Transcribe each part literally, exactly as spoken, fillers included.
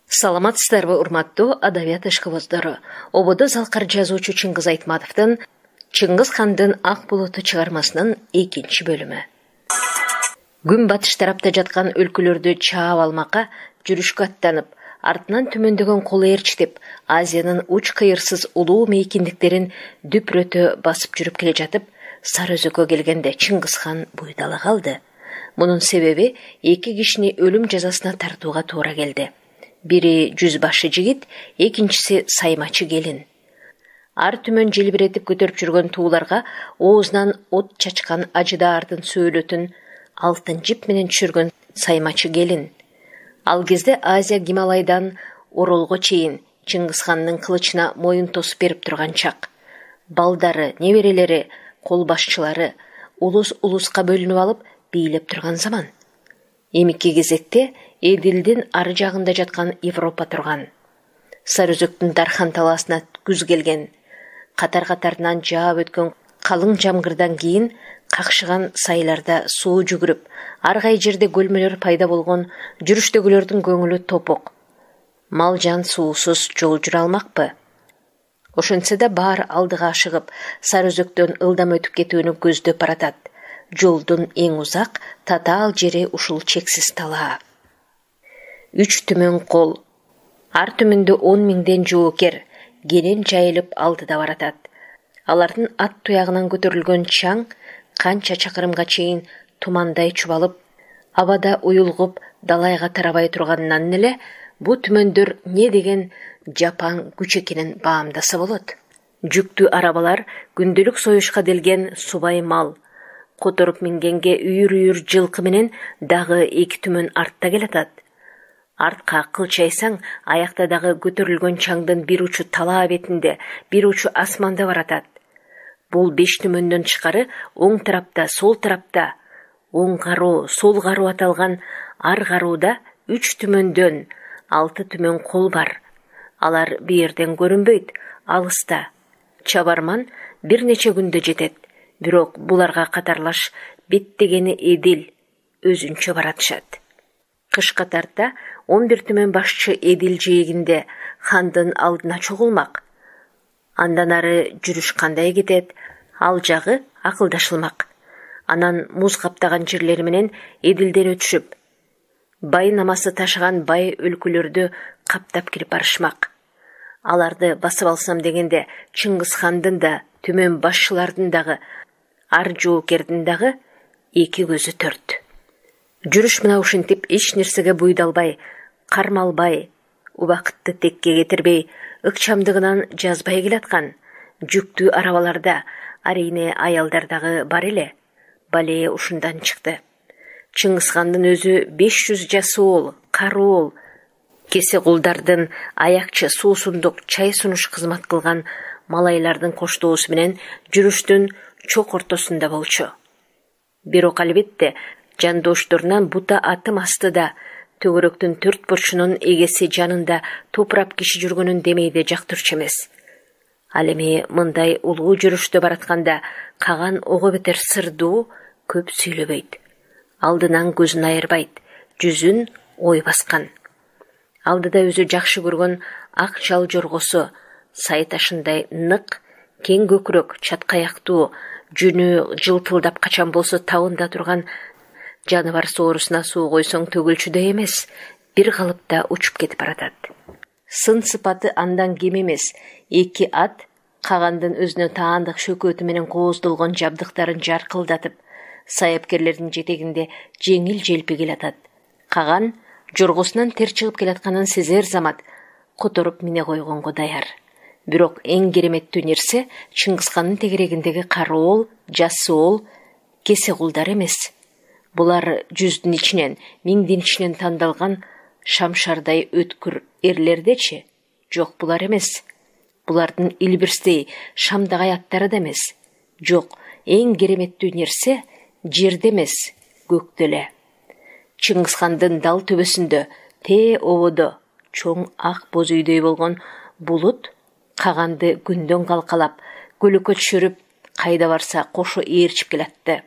Саламатсыздарбы, урматтуу адабият ышкыбыздары. Ободо залкар жазуучу Чыңгыз Айтматовдун Чыңгыз хандын Ак булуту чыгармасынын экинчи бөлүмү. Күн батыш тарапта жаткан өлкөлөрдү чаап алмакка жүрүшкө аттанып, артынан түмөндөгөн кол ээрчитип, Азиянын уч кыйырсыз улуу мейкиндиктерин дүпрөтө басып жүрүп келе жатып, Сары Өзөккө келгенде Чыңгыз хан буйдала калды. Мунун себеби эки кишини өлүм жазасына тартууга туура келди. Бири жүз башы жигит, экинчиси саймачы келин. Ар түмөн желбиретип көтөрүп жүргөн тууларга оозунан от чачкан ажыдаардын сөөлөтүн алтын жип менен түшүргөн саймачы келин. Ал кезде Азия Гималайдан Оролго чейин Чыңгыз хандын кылычына моюн тосуп берип турган чак. Балдары, неберелери, кол башчылары улус улуска бөлүнүп алып бийлеп турган заман. Эмики кезекте Эдилдин ары жагында жаткан Европа турган. Сары Өзөктүн Дархан талаасына күз келген. Катар-катарынан жаап өткөн калың жамгырдан кийин какшыган сайларда суу жүгүрүп, ар кай жерде көлмөлөр пайда болгон, жүрүштөгүлөрдүн көңүлү топок. Мал жан суусуз жол жүрө алмакпы? Ошентсе да баар алдыга ашыгып, Сары Өзөктөн ылдам өтүп кетүүнү көздөп баратат. Жолдун эң узак, татаал жери ушул чексиз талаа. Үч түмөн кол. Ар түмөндө он миңден жоокер, генен жайылып алдыда баратат. Алардын ат туягынан көтөрүлгөн чаң канча чакырымга чейин тумандай чубалып, абада уюлгуп, далайга тарабай турганынан эле бу түмөндөр не деген жапан күч экенин баамдаса болот. Жүктүү арабалар күндөлүк союшка делген субай мал, которуп мингенге үйүр-үйүр жылкы менен дагы эки түмөн артта келатат. Артка кылчайсаң, аякта дагы көтөрүлгөн чаңдын бир учу талаа бетинде, бир учу асманда баратат. Бул беш түмөндөн тышкары оң тарапта, сол тарапта, оң кароо, сол кароо аталган ар кароодо үч түмөндөн алты түмөн кол бар. Алар биерден көрүнбөйт, алыста. Чабарман бир нече күндө жетет. Бирок буларга катарлаш беттегени Эдил өзүнчө баратышат. Кышка тарта он бир түмөн башчы Эдил жээгинде хандын алдына чогулмак. Андан ары жүрүш кандай кетет, ал жагы акылдашылмак. Анан муз каптаган жерлери менен Эдилден өтүшүп, бай намасы ташыган бай өлкөлөрдү каптап кирип барышмак. Аларды басып алсам дегенде Чыңгыз хандын да, түмөн башчылардын дагы, ар жоокердин дагы эки көзү төрт. Жүрүш мына ушинтип эч нерсеге буйдалбай, кармалбай, убакытты текке кетирбей, ыкчамдыгынан жазбай келаткан. Жүктүү арабаларда арине аялдар дагы бар эле. Балее ушундан чыкты. Чыңгыз хандын өзү беш жүз жасоол, кароол, кесе кулдардын аякчы суусундук чай сунуш кызмат кылган малайлардын коштоосу менен жүрүштүн чок ортосунда болчу. Бирок албетте жандошторунан бута атым астыда, төгөрөктүн төрт бурчунун эгеси жанында топурап киши жүргөнүн демейде жактырчу эмес. Ал эми мындай улуу жүрүштө баратканда каган ого бетер сырдуу көп сүйлөбөйт. Алдынан көзүн айырбайт, жүзүн ой баскан. Алдыда өзү жакшы көргөн ак жал жоргосу, сай ташындай нык, кең көкүрөк, чаткаяктуу, жүнү жылтылдап качан болсо табында турган жаныбар соорусуна суу койсоң төгүлчүдөй эмес, бир калыпта учуп кетип баратат. Сын сыпаты андан кем эмес, эки ат кагандын өзүнө таандык шөкөтү менен кооздолгон жабдыктарын жаркылдатып, саяпкерлердин жетегинде жеңил желпи келатат. Каган жоргосунан тер чыгып келатканын сезер замат которуп мине койгонго даяр. Бирок эң кереметтүү нерсе Чыңгыз хандын тегерегиндеги кароол, жасоол, кесе кулдар эмес. Булар жүздүн ичинен, миңдин ичинен тандалган шамшардай өткүр эрлердечи? Жок, булар эмес. Булардын илбирстей шамдагай аттары да эмес. Жок, эң кереметтүү нерсе жерде эмес, көктө эле. Чыңгыз хандын дал төбөсүндө, тээ ободо, чоң ак боз үйдөй болгон булут каганды күндөн калкалап, көлөккө түшүрүп, кайда барса кошо ээрчип келатты.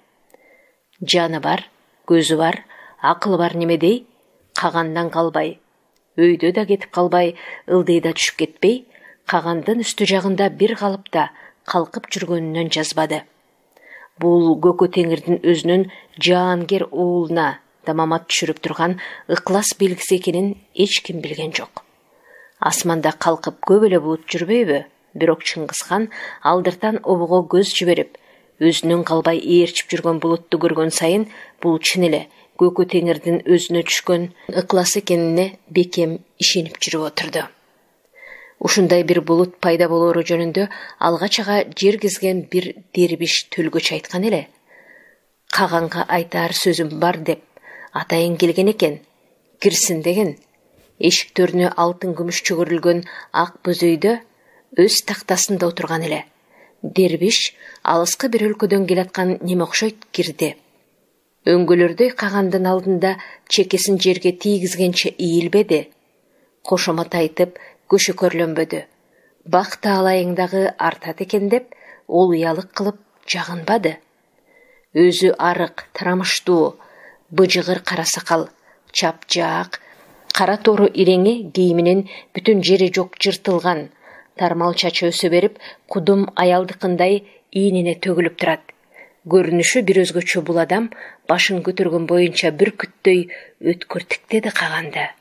Жаны бар, көзү бар, акылы бар немедей, кагандан калбай, Өйдө да кетип калбай, ылдыйда түшүп кетпей, кагандын үстү жагында бир калыпта калкып жүргөнүнөн жазбады. Бул Көкө Теңирдин өзүнүн жаангер уулуна дамамат түшүрүп турган ыклас белгиси экенин эч ким билген жок. Асманда калкып көп эле булут жүрбөйбү? Бирок Чыңгызхан алдыртан обого көз жиберип, өзүнүн калбай ээрчип жүргөн булутту көргөн сайын бул чын эле Көкө Теңирдин өзүнө түшкөн ыклас экенине бекем ишенип жүрүп отурду. Ушундай бир булут пайда болоору жөнүндө алгач ага жер кезген бир дербиш төлгөч айткан эле. Каганга айтаар сөзүм бар деп атайын келген экен, кирсин деген. Эшиктөрүнө алтын күмүш чөгөрүлгөн ак боз өйдө өз тактасында отурган эле. Дербиш алыскы бир өлкөдөн келаткан неме окшойт кирди. Өңгөлөрдөй кагандын алдында чекесин жерге тийгизгенче ийилбеди. Кошомот айтып көшөкөрлөнбөдү. Бак таалайыңдагы артат экен деп ол уялык кылып жагынбады. Өзү арык, тарамыштуу, быжыгыр кара сакал, чапжаак, кара тору иреңи кийиминин бүтүн жери жок жыртылган, тармал чачы өсө берип, кудум аялдыкындай ийнине төгүлүп турат. Көрүнүшү бир өзгөчө бул адам башын көтөргөн боюнча бир күттөй өткөр тиктеди Каганды.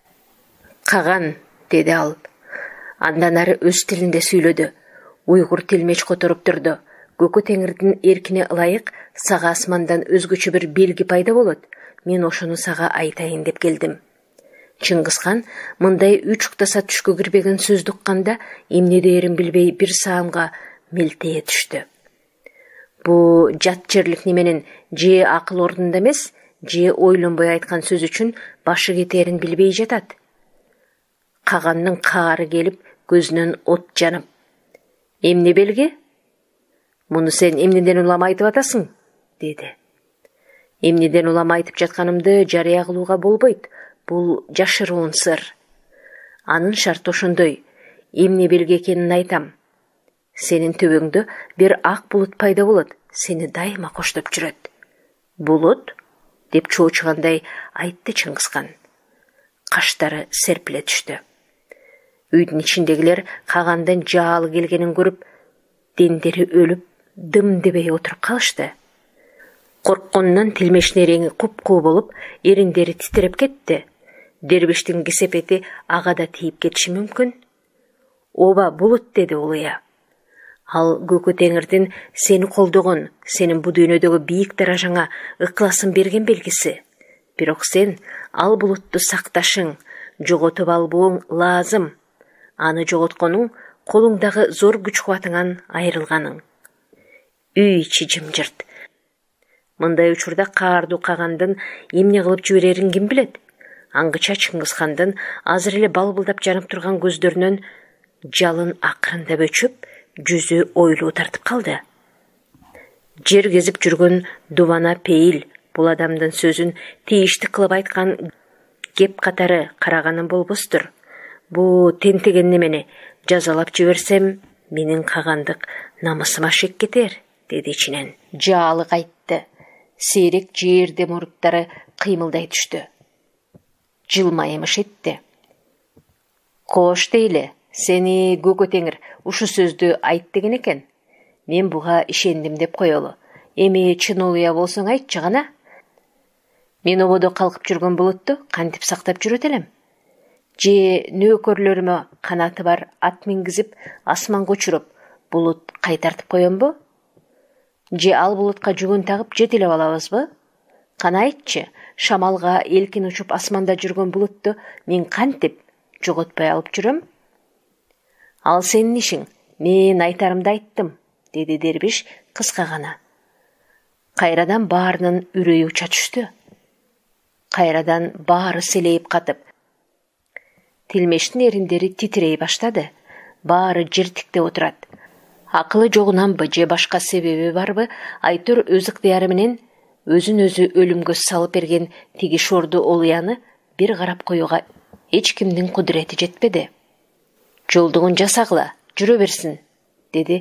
Каган, деди ал. Андан ары өз тилинде сүйлөдү. Уйгур тилмеч которуп турду. Көкө Теңирдин эркине ылайык сага асмандан өзгөчө бир белги пайда болот. Мен ошону сага айтайын деп келдим. Чыңгызхан мындай үч уктаса түшкө кирбеген сөздү укканда эмне дээрин билбей бир саамга мелтее түштү. Бу жат жерлик неменин же акыл ордунда эмес, же ойлонбой айткан сөз үчүн башы кетерин билбей жатат. Каганнын каары келип, көзүнөн от жанып: "Эмне белги? Муну сен эмнеден улам айтып атасың?" деди. "Эмнеден улам айтып жатканымды жарыя кылууга болбойт. Бул жашыруун сыр. Анын шарты ошондой. Эмне белги экенин айтам. Сенин төбөңдө бир ак булут пайда болот, сени дайыма коштоп жүрөт." "Булут?" деп чоочугандай айтты Чыңгызхан. Каштары серпиле түштү. Үйдүн ичиндегилер Кагандын жаалы келгенин көрүп, дендери өлүп, дым дебей отуруп калышты. Коркконунан тилмештин реңи куп-куу болуп, эриндери титиреп кетти. Дербиштин кесепети ага да тийип кетиши мүмкүн. "Оба, булут", деди улуя. Ал Көкө Теңирдин сени колдогон, сенин бу дүйнөдөгү бийик даражаңа ыкласын берген белгиси. Бирок сен ал булутту сакташың, жоготуп албооң лазым. Аны жоготконуң колуңдагы зор күч кубатыңан айрылганың. Үй ичи жымжырт. Мындай учурда каардуу Кагандын эмне кылып жиберерин ким билет? Аңгыча Чыңгызхандын азыр эле балбылдап жанып турган көздөрүнөн жалын акырындап өчүп, жүзү ойлуу тартып калды. Жер кезип жүргөн Дубана Пейил бул адамдын сөзүн тийиштик кылып айткан кеп катары караганын болбостур. Бу тентеген немени жазалап жиберсем, менин Кагандык намысыма шек кетер, деди ичинен. Жаалы кайтты. Сейрек жерде муруттары кыймылдай түштү. Жылмайымыш этти. "Кош дейле, сени Көкө Теңир ушу сөздү айт деген экен. Мен буга ишендим деп коелу. Эми чын олуя болсоң айтчы гана. Мен ободо калкып жүргөн булутту кантип сактап жүрөт элем? Же нөөкөрлөрүмө канаты бар ат мингизип асманга учуруп, булут кайтартып коембу? Же ал булутка жүгөн тагып жетелеп алабызбы? Кана айтчы, шамалга элкин учуп асманда жүргөн булутту мен кантип жоготпой алып жүрөм?" "Ал сенин ишиң, мен айтарымды айттым", деди Дербиш кыска гана. Кайрадан баарынын үрөйү уча түштү. Кайрадан баары селейип катып, тилмештин эриндери титирей баштады. Баары жертиктеп отурат. Акылы жогунанбы же башка себеби барбы, айтор өз ыктыяры менен өзүн өзү өлүмгө салып берген тиги шорду олуяны бир карап коюуга эч кимдин кудурети жетпеди. "Жолдугун жасагыла, жүрө берсин", деди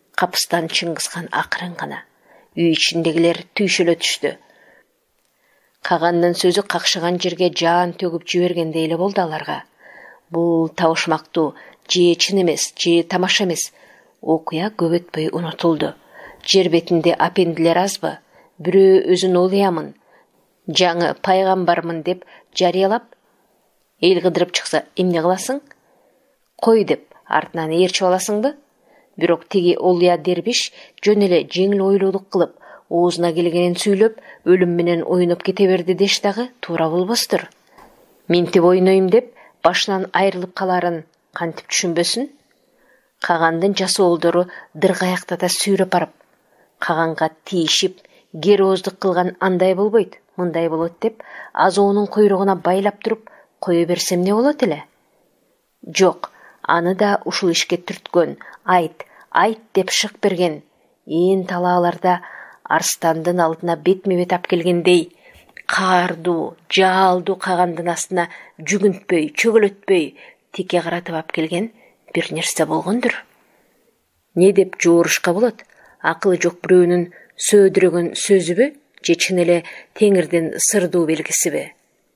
капыстан Чыңгызхан акырын гана. Үй ичиндегилер түйшөлө түштү. Каганнын сөзү какшыган жерге жаан төгүп жибергендей эле болду аларга. Бул табышмактуу же чын эмес, же тамаша эмес. Окуя көп өтпөй унутулду. Жер бетинде апендилер азбы? Бирөө өзүн улуямын, жаңы пайгамбармын деп жарыялап, эл кыдырып чыкса эмне кыласың? Кой деп артынан ээрчип аласыңбы? Бирок тиги улуя дербиш жөн эле жеңил ойлуулук кылып, оозуна келгенин сүйлөп, өлүм менен ойноп кете берди деш дагы туура болбостур. Минтип ойнойм деп башынан айрылып каларын кантип түшүнбөсүн? Кагандын жас оолдору дыргаяктата сүйрөп барып, Каганга тийишип, гер ооздук кылган андай болбойт, мындай болот деп, азоонун куйругуна байлап туруп, кое берсем не болот эле? Жок, аны да ушул ишке түрткөн, айт, айт деп шык берген, ээн талааларда арстандын алдына бетме-бет ап келгендей, каардуу, жаалдуу Кагандын астына жүгүнтпөй, чөгөлөтпөй, тике каратып ап келген бир нерсе болгондур. Не деп жоорушка болот? Акылы жок бирөөнүн сөөдүрөгөн сөзүбү, же чын эле теңирдин сырдуу белгисиби?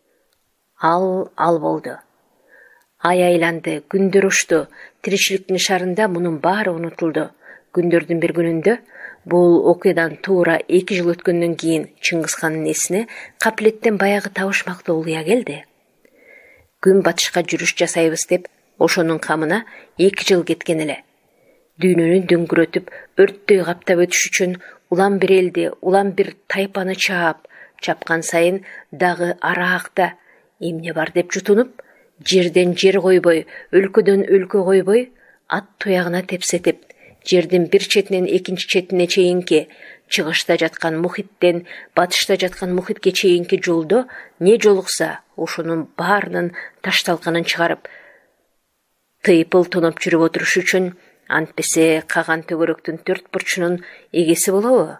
Ал ал болду. Ай айланды, күндөр ушту, тиричиликтин шарында мунун баары унутулду. Күндөрдүн бир күнүндө, бул окуядан туура эки жыл өткөндөн кийин Чыңгызхандын эсине капилеттен баягы табышмактуу улуя келди. Күн батышка жүрүш жасайбыз деп, ошонун камына эки жыл кеткен эле. Дүйнөнү дөңгүрөтүп, өрттөй каптап өтүш үчүн улам бир элди, улам бир тайпаны чаап, чапкан сайын дагы араакта эмне бар деп жутунуп, жерден жер койбой, өлкөдөн өлкө койбой, ат туягына тепсетип, жердин бир четинен экинчи четине чейинки, чыгышта жаткан мухиттен батышта жаткан мухитке чейинки жолдо не жолукса, ошонун баарынын ташталканын чыгарып, тыйпыл тоноп жүрүп отуруш үчүн, антпесе Каган төгөрөктүн төрт бурчунун эгеси болобу?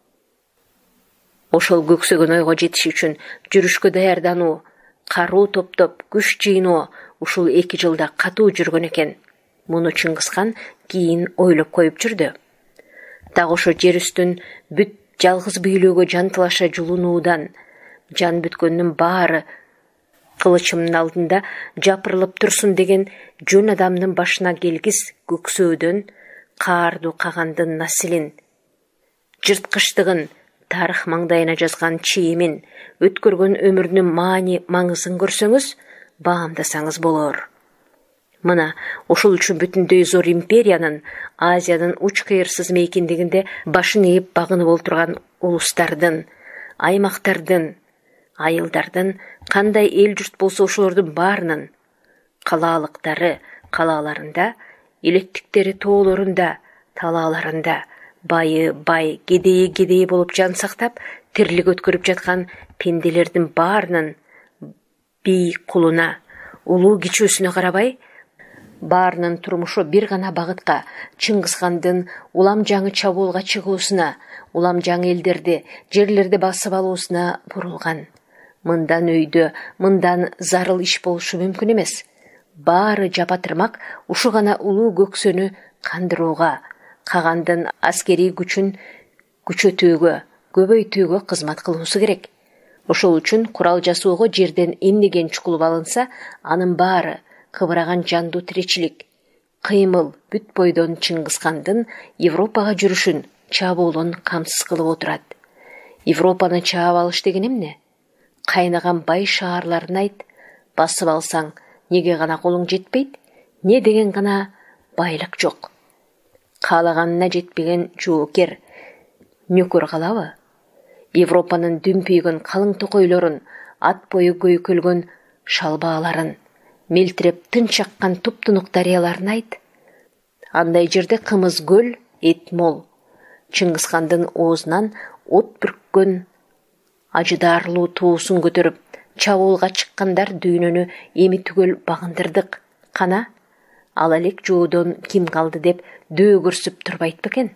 Ошол көксөгөн ойго жетиш үчүн жүрүшкө даярдануу, каруу топтоп, күч жыйноо ушул эки жылда катуу жүргөн экен. Муну Чыңгызхан кийин ойлоп коюп жүрдү. Так ошо жер үстүн бүт жалгыз бийлөөгө жантылаша жулунуудан, жан бүткөндүн баары кылычымдын алдында жапырылып турсун деген жөн адамдын башына келгис көксөөдөн каардуу Кагандын наслин, жырткычтыгын, тарых маңдайына жазган чиемин, өткөргөн өмүрүнүн маани маңызын көрсөңүз, баамдасаңыз болор. Мына, ошол үчүн бүтүндөй зор империянын, Азиянын уч кыйырсыз мейкиндигинде башын ээп багынып олтурган улустардын, аймактардын, айылдардын, кандай эл журт болсо ошолордун баарынын калаалыктары калааларында, илеттиктери тоолорунда, талааларында, байы бай, кедейи кедей болуп жан сактап, тирлик өткөрүп жаткан пенделердин баарынын бий кулуна, улуу кичүүсүнө карабай, баарынын турмушу бир гана багытка, Чыңгызхандын улам жаңы чабуулга чыгуусуна, улам жаңы элдерди, жерлерди басып алуусуна бурулган. Мындан өйдө, мындан зарыл иш болушу мүмкүн эмес. Баары жапатырмак ушу гана улуу көксөнү кандырууга, Кагандын аскерий күчүн күчөтүүгө, көбөйтүүгө кызмат кылуусу керек. Ошол үчүн курал жасоого жерден эмнеген чукулуп алынса, анын баары кыбыраган жандуу тиричилик, кыймыл бүт бойдон Чыңгызхандын Европага жүрүшүн, чабуулун камсыз кылып отурат. Европаны чаап алыш деген эмне? Кайнаган бай шаарларын айт, басып алсаң, неге гана колуң жетпейт? Не деген гана байлык жок. Каалаганына жетпеген жоокер, нөкөр калабы? Европанын дүмпүйгөн калың токойлорун, ат бою көйкөлгөн шалбааларын, мелтиреп тын чаккан туп-тунук дарыяларын айт. Андай жерде кымыз көл, эт мол. Чыңгызхандын оозунан от бүрккөн ажыдаарлуу туусун көтөрүп, чабуулга чыккандар дүйнөнү эми түгөл багындырдык. Кана, ал элек жоодон ким калды деп дөө көрсүп турбайт бекен?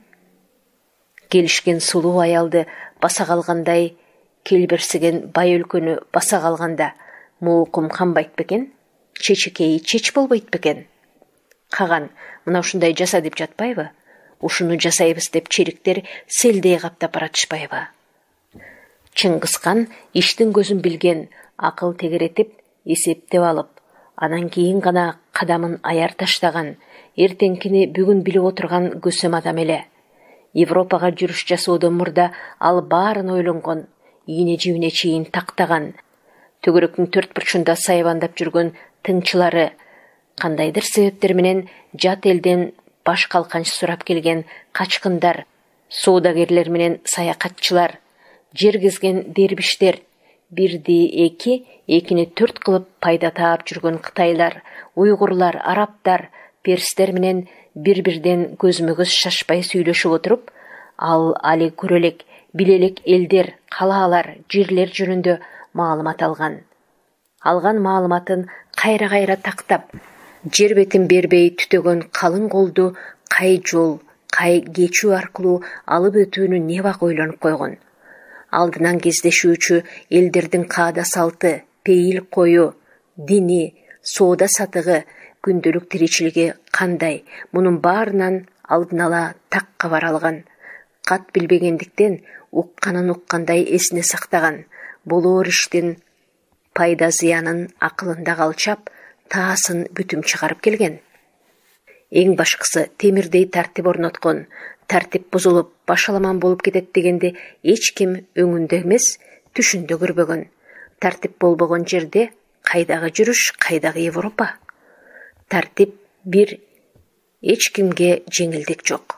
Келишкен сулуу аялды баса калгандай, келберсиген бай өлкөнү баса калганда, моокум канбайт бекен? Чечекейи чеч болбойт бекен? Каган, мына ушундай жаса деп жатпайбы? Ушуну жасайбыз деп чериктер селдей каптап баратышпайбы? Чыңгызхан иштин көзүн билген, акыл тегеретип, эсептеп алып, анан кийин гана кадамын аяр таштаган, эртеңкини бүгүн билип отурган көсөм адам эле. Европага жүрүш жасоодон мурда ал баарын ойлонгон, ийне жибине чейин тактаган, төгөрөктүн төрт бурчунда сайбандап жүргөн тыңчылары, кандайдыр себептер менен жат элден баш калканч сурап келген качкындар, соодагерлер менен саякатчылар, жер кезген дербиштер, бирди эки, экини төрт кылып пайда таап жүргөн кытайлар, уйгурлар, арабтар, перстер менен бир-бирден көзмө-көз шашпай сүйлөшүп отуруп, ал али көрөлек, билелек элдер, калаалар, жерлер жөнүндө маалымат алган. Алган маалыматын кайра-кайра тактап, жер бетин бербей түтөгөн калың колду кай жол, кай кечүү аркылуу алып өтүүнү небак ойлонуп койгон. Алдынан кездешүүчү элдердин каада салты, пейил кою, дини, соода сатыгы, күндөлүк тиричилиги кандай, мунун баарынан алдын ала так кабар алган. Кат билбегендиктен укканын уккандай эсине сактаган, болоор иштин пайда зыянын акылында калчап, таасын бүтүм чыгарып келген. Эң башкысы темирдей тартип орноткон, тартип бузулуп, башаламан болуп кетет дегенди эч ким өңүндө эмес, түшүндө көрбөгөн. Тартип болбогон жерде кайдагы жүрүш, кайдагы Европа? Тартип бир, эч кимге жеңилдик жок.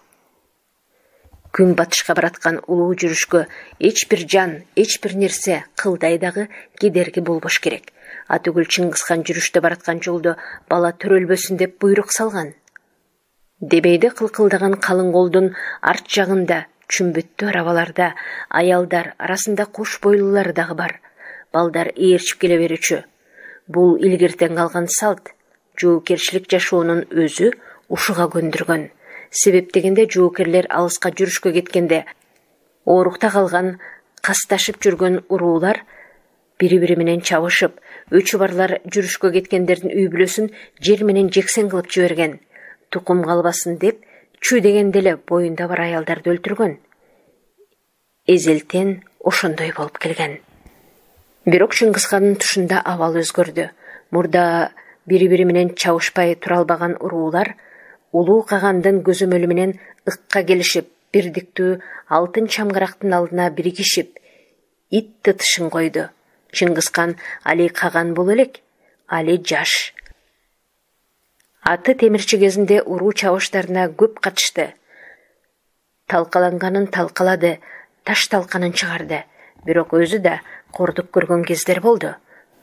Күн батышка бараткан улуу жүрүшкө эч бир жан, эч бир нерсе кылдай дагы кедерги болбош керек. Атүгүл Чыңгызхан жүрүштө бараткан жолдо бала төрөлбөсүн деп буйрук салган. Дебейде кылкылдаган калың колдун арт жагында, чүмбүттүү арабаларда, аялдар арасында кош бойлуулар дагы бар. Балдар ээрчип келе берүүчү. Бул илгертен калган салт, жоокерчилик жашоонун өзү ушуга көндүргөн. Себеп дегенде жоокерлер алыска жүрүшкө кеткенде, оорукта калган, касташып жүргөн уруулар бири-бири менен чабышып, өчү барлар жүрүшкө кеткендердин үй бүлөсүн жер менен жексен кылып жиберген. Тукум калбасын деп, чү дегенде эле боюнда бар аялдарды өлтүргөн. Эзелтен ошондой болуп келген. Бирок Чыңгызхандын тушунда абал өзгөрдү. Мурда бири-бири менен чабышпай тура албаган уруулар улуу кагандын көзөмөлү менен ыкка келишип, бирдиктүү алтын чамгарактын алдына биригишип, ит тытышын койду. Чыңгызхан али каган боло элек, али жаш. Аты темирчи кезинде уруу чабыштарына көп катышты. Талкаланганын талкалады, таш талканын чыгарды. Бирок өзү да кордук көргөн кездер болду.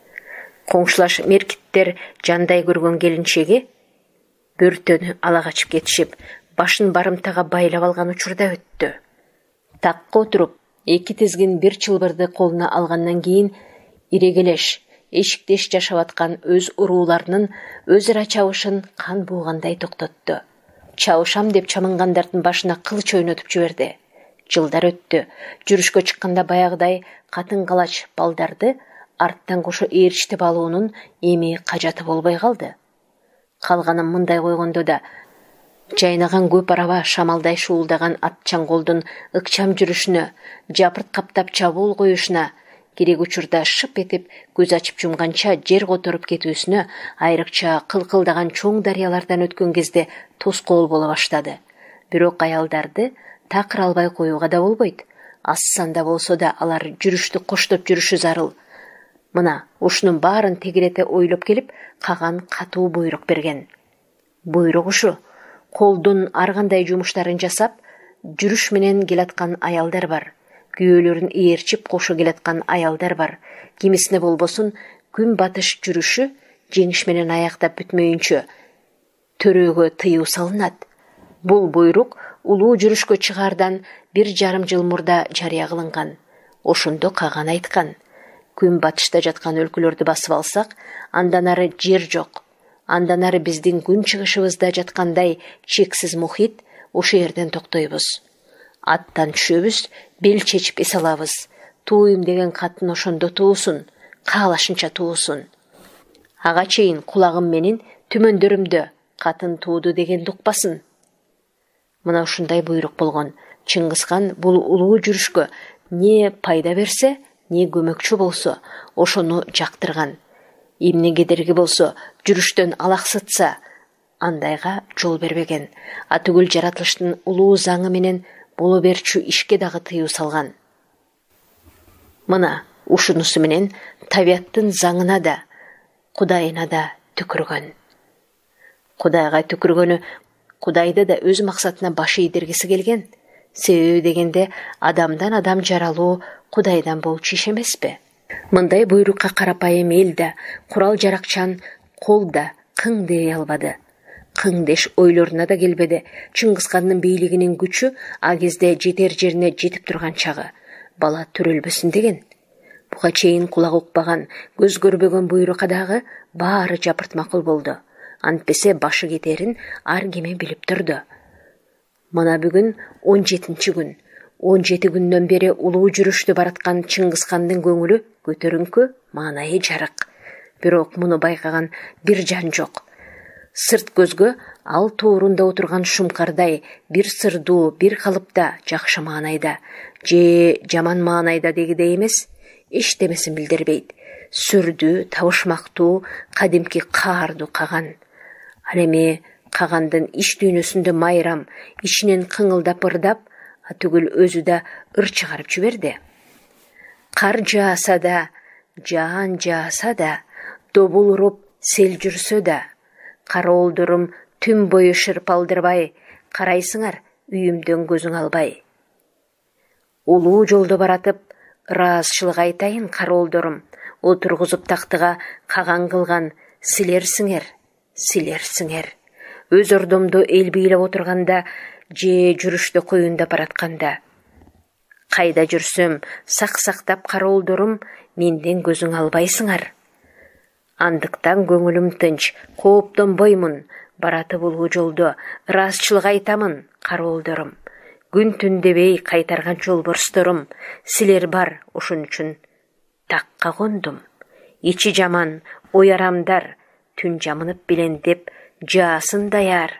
Коңшулаш меркиттер жандай көргөн келинчеги бөртөнү ала качып кетишип, башын барымтага байлап алган учурда өттү. Такка отуруп, эки тизгин бир чылбырды колуна алгандан кийин ирегелеш, эшиктеш жашап аткан өз урууларынын өз ара чабышын кан буугандай токтотту. Чабышам деп чамынгандардын башына кылыч ойнотуп жиберди. Жылдар өттү. Жүрүшкө чыкканда баягыдай катын калач балдарды арттан кошо ээрчитип алуунун эми кажаты болбой калды. Калганын мындай койгондо да, жайнаган көп араба шамалдай шуулдаган атчан колдун ыкчам жүрүшүнө, жапырт каптап чабуул коюшуна, керек учурда шып этип көз ачып жумганча жер которуп кетүүсүнө, айрыкча кылкылдаган чоң дарыялардан өткөн кезде тоскоол боло баштады. Бирок аялдарды такыр албай коюуга да болбойт. Аз санда болсо да алар жүрүштү коштоп жүрүшү зарыл. Мына, ушунун баарын тегерете ойлоп келип, каган катуу буйрук берген. Буйрук ушу, колдун ар кандай жумуштарын жасап, жүрүш менен келаткан аялдар бар. Күйөөлөрүн ээрчип кошо келаткан аялдар бар. Кимисине болбосун күн батыш жүрүшү жеңиш менен аяктап бүтмөйүнчө төрөөгө тыюу салынат. Бул буйрук улуу жүрүшкө чыгардан бир жарым жыл мурда жарыя кылынган. Ошондо каган айткан: күн батышта жаткан өлкөлөрдү басып алсак, андан ары жер жок. Андан ары биздин күн чыгышыбызда жаткандай чексиз мухит, ошо жерден токтойбуз. Аттан түшөбүз, бел чечип эс алабыз. Тууйм деген катын ошондо туусун, каалашынча туусун. Ага чейин кулагым менин түмөндөрүмдө катын тууду дегенди укпасын. Мына ушундай буйрук болгон. Чыңгызхан бул улуу жүрүшкө не пайда берсе, не көмөкчү болсо, ошону жактырган. Эмне кедерги болсо, жүрүштөн алаксытса, андайга жол бербеген. Атүгүл жаратылыштын улуу заңы менен боло берчү ишке дагы тыюу салган. Мына, ушунусу менен табияттын заңына да, Кудайына да түкүргөн. Кудайга түкүргөнү, Кудайды да өз максатына баш ийдиргиси келген. Себеби дегенде, адамдан адам жаралуу Кудайдан болчу иш эмеспи? Мындай буйрукка карапайым эл да, курал жаракчан кол да кың дей албады. Кың деш ойлоруна да келбеди. Чыңгызхандын бийлигинин күчү а кезде жетер жерине жетип турган чагы. Бала төрөлбөсүн деген. Буга чейин кулак укпаган, көз көрбөгөн буйрукка дагы баары жапырт макул болду. Антпесе башы кетерин ар кеме билип турду. Мына бүгүн он жетинчи күн. он жети күндөн бери улуу жүрүштү бараткан Чыңгызхандын көңүлү көтөрүңкү, маанайы жарык. Бирок муну байкаган бир жан жок. Сырт көзгө ал туурунда отурган шумкардай бир сырдуу, бир калыпта, жакшы маанайда, же жаман маанайда дегидей эмес, эчтемесин билдирбейт. Сүрдүү, табышмактуу, кадимки каардуу каган. Ал эми кагандын иш дүйнөсүндө майрам, ичинен кыңылдап ырдап, атүгүл өзү да ыр чыгарып жиберди. Кар жааса да, жаан жааса да, добул уруп сел жүрсө да, кароолдорум түн бою шырпалдырбай, карайсыңар үйүмдөн көзүң албай. Улуу жолдо баратып, ыраазчылык айтайын кароолдорум, отургузуп тактыга каган кылган силерсиңер, силерсиңер. Өз ордомдо эл бийлеп отурганда, же жүрүштө коюндап баратканда. Кайда жүрсөм, сак сактап кароолдорум, менден көзүң албайсыңар. Андыктан көңүлүм тынч, кооптонбоймун, баратып улуу жолдо, ыраазчылык айтамын, кароолдорум. Күн түн дебей кайтарган жолборсторум, силер бар ошон үчүн такка кондум. Ичи жаман, ой арамдар, түн жамынып билен деп, жаасын даяр.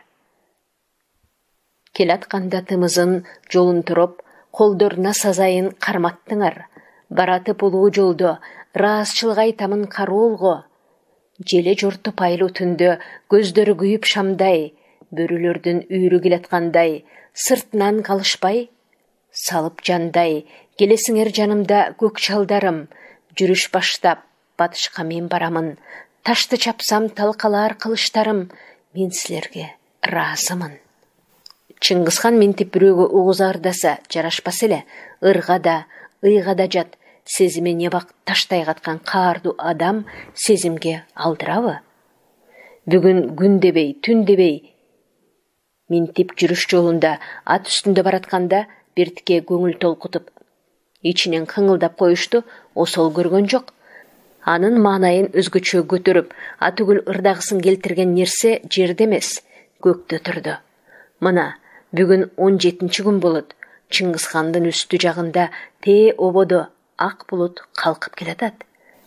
Келатканда тымызын жолун туруп, колдоруна сазайын карматтыңар. Баратып улуу жолдо, ыраазчылык айтамын кароолго. Желе жорту пайлуу түндө, көздөрү күйүп шамдай, бөрүлөрдүн үйрү келаткандай, сыртынан калышпай, салып жандай, келесиңер жанымда көк чалдарым, жүрүш баштап, батышка мен барамын, ташты чапсам талкалар кылыштарым, мен силерге ыраазымын. Чыңгызхан ментип бирөөгө угуз ардаса жарашпас эле, ырга да, ыйга да жат, сезими небак таштай каткан каардуу адам сезимге алдырабы? Бүгүн күн дебей, түн дебей, ментип жүрүш жолунда ат үстүндө баратканда биртикке көңүл толкутуп, ичинен кыңылдап коюшту осол көргөн жок. Анын маанайын өзгөчө көтөрүп, атүгүл ырдагысын келтирген нерсе жерде эмес, көктө турду. Мына, бүгүн он жетинчи күн болот. Чыңгызхандын үстү жагында тээ ободо ак булут калкып келатат.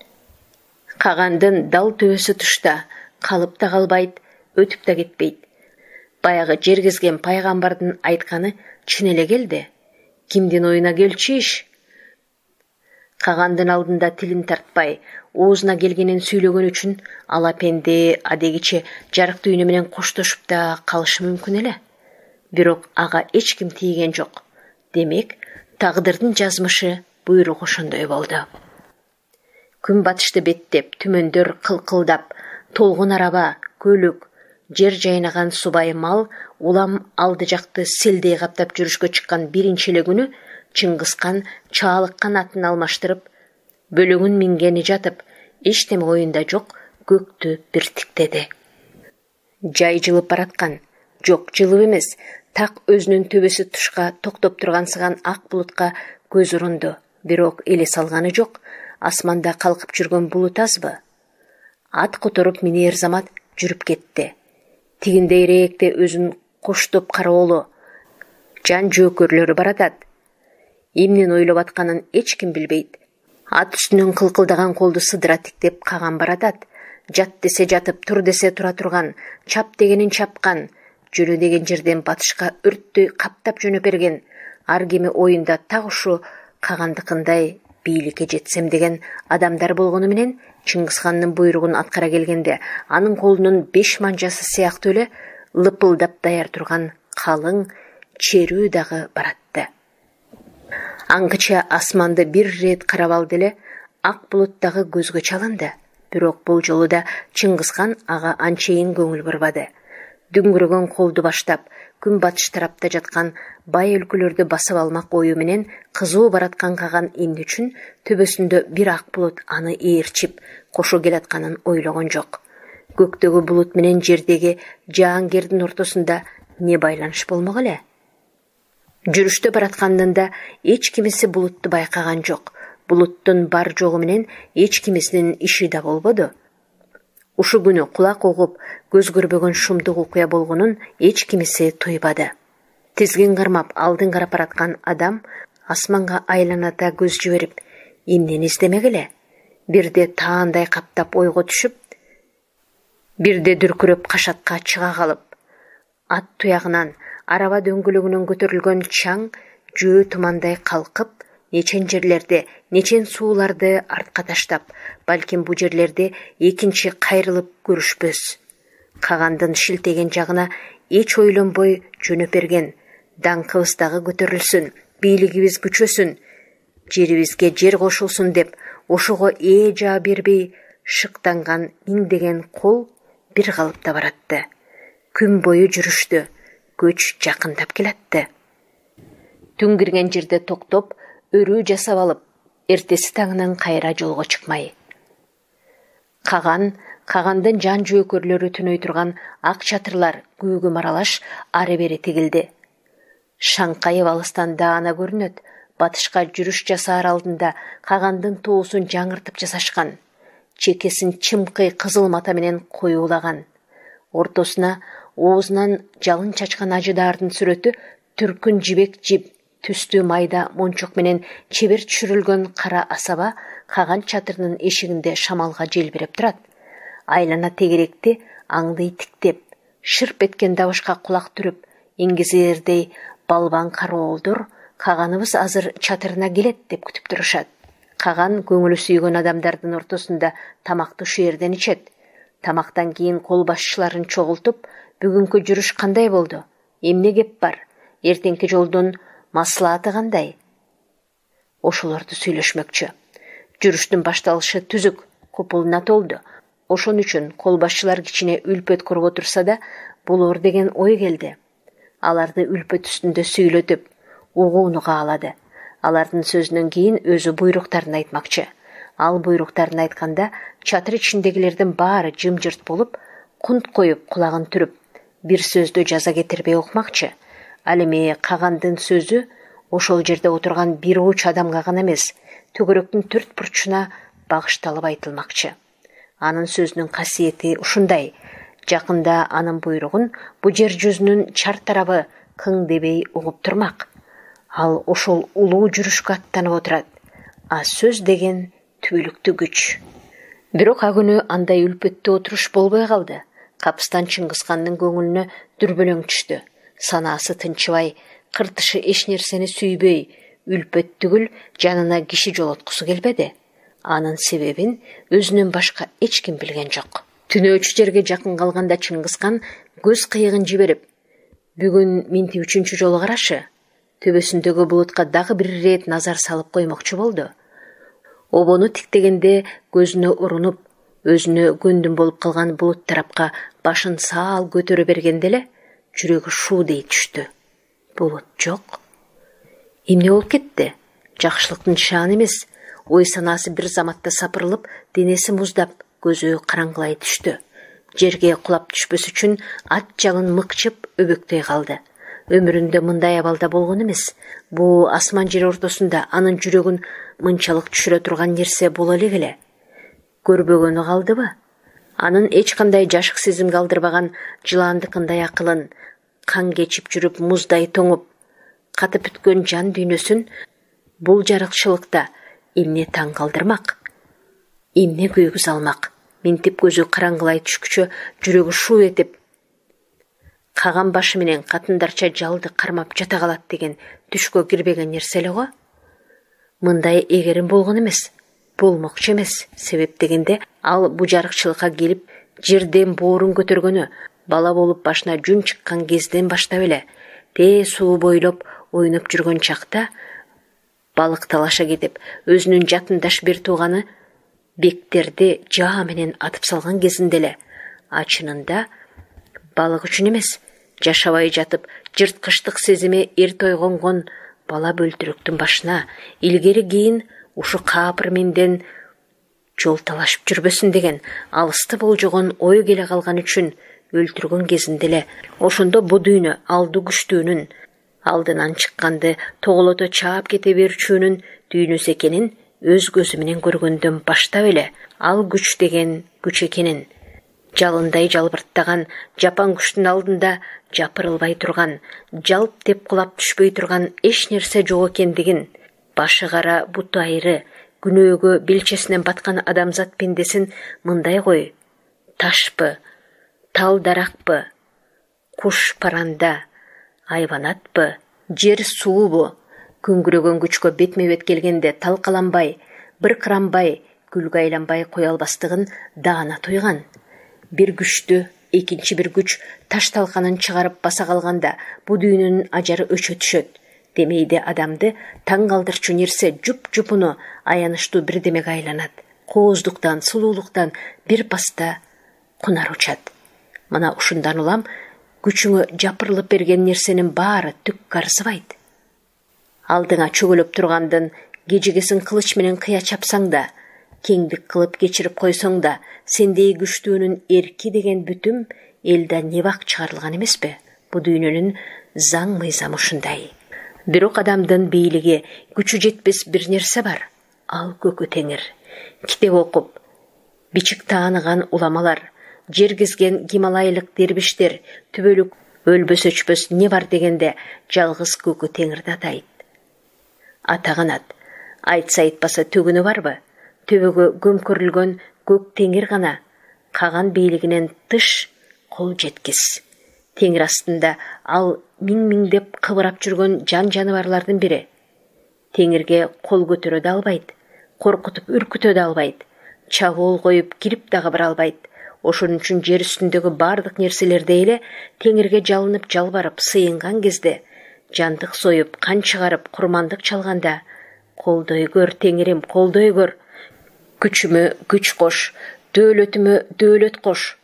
Кагандын дал төбөсү тушта, калып да калбайт, өтүп да кетпейт. Баягы жергизген пайгамбардын айтканы чын эле келди. Кимдин оюна келчү иш? Кагандын алдында тилин тартпай, оозуна келгенин сүйлөгөн үчүн ала пенде адегиче жарык дүйнө менен коштошуп да калышы мүмкүн эле. Бирок ага эч ким тийген жок. Демек, тагдырдын жазмышы буйругу ошондой болду. Күн батышты беттеп, түмөндөр кылкылдап, толгун араба, көлүк, жер жайнаган субай мал улам алды жакты селдей каптап жүрүшкө чыккан биринчи эле күнү Чыңгызхан чаалыккан атын алмаштырып, бөлөгүн мингени жатып, эчтеме оюнда жок, көктү бир тиктеди. Жай жылып бараткан, жок жылып эмес, так өзүнүн төбөсү тушка токтоп тургансыган ак булутка көз урунду, бирок эле салганы жок. Асманда калкып жүргөн булут азбы? Ат которуп минер замат жүрүп кетти. Тигиндейрээкте өзүн коштоп кароолу, жан жөөкөрлөрү баратат. Эмнени ойлоп атканын эч ким билбейт. Ат үстүнөн кылкылдаган колду сыдыра тиктеп каган баратат. Жат десе жатып, тур десе тура турган, чап дегенин чапкан, жөнө деген жерден батышка өрттөй каптап жөнөп берген. Ар кими оюнда так ушу кагандыкындай бийликке жетсем деген адамдар болгону менен Чыңгызхандын буйругун аткара келгенде анын колунун беш манжасы сыяктуу эле лыпылдап даяр турган калың черүү дагы баратты. Аңгыча асманды бир рет карап алды эле, ак булут дагы көзгө чалынды. Бирок бул жолу да Чыңгызхан ага анчейин көңүл бурбады. Дүңгүрөгөн колду баштап, күн батыш тарапта жаткан бай өлкөлөрдү басып алмак ою менен кызуу бараткан каган эмне үчүн төбөсүндө бир ак булут аны ээрчип кошо келатканын ойлогон жок. Көктөгү булут менен жердеги Жаангердин ортосунда не байланыш болмок эле? Жүрүштө бараткандында эч кимиси булутту байкаган жок. Булуттун бар жогу менен эч кимисинин иши да болбоду. Ушу күнү кулак угуп, көз көрбөгөн шумдук окуя болгонун эч кимиси туйбады. Тизгин кармап алдын карап бараткан адам асманга айланата көз жиберип, эмнени издемек эле? Бирде таандай каптап ойго түшүп, бирде дүркүрөп кашатка чыга калып, ат туягынан араба дөңгөлөгүнөн көтөрүлгөн чаң жөө тумандай калкып, нечен жерлерде, нечен сууларды артка таштап, балким бу жерлерде экинчи кайрылып көрүшпөс. Кагандын шилтеген жагына эч ойлонбой жөнөп берген. Даңкыбыз дагы көтөрүлсүн, бийлигибиз күчөсүн, жерибизге жер кошулсун деп, ошого ээ жаа бербей шыктанган миңдеген кол бир калыпта баратты. Күн бою жүрүштү, көч жакындап келатты. Түн кирген жерде токтоп, өрүү жасап алып, эртеси таңынан кайра жолго чыкмай. Каган, кагандын жан жөөкөрлөрү түнөй турган ак чатырлар күүгүм аралаш ары бери тигилди. Шаңкайып алыстан даана көрүнөт, батышка жүрүш жасаар алдында кагандын тоосун жаңыртып жасашкан. Чекесин чымкый кызыл мата менен коюулаган. Ортосуна оозунан жалын чачкан ажыдаардын сүрөтү түркүн жибек жип, түстүү майда мончок менен чебер түшүрүлгөн кара асаба каган чатырынын эшигинде шамалга желбиреп турат. Айлана тегеректи аңдый тиктеп, шырп эткен добушка кулак түрүп, иңгизердей балбан кароолдор каганыбыз азыр чатырына келет деп күтүп турушат. Каган көңүлү сүйгөн адамдардын ортосунда тамакты ушу жерден ичет. Тамактан кийин кол башчыларын чогултуп, бүгүнкү жүрүш кандай болду? Эмне кеп бар? Эртеңки жолдун маслааты кандай? Ошолорду сүйлөшмөкчү. Жүрүштүн башталышы түзүк, купулуна толду. Ошон үчүн кол башчылар кичине үлпөт куруп отурса да, болор деген ой келди. Аларды үлпөт үстүндө сүйлөтүп, угууну каалады. Алардын сөзүнөн кийин өзү буйруктарын айтмакчы. Ал буйруктарын айтканда, чатыр ичиндегилердин баары жымжырт болуп, кунт коюп кулагын түрүп, бир сөздү жаза кетирбей окумакчы. Ал эми кагандын сөзү ошол жерде отурган бир уч адамга гана эмес, төгөрөктүн төрт бурчуна багышталып айтылмакчы. Анын сөзүнүн касиети ушундай: жакында анын буйругун бу жер жүзүнүн чар тарабы кың дебей угуп турмак. Ал ошол улуу жүрүшкө аттанып отурат. А сөз деген түбөлүктүү күч. Бирок а күнү андай үлпөттө отуруш болбой калды. Капыстан Чыңгызхандын көңүлүнө дүрбөлөң түштү. Санаасы тынчыбай, кыртышы эч нерсени сүйбөй, үлпөт түгүл жанына киши жолоткусу келбеди. Анын себебин өзүнөн башка эч ким билген жок. Түнөөчү жерге жакын калганда Чыңгызхан көз кыйыгын жиберип, бүгүн минти үчүнчү жолу карашы, төбөсүндөгү булутка дагы бир рет назар салып коймокчу болду. Обону тиктегенде көзүнө урунуп, өзүнө көндүм болуп калган булут тарапка башын саал көтөрө бергенде эле жүрөгү шуудей түштү. Булут жок. Эмне болуп кетти? Жакшылыктын шааны эмес. Ой санаасы бир заматта сапырылып, денеси муздап, көзү караңгылай түштү. Жерге кулап түшпөс үчүн ат жалын мыкчып өбөктөй калды. Өмүрүндө мындай абалда болгон эмес. Бу асман жер ортосунда анын жүрөгүн мынчалык түшүрө турган нерсе боло элек эле. Көрбөгөнү калдыбы? Анын эч кандай жашык сезим калдырбаган жылаандыкындай акылын, кан кечип жүрүп муздай тоңуп, катып бүткөн жан дүйнөсүн бул жарыкчылыкта эмне таң калдырмак? Эмне күйгүз алмак? Минтип көзү караңгылай түшкүчө жүрөгү шуу этип, каган башы менен катындарча жалды кармап жата калат деген түшкө кирбеген нерсе эле го. Мындай эгерим болгон эмес, болмокчу эмес. Себеп дегенде ал бу жарыкчылыкка келип жерден боорун көтөргөнү бала болуп башына жүн чыккан кезден баштап эле тээ суу бойлоп ойноп жүргөн чакта балык талаша кетип өзүнүн жатындаш бир тууганы бектерди жаа менен атып салган кезинде эле ачынында балык үчүн эмес, жашабай жатып жырткычтык сезими эрте ойгонгон бала бөлтүрөктүн башына илгери кийин ушу каапыр менден жол талашып жүрбөсүн деген алысты болжогон ой келе калган үчүн өлтүргөн кезинде эле ошондо бу дүйнө алду күчтүүнүн алдынан чыкканды тоголото чаап кете берчүүнүн дүйнөсү экенин өз көзү менен көргөндөн баштап эле ал күч деген күч экенин, жалындай жалбырттаган жапан күчтүн алдында жапырылбай турган, жалп деп кулап түшпөй турган эч нерсе жок экендигин, башы кара буту айры, күнөөгө белчесинен баткан адамзат пендесин мындай кой: ташпы, тал даракпы, куш паранда, айванатпы, жер суубу, күңгүрөгөн күчкө бетме бет келгенде талкаланбай, быркыранбай, күлгө айланбай кое албастыгын даана туйган. Бир күчтү экинчи бир күч таш талканын чыгарып баса калганда бу дүйнөнүн ажары өчө түшөт. Демейде адамды таң калтырчу нерсе жуп-жупуну аянычтуу бирдемеге айланат. Кооздуктан, сулуулуктан бир паста кунар учат. Мына ушундан улам күчүңө жапырылып берген нерсенин баары түк карсыбайт. Алдыңа чөгөлөп тургандын кежигесин кылыч менен кыя чапсаң да, кеңдик кылып кечирип койсоң да, сендей күчтүүнүн эрки деген бүтүм элден небак чыгарылган эмеспи? Бу дүйнөнүн заң мыйзамы ушундай. Бирок адамдын бийлиги, күчү жетпес бир нерсе бар. Ал көкү теңир. Китеп окуп, бичик тааныган уламалар, жер кезген гималайлык дербиштер, түбөлүк өлбөс өчпөс не бар дегенде жалгыз көкү теңирди атайт. Атаганат. Айтса айтпаса төгүнү барбы? Төбөгө көмкөрүлгөн көк теңир гана каган бийлигинен тыш кол жеткис. Теңир астында ал миң-миңдеп кыбырап жүргөн жан жаныбарлардын бири. Теңирге кол көтөрө да албайт, коркутуп үркүтө да албайт, чабуул коюп кирип да кабыра албайт. Ошон үчүн жер үстүндөгү бардык нерселерде эле теңирге жалынып жалбарып сыйынган кезде, жандык союп, кан чыгарып, курмандык чалганда, колдой көр теңирим, колдой көр. Күчүмө күч кош, дөөлөтүмө дөөлөт кош.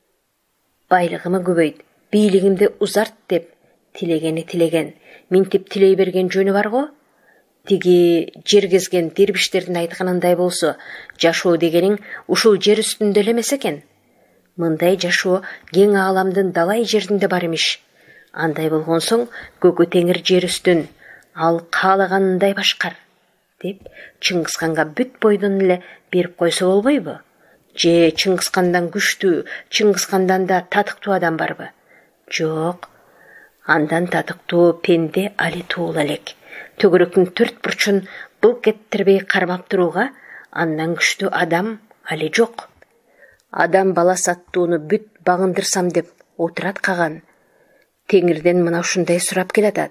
Байлыгымы көбөйт, бийлигимди узарт деп тилегени тилеген, минтип тилей берген жөнү бар го. Тиги жер кезген дербиштердин айтканындай болсо, жашоо дегениң ушул жер үстүндө эле эмес экен. Мындай жашоо кең ааламдын далай жеринде бар имиш. Андай болгон соң көкү теңир жер үстүн ал каалаганындай башкар деп Чыңгызханга бүт бойдон эле берип койсо болбойбу? Же Чыңгызхандан күчтүү, Чыңгызхандан да татыктуу адам барбы? Жок. Андан татыктуу пенде али туула элек. Төгөрөктүн төрт бурчун былк эттирбей кармап турууга андан күчтүү адам али жок. Адам бала саттууну бүт багындырсам деп отурат каган. Теңирден мына ушундай сурап келатат.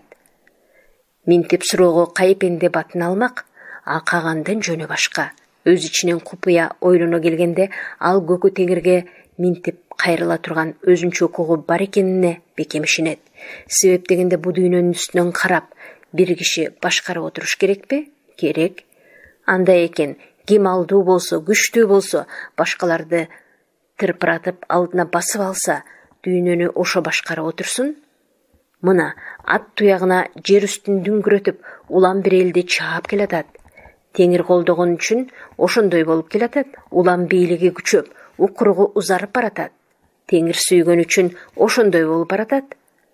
Минтип суроого кай пенде батын алмак, а кагандын жөнү башка. Өз ичинен купуя ойлоно келгенде ал көкү теңирге минтип кайрыла турган өзүнчө укугу бар экенине бекем ишенет. Себеп дегенде бу дүйнөнүн үстүнөн карап бир киши башкарып отуруш керекпи? Керек. Андай экен, ким алдуу болсо, күчтүү болсо, башкаларды тырпыратып алдына басып алса, дүйнөнү ошо башкарып отурсун. Мына ат туягына жер үстүн дүңгүрөтүп, улам бир элди чаап келатат. Теңир колдогон үчүн ошондой болуп келатат. Улам бийлиги күчөп, укуругу узарып баратат. Теңир сүйгөн үчүн ошондой болуп баратат.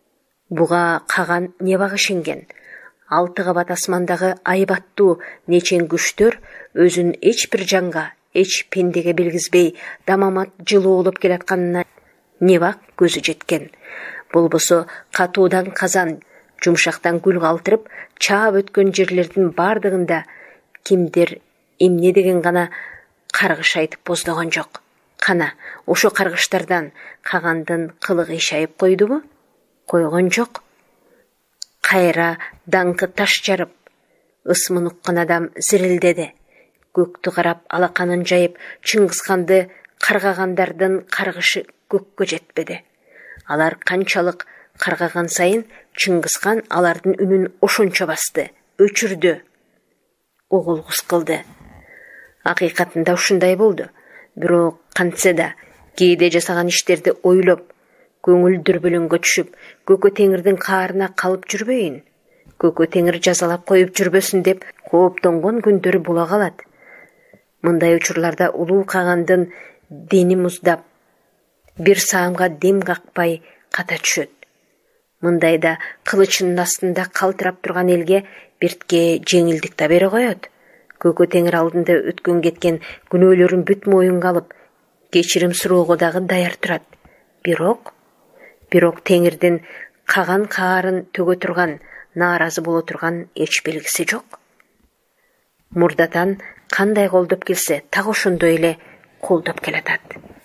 Буга каган не баг ишенген. Алты кабат асмандагы айбаттуу нечен күчтөр өзүн эч бир жанга, эч пендеге билгизбей дамамат жылуу болуп келатканына не баг көзү жеткен. Болбосо катуудан казан, жумшактан гүл калтырып, чаап өткөн жерлердин бардыгында кимдир эмне деген гана каргыш айтып боздогон жок. Кана, ошо каргыштардан кагандын кылыгы ишайып койдубу? Койгон жок. Кайра даңкы таш жарып, Ысмын ұққан адам зірілдеді. Көкті қарап алақанын жайып, Чыңғысханды қарғағандардың қарғышы көкке жетпеді. Алар қаншалық қарғаған сайын Чыңғысхан алардың үнін ошонча басты, өчірді, оғылғыс қылды. Ақиқатында ушундай болды. Бирок кантсе да кейде жасаған іштерді ойлоп, көңіл дүрбөлөңгө түшүп, Көкө Теңирдин каарына калып жүрбөйүн. Көкө Теңир жазалап коюп жүрбөсүн деп кооптонгон күндөрү була калат. Мындай учурларда улуу кагандын дени муздап, бир саамга дем какпай ката түшөт. Мындайда кылычынын астында калтырап турган элге биртке жеңилдик да бере коет. Көкө Теңир алдында өткөн кеткен күнөөлөрүн бүт моюнга алып, кечирим суроого дагы даяр турат. Бирок, бирок Теңирдин каган каарын төгө турган, нааразы боло турган эч белгиси жок. Мурдатан кандай колдоп келсе, так ошондой эле колдоп келатат.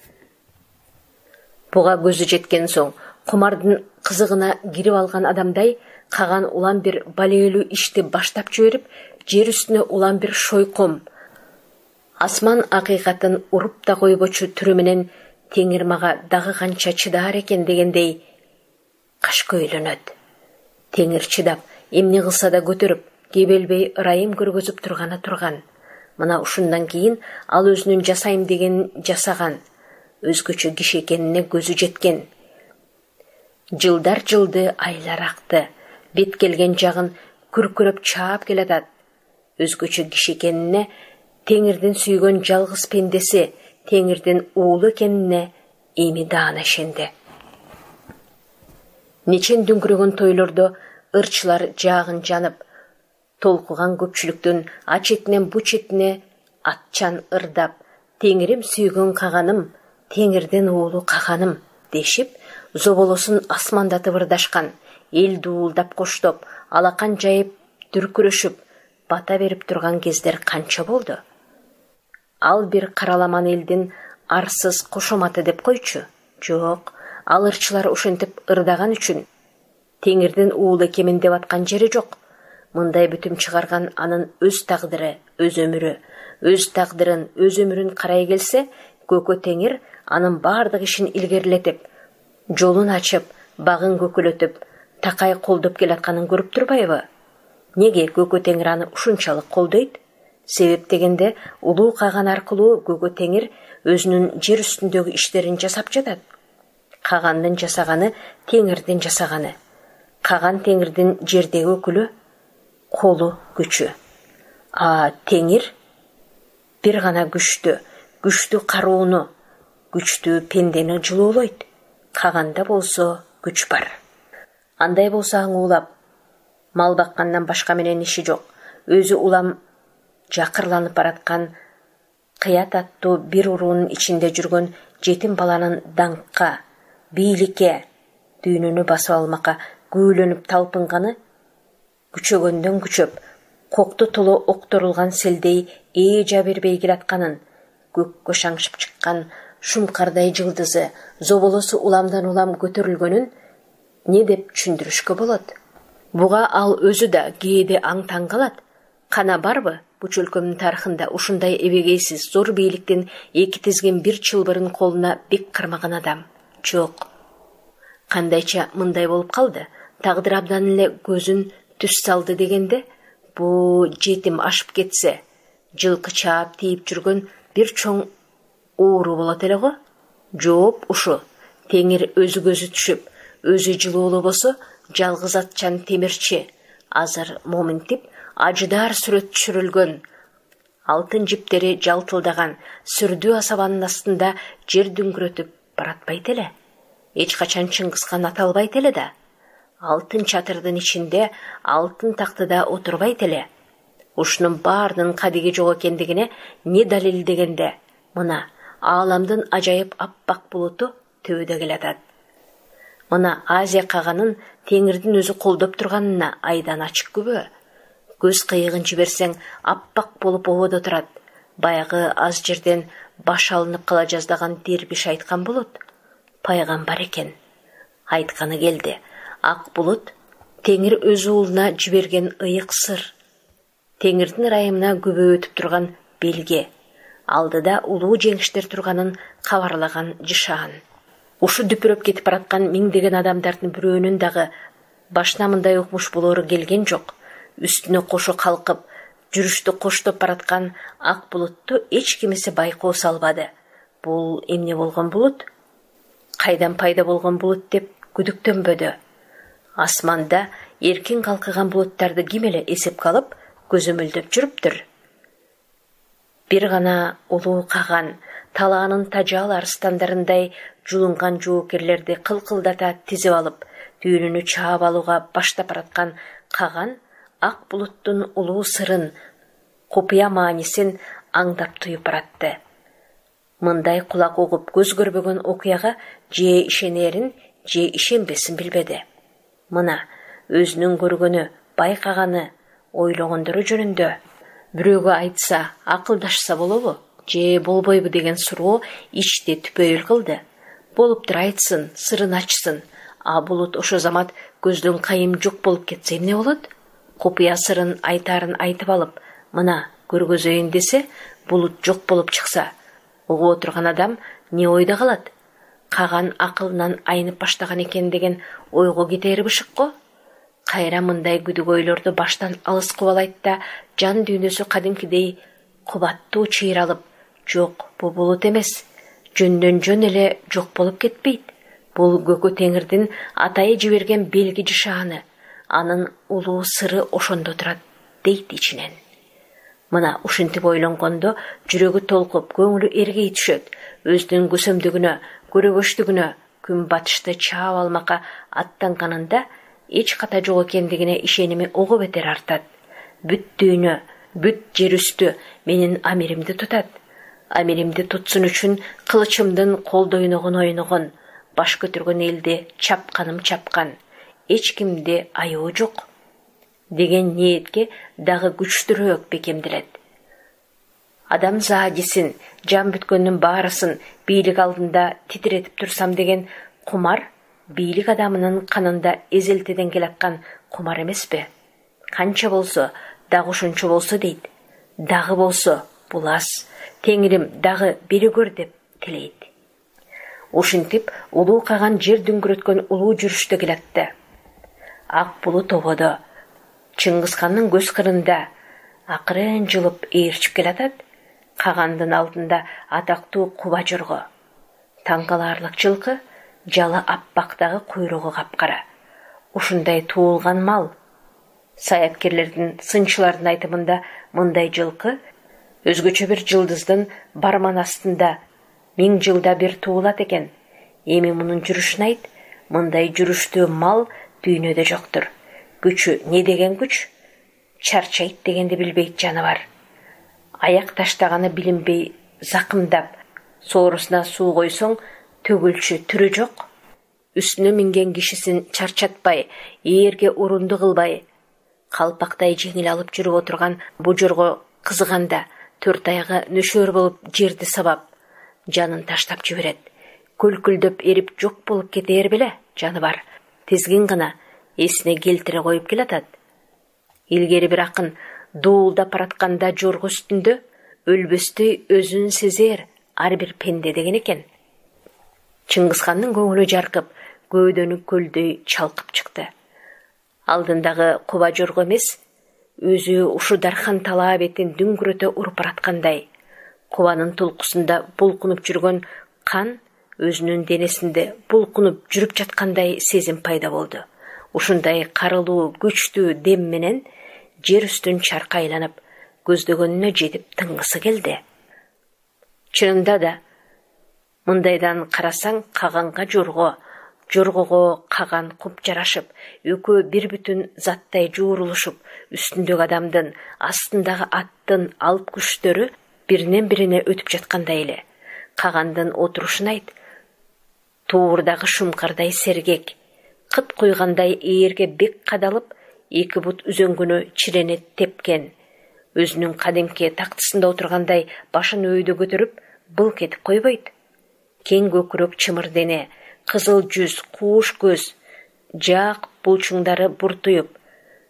Буга көзү жеткен соң, кумардын кызыгына кирип алган адамдай, каган улам бир балелүү ишти баштап жиберип, жер үстүнө улам бир шойком, асман акыйкатын уруп да койбочу түрү менен Теңир мага дагы канча чыдаар экен дегендей каш көйлөнөт. Теңир чыдап, эмне кылса да көтөрүп, кебелбей ырайым көргөзүп турганы турган. Мына ушундан кийин ал өзүнүн жасайм деген жасаган, өзгөчө киши экенине көзү жеткен. Жылдар жылды, айлар акты, бет келген жагын күркүрөп чаап келатат. Өзгөчө киши экенине, Теңирдин сүйгөн жалгыз пендеси, Теңирдин уулу экенине эми даана ишенди. Нечен дүңкүрөгөн тойлордо ырчылар жаагын жанып, толкуган көпчүлүктүн а четинен бу четине атчан ырдап, Теңирим сүйгөн каганым, Теңирдин уулу каганым дешип, зоболосун асмандатып ырдашкан, эл дуулдап коштоп, алакан жайып, дүркүрөшүп, бата берип турган кездер канча болду. Ал бир караламан элдин арсыз кошоматы деп койчу. Жок, ал ырчылар ушинтип ырдаган үчүн Теңирдин уулу экенин деп аткан жери жок. Мындай бүтүм чыгарган анын өз тагдыры, өз өмүрү, өз тагдырын, өз өмүрүн карай келсе, Көкө Теңир анын бардык ишин илгерилетип, жолун ачып, багын көкөлөтүп, такай колдоп келатканын көрүп турбайбы? Неге Көкө Теңир аны ушунчалык колдойт? Себеп дегенде, улуу каган аркылуу Көкө Теңир өзүнүн жер үстүндөгү иштерин жасап жатат. Кагандын жасаганы Теңирдин жасаганы. Каган Теңирдин жердеги өкүлү, колу күчү. А Теңир бир гана күчтү, күчтүү кароону, күчтүү пендени жылуулойт. Каганда болсо күч бар. Андай болсо аңуулап, мал баккандан башка менен иши жок. Өзү улам жакырланып бараткан, кыят аттуу бир уруунун ичинде жүргөн жетим баланын даңкка, бийликке, дүйнөнү басып алмакка күүлөнүп талпынганы, күчөгөндөн күчөп, кокту толо окторулган селдей эжа бербей келатканын, көккө шаңшып чыккан шумкардай жылдызы, зоболосу уламдан улам көтөрүлгөнүн не деп түшүндүрүшкө болот? Буга ал өзү да кээде аң таң калат. Кана барбы бу чөлкөмдүн тарыхында ушундай эбегейсиз зор бийликтин эки тизген бир чылбырын колуна бек кармаган адам? Жок. Кандайча мындай болуп калды? Тагдыр абдан эле көзүн түз салды дегенде, бу жетим ашып кетсе, жылкы чаап тийип жүргөн бир чоң оору болот эле го? Жооп ушу. Теңир өзү көзү түшүп, өзү жылуулуу болсо, жалгыз атчан темирчи, азыр моминтип, ажыдар сүрөт түшүрүлгөн, алтын жиптери жалтылдаган сүрдүү асабанын астында жер дүңкүрөтүп баратпайт эле. Эч качан Чыңгызхан аталбайт эле да. Алтын чатырдын ичинде, алтын тактыда отурбайт эле. Ушунун баарынын кадиги жок экендигине не далил дегенде, мына ааламдын ажайып аппак булуту төбөдө келатат. Мына Азия каганын Теңирдин өзү колдоп турганына айдан ачык күбө. Көз кыйыгын жиберсең, аппак болуп ободо турат. Баягы аз жерден баш алынып кала жаздаган дербиш айткан болот. Пайгамбар экен. Айтканы келди. Ак булут Теңир өз уулуна жиберген ыйык сыр. теңирдин ырайымына күбө өтүп турган белге, алдыда улуу жеңиштер турганын кабарлаган жышаан. Ушу дүпүрөп кетип бараткан миңдеген адамдардын бирөөнүн дагы башына мындай укмуш болору келген жок. Үстүнө кошо калкып, жүрүштү коштоп бараткан ак булутту эч кимиси байкоо салбады. Бул эмне болгон булут? Кайдан пайда болгон булут деп күдүктөнбөдү. Асманда эркин калкыган булуттарды ким эле эсепке алып көзөмөлдөп жүрүптүр? Бир гана улуу каган, талаанын тажал арстандарындай жулунган жоокерлерди кылкылдата тизип алып, түйүнүнү чаап алууга баштап бараткан каган ак булуттун улуу сырын, купуя маанисин аңдап туюп баратты. Мындай кулак угуп көз көрбөгөн окуяга же ишенерин, же ишенбесин билбеди. Мына өзүнүн көргөнү, байкаганы, ойлогондору жөнүндө бирөөгө айтса, акылдашса болобу, же болбойбу деген суроо ичте түпөйүл кылды. Болуптур, айтсын, сырын ачсын. А булут ошо замат көздөн кайым жок болуп кетсе эмне болот? Купуя сырын айтарын айтып алып, мына көргөзөйүн десе, булут жок болуп чыкса, угуп отурган адам не ойдо калат? Каган акылынан айнып баштаган экен деген ойго кетери бышык го. Кайра мындай күдүк ойлорду баштан алыс кубалайт да, жан дүйнөсү кадимкидей кубаттуу чыйралып, жок, бул булут эмес, жөндөн жөн эле жок болуп кетпейт. Бул көкө теңирдин атайы жиберген белги жышааны, анын улуу сыры ошондо турат, дейт ичинен. Мына ушинтип ойлонгондо жүрөгү толкуп, көңүлү эргей түшөт, өзүнүн көсөмдүгүнө, көрөгөчтүгүнө, күн батышты чаап алмакка аттанганында эч ката жок экендигине ишеними ого бетер артат. Бүт дүйнө, бүт жер үстү менин амиримди тутат. Амиримди тутсун үчүн кылычымдын колдойногун ойногон, баш көтөргөн элди чапканым чапкан, эч кимди аябы жок деген ниетке дагы күчтүүрөөк бекемделет. Адам заадисин, жан бүткөндүн баарысын бийлик алдында титиретип турсам деген кумар бийлик адамынын канында эзелтеден келаткан кумар эмеспи? Канча болсо, дагы ошончо болсо дейт. Дагы болсо, бул аз. Теңирим дагы бери көр деп тилейт. Ушинтип, улуу каган жер дүңгүрөткөн улуу жүрүштө келатты. Ак булут ободо, Чыңгызхандын көз кырында акырын жылып ээрчип келатат. Кагандын алдында атактуу Куба жорго, таңкалаарлык жылкы, жалы аппактагы куйругу капкара. Ушундай туулган мал. Саяпкерлердин, сынчылардын айтымында мындай жылкы өзгөчө бир жылдыздын барман астында миң жылда бир туулат экен. Эми мунун жүрүшүн айт, мындай жүрүштүү мал дүйнөдө жоктур. Күчү не деген күч? Чарчайт дегенди билбейт жаныбар. Аяк таштаганы билинбей закымдап, соорусуна суу койсоң, төгүлчү түрү жок. Үстүнө минген кишисин чарчатпай, ээрге урунду кылбай, калпактай жеңил алып жүрүп отурган бу жорго кызыганда төрт аягы нөшөр болуп жерди сабап, жанын таштап жиберет. Көлкүлдөп эрип жок болуп кетер беле жаныбар. Тезгин гана эсине келтире коюп келатат. Илгери бир акын дуулдап баратканда жорго үстүндө өлбөстөй өзүн сезер ар бир пенде деген экен. Чыңгызхандын көңүлү жаркып, көөдөнү көлдөй чалкып чыкты. Алдындагы Куба жорго эмес, өзү ушу дархан талаа бетин дүңгүрөтө уруп бараткандай. Кубанын тулкусунда булкунуп жүргөн кан өзүнүн денесинде булкунуп жүрүп жаткандай сезим пайда болду. Ушундай карылуу, күчтүү дем менен жер үстүн чарка айланып, көздөгөнүнө жетип тыңгысы келди. Чынында да, мындайдан карасаң, каганга жорго, жоргого каган куп жарашып, экөө бир бүтүн заттай жуурулушуп, үстүндөгү адамдын, астындагы аттын алып күчтөрү биринен бирине өтүп жаткандай эле. Кагандын отурушун айт. Туурдагы шумкардай сергек, кыт куйгандай ээрге бек кадалып, эки бут үзөңгүнү чирене тепкен. Өзүнүн кадимки тактысында отургандай башын өйдө көтөрүп, былк этип койбойт. Кең көкүрөк чымыр дене, кызыл жүз, кууш көз, жаак булчуңдары буртуюп,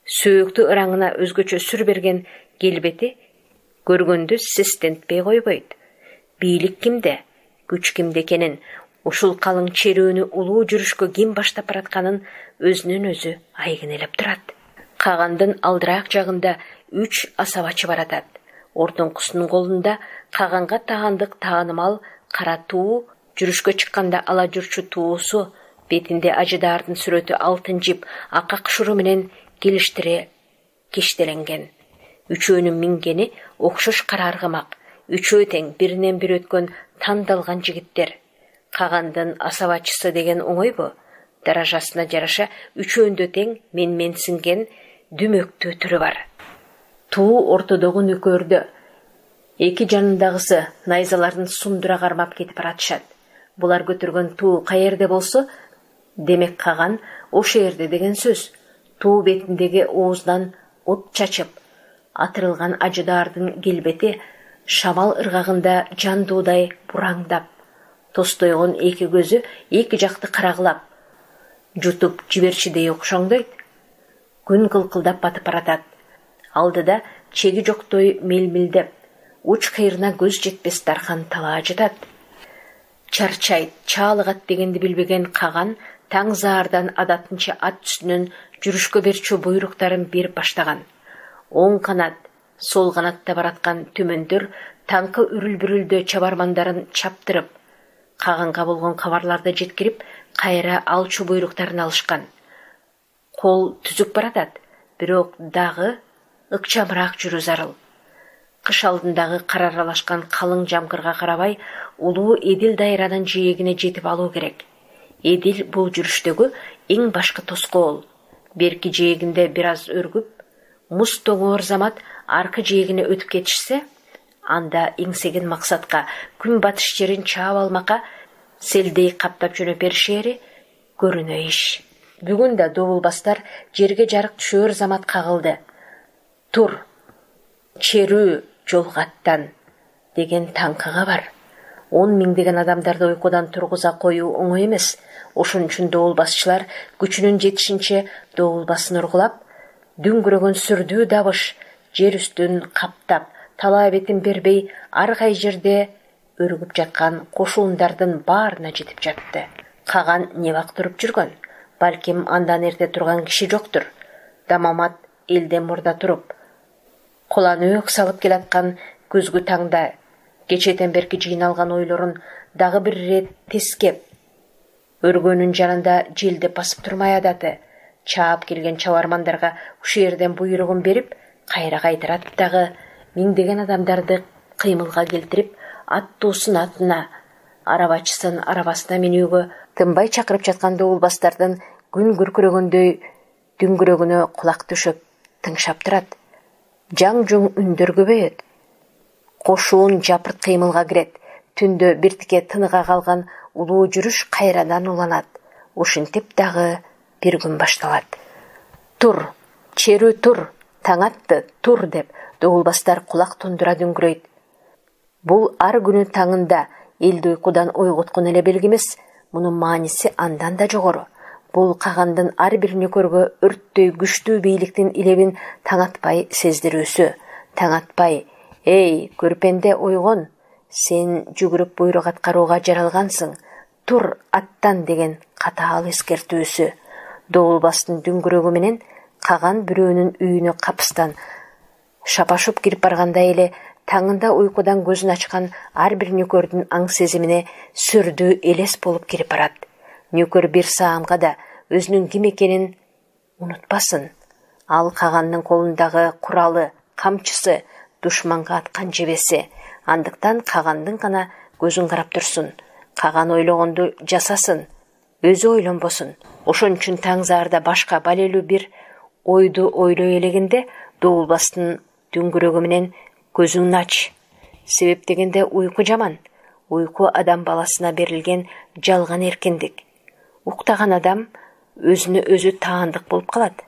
Сөөктү ыраңына өзгөчө сүр берген келбети көргөндү сестентпей койбойт. Бийлик кимде, күч кимде экенин, ушул калың черөөнү улуу жүрүшкө ким баштап баратканын өзүнөн өзү айгинелеп турат. Кагандын алдыраак жагында үч асабачы баратат. Ордоңкусунун колунда Каганга тагандык таанымал кара туу, жүрүшкө чыкканда ала жүрчү туусу, бетинде ажыдаардын сүрөтү алтын жип, ака кышыру менен келиштире кештеленген. Үчөөнүн мингени окшош кара аргымак, үчөө тең биринен бири өткөн тандалган жигиттер. Кагандын асабачысы деген оңойбу? Даражасына жараша үчөөндө тең мен-менсинген дүмөктүү түрү бар. Туу ортодогу нөкөрдө. Эки жанындагысы найзалардын сундура кармап кетип баратышат. Булар көтөргөн туу каерде болсо, демек Каган ошо жерде деген сөз. Туу бетиндеги оозунан от чачып, атырылган ажыдаардын келбети шамал ыргагында жандуудай бураңдап, тостойгон эки көзү эки жакты карагылап, жутуп жиберчидей окшоңдойт. Күн кылкылдап батып баратат. Алдыда чеги жоктой мелмилдеп, уч кыйрына көз жетпес дархан талаа жатат. Чарчайт, чаалыгат дегенди билбеген Каган таң заардан адатынча ат үстүнөн жүрүшкө берчү буйруктарын берип баштаган. Оң канат, сол канатта бараткан төмөндөр таңкы үрүл-бүрүлдө чабармандарын чаптырып, Каганга болгон кабарларды жеткирип, кайра алчу буйруктарын алышкан. Кол түзүк баратат, бирок дагы ыкчамыраак жүрүү зарыл. Кыш алдындагы кар аралашкан калың жамкырга карабай, улуу Эдил дайранын жээгине жетип алуу керек. Эдил бул жүрүштөгү эң башкы тоскоол. Берки жээгинде бир аз өргүп, муз тоңоор замат аркы жээгине өтүп кетишсе, анда эңсеген максатка, күн батыш жерин чаап алмакка селдей каптап жөнөп беришери көрүнө иш. Бүгүн да добулбастар жерге жарык түшөр замат кагылды. Тур, черүү жолгаттан деген таңкыга бар. Он миңдеген адамдарды уйкудан тургуза коюу оңой эмес. Ошон үчүн добулбасчылар күчүнүн жетишинче добулбасын ургулап, дүңгүрөгөн сүрдүү дабыш жер үстүн каптап, талаа бетин бербей, ар кай жерде өргүп жаткан кошуундардын баарына жетип жатты. Каган не вак туруп жүргөн? Балким андан эрте турган киши жоктур. Дамамат элден мурда туруп, куланы өк салып келаткан көзгү таңда кечеден берки жыйналган ойлорун дагы бир рет тескеп, өргөнүн жанында желдеп басып турмай адаты, чаап келген чабармандарга ушул жерден буйругун берип, кайра кайтарат дагы миңдеген адамдарды кыймылга келтирип, аттуусун атына, арабачысын арабасына менүүгө тынбай чакырып жаткан добулбастардын күн күркүрөгөндөй дүңгүрөгүнө кулак түшүп тыңшап турат. Жаң жуң үндөр көбөйөт. Кошуун жапырт кыймылга кирет. Түндө биртике тыныга калган улуу жүрүш кайрадан уланат. Ушинтип дагы бир күн башталат. Тур, черүү тур, таң атты, тур деп добулбастар кулак тундура дүңгүрөйт. Бул ар күнү таңында элди уйкудан ойготкон эле белги эмес, мунун мааниси андан да жогору. Бул Кагандын ар бир нөкөргө өрттөй күчтүү бийликтин илебин таң атпай сездирүүсү. Таң атпай, эй, көрпенде ойгон, сен жүгүрүп буйрук аткарууга жаралгансың, тур аттан деген катаал эскертүүсү. Добулбастын дүңгүрөгү менен Каган бирөөнүн үйүнө капыстан шапашып кирип барганда эле таңында уйкудан көзүн ачкан ар бир нөкөрдүн аң сезимине сүрдүү элес болуп кирип барат. Нөкөр бир саамга да өзүнүн ким экенин унутпасын. Ал Кагандын колундагы куралы, камчысы, душманга аткан жебеси. Андыктан Кагандын гана көзүн карап турсун. Каган ойлогонду жасасын, өзү ойлонбосун. Ошон үчүн таң заарда башка балелүү бир ойду ойлой элегенде добулбастын дүңгүрөгү менен көзүңдү ач. Себеп дегенде уйку жаман. Уйку адам баласына берилген жалган эркиндик. Уктаган адам өзүнө өзү таандык болуп калат.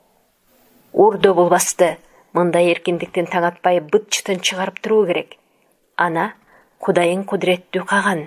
Ур добулбасты мындай эркиндиктен таң атпай быт-чытын чыгарып туруу керек. Ана, Кудайың кудуреттүү Каган.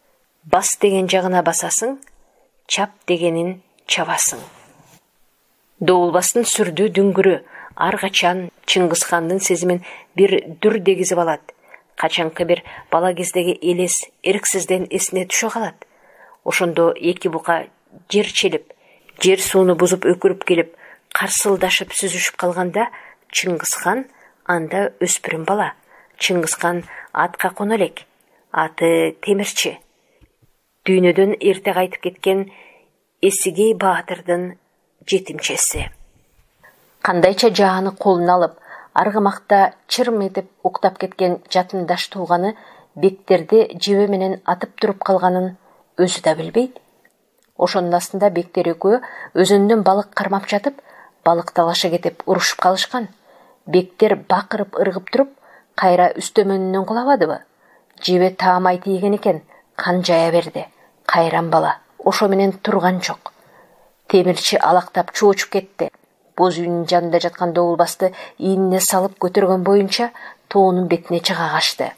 Бас деген жагына басасың, чап дегенин чабасың. Добулбастын сүрдүү дүңгүрү ар качан Чыңгызхандын сезимин бир дүр дегизип алат. Качанкы бир бала кездеги элес эрксизден эсине түшө калат. Ошондо эки бука жер челип, жер сууну бузуп өкүрүп келип, карсылдашып сүзүшүп калганда Чыңгызхан анда өспүрүм бала. Чыңгызхан атка коно элек. Аты Темирчи. Дүйнөдөн эрте кайтып кеткен Эсигей баатырдын жетимчеси. Кандайча жааны колуна алып, аргымакта чырм этип уктап кеткен жатындаш тууганы бектерди жебе менен атып туруп калганын өзү да билбейт. Ошонун астында бектер экөө өзүнүн балык кармап жатып, балык талашы кетип урушуп калышкан. Бектер бакырып ыргып туруп, кайра үстөмөнүнөн кулабадыбы? Жебе таамай тийген экен, кан жая берди. Кайран бала ошо менен турган жок. Темирчи алактап чоочуп кетти. Боз үйүнүн жанында жаткан Добулбасты ийине салып көтөргөн боюнча тоонун бетине чыга качты.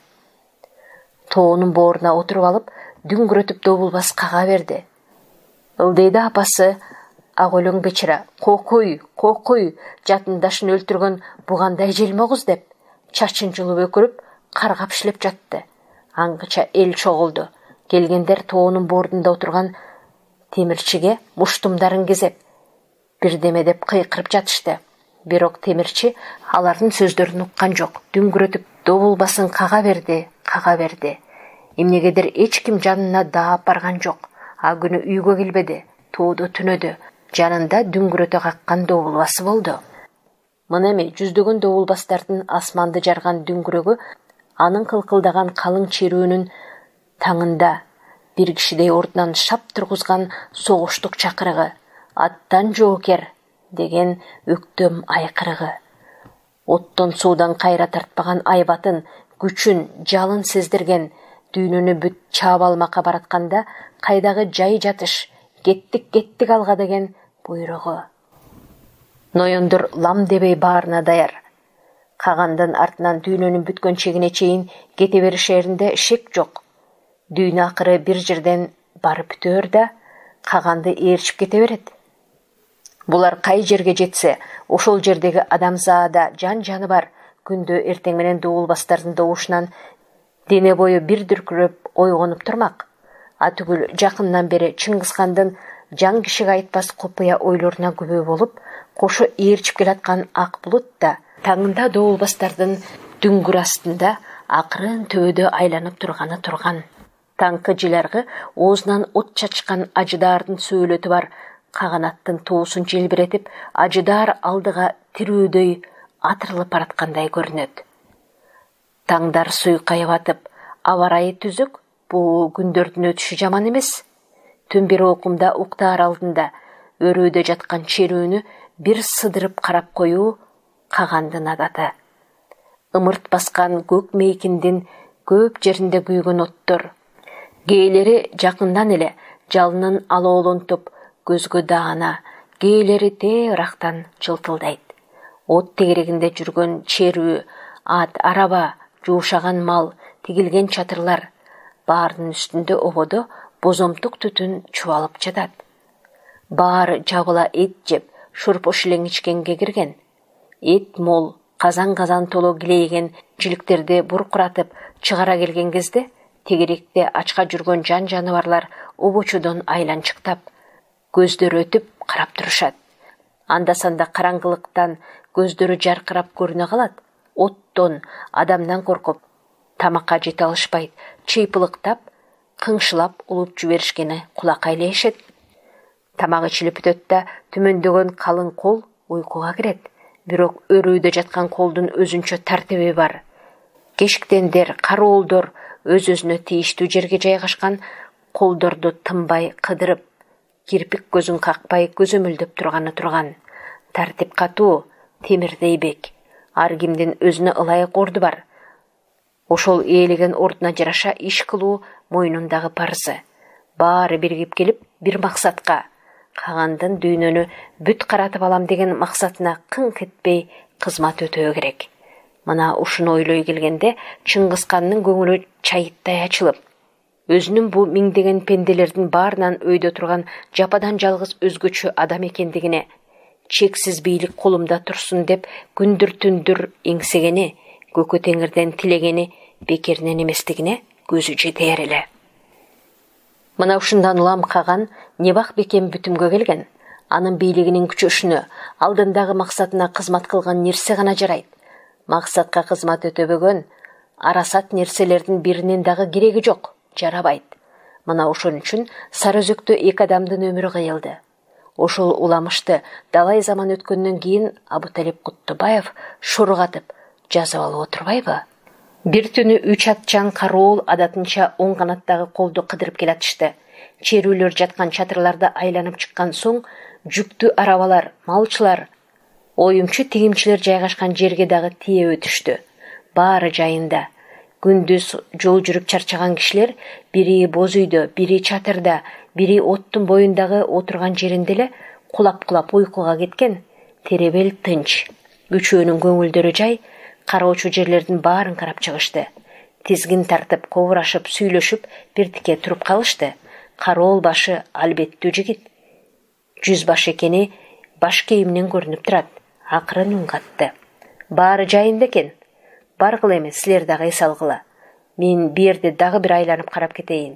Тоонун бооруна отуруп алып, дүңгүрөтүп Добулбас кага берди. Ылдыйды апасы, ак өлөң бечара, кокуй, кокуй, жатындашын өлтүргөн бугандай желмогуз деп, чачын жулуп өкүрүп, каргап шилеп жатты. Аңгыча эл чогулду. Келгендер тоонун боордунда отурган Темирчиге муштумдарын кезеп, бирдеме деп кыйкырып жатышты. Бирок Темирчи алардын сөздөрүн уккан жок. Дүңгүрөтүп Добулбасын кага берди, кага берди. Эмнегедир эч ким жанына даап барган жок. А күнү үйгө келбеди. Тоодо түнөдү. Жанында дүңгүрөтө каккан Добулбасы болду. Мына эми жүздөгөн Добулбастардын асманды жарган дүңгүрөгү анын кылкылдаган калың черүүнүн таңында бир кишидей ордунан шап тургузган согуштук чакырыгы, аттан жоокер деген өктөм айкырыгы. Оттон суудан кайра тартпаган айбатын, күчүн, жалын сездирген, дүйнөнү бүт чаап алмакка баратканда кайдагы жай жатыш, кеттик кеттик алга деген буйругу. Ноёндур лам дебей баарына даяр. Кагандын артынан дүйнөнүн бүткөн чегине чейин кете беришеринде шек жок. Дүйнө акыры бир жерден барып бүтөр да, каганды ээрчип кете берет. Булар кай жерге жетсе, ошол жердеги адамзаада жан-жаны бар күндө эртең менен Добулбастардын добушунан дене бою бир дүркүрөп ойгонуп турмак. Атүгүл жакындан бери Чыңгызхандын жан кишиге айтпас копуя ойлоруна күбө болуп, кошо ээрчип келаткан ак булут да таңында Добулбастардын дүңгүр астында акырын төбөдө айланып турганы турган. Таңкы жиларгы оозунан от чачкан ажыдаардын сөөлөтү бар каганаттын туусун желбиретип, ажыдаар алдыга тирөөдөй атырылып бараткандай көрүнөт. Таңдар суйкайып атып, аба ырайы түзүк, бул күндөрдүн өтүшү жаман эмес. Түн бир окумда уктаар алдында өрөөдө жаткан черүүнү бир сыдырып карап коюу кагандын адаты. Ымырт баскан көк мейкиндин көп жеринде күйгөн оттор, кээлери жакындан эле жалынын алоолонтуп көзгө даана, кээлери тээырактан жылтылдайт. От тегерегинде жүргөн черүү, ат, араба, жуушаган мал, тигилген чатырлар баарынын үстүндө ободо бозомтук түтүн чубалып жатат. Баары жабыла эт жеп, шурпу шилең ичкенге кирген. Эт мол, казан-казан толо килейген жиликтерди буркуратып чыгара келген кезде тегеректе ачка жүргөн жан жаныбарлар обочодон айланчыктап, көздөрү өтүп карап турушат. Анда-санда караңгылыктан көздөрү жаркырап көрүнө калат. Оттон, адамдан коркуп, тамакка жете алышпайт, чыйпылыктап, кыңшылап улуп жиберишкени кулак айлашет. Тамак ичилип бүтөт да, түмөндөгөн калың кол уйкуга кирет. Бирок өрөөдө жаткан колдун өзүнчө тартиби бар. Кешиктендер, кароолдор өз-өзүнө тийиштүү жерге жайгашкан колдорду тынбай кыдырып, кирпик көзүн какпай көзөмөлдөп турганы турган. Тартип катуу, темирдей бек. Ар кимдин өзүнө ылайык орду бар. Ошол ээлеген ордуна жараша иш кылуу мойнундагы парызы. Баары биригип келип бир максатка, кагандын дүйнөнү бүт каратып алам деген максатына кыңк этпей кызмат өтөө керек. Мына ушуну ойлой келгенде Чыңгызхандын көңүлү чайыттай ачылып, өзүнүн бул миңдеген пенделердин баарынан өйдө турган жападан жалгыз өзгөчө адам экендигине, чексиз бийлик колумда турсун деп күндүр түндүр эңсегени, көкө теңирден тилегени бекеринен эместигине көзү жетер эле. Мына ушундан улам каган Небак бекем бүтүмгө келген. Анын бийлигинин күчөшүнө, алдындагы максатына кызмат кылган нерсе гана жарайт. Максатка кызмат өтөбөгөн, арасат нерселердин биринин дагы кереги жок, жарабайт. Мына ошон үчүн Сары Өзөктө эки адамдын өмүрү кыйылды. Ошол уламышты далай заман өткөндөн кийин Абуталип Куттубаев шургатып, жазып алып отурбайбы? Бир түнү үч атчан кароол адатынча оң канаттагы колду кыдырып келатышты. Черүүлөр жаткан чатырларды айланып чыккан соң, жүктүү арабалар, малчылар, оюмчу тигимчилер жайгашкан жерге дагы тие өтүштү. Баары жайында. Күндүз жол жүрүп чарчаган кишилер бири боз үйдө, бири чатырда, бири оттун боюндагы отурган жеринде эле кулап-кулап уйкуга кеткен. Теребел тынч. Үчөөнүн көңүлдөрү жай, кароочу жерлердин баарын карап чыгышты. Тизгин тартып, ковурашып, сүйлөшүп, биртике туруп калышты. Кароол башы албеттүү жигит. Жүз баш экени баш кийиминен көрүнүп турат. Акырын үн катты. Баары жайында экен. Баргыла эме, силер дагы эс алгыла. Мен бу жерде дагы бир айланып карап кетейин.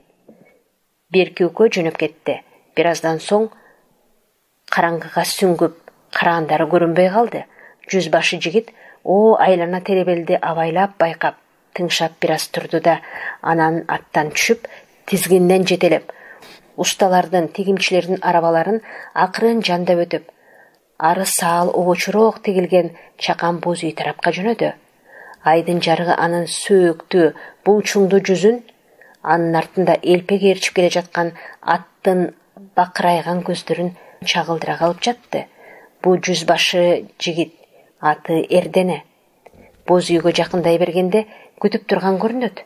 Берки экөө жөнөп кетти. Бир аздан соң караңгыга сүңгүп, караандары көрүнбөй калды. Жүз башы жигит о айлана теребелди абайлап байкап, тыңшап бир аз турду да, анан аттан түшүп, тизгинден жетелеп, усталардын, тигимчилердин арабаларын акырын жандап өтүп, ары саал огочуроок тигилген чакан боз үй тарапка жөнөдү. Айдын жарыгы анын сөөктүү, булчуңдуу жүзүн, анын артында элпе керчип келе жаткан аттын бакырайган көздөрүн чагылдыра калып жатты. Бу жүз башы жигит, аты Эрдене. Боз үйгө жакындай бергенде күтүп турган көрүнөт.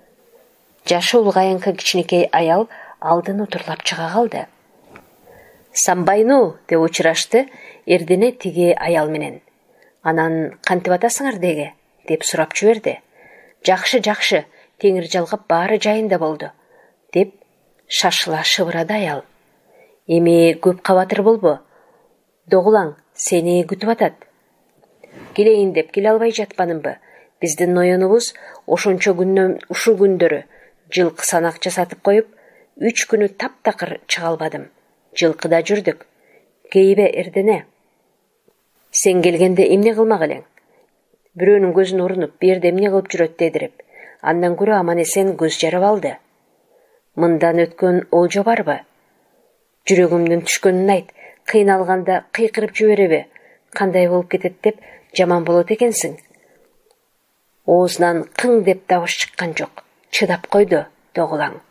Жашы улгайыңкы кичинекей аял алдын утурлап чыга калды. Самбайну деп учурашты Эрдене тиги аял менен. Анан кантип атасыңар деге деп сурап жиберди. Жакшы, жакшы, теңир жалгап баары жайында болду деп шашыла шыбырады аял. Эми көп кабатыр болбо. Догулаң, сени күтүп атат. Келейин деп келе албай жатпанымбы? Биздин ноёнубуз ошончо күндөн ушул күндөрү жылкы санак жасатып коюп, үч күнү таптакыр чыга албадым. Жылкыда жүрдүк. Кейбе Эрдене. Сен келгенде эмне кылмак элең? Бирөөнүн көзүн урунуп, бу жерде эмне кылып жүрөт дедирип, андан көрө аман эсен көз жарып алды. Мындан өткөн олжо барбы? Жүрөгүмдүн түшкөнүн айт, кыйналганда кыйкырып жибереби? Кандай болуп кетет деп жаман болот экенсиң. Оозунан кың деп табыш чыккан жок. Чыдап койду, Догулаң.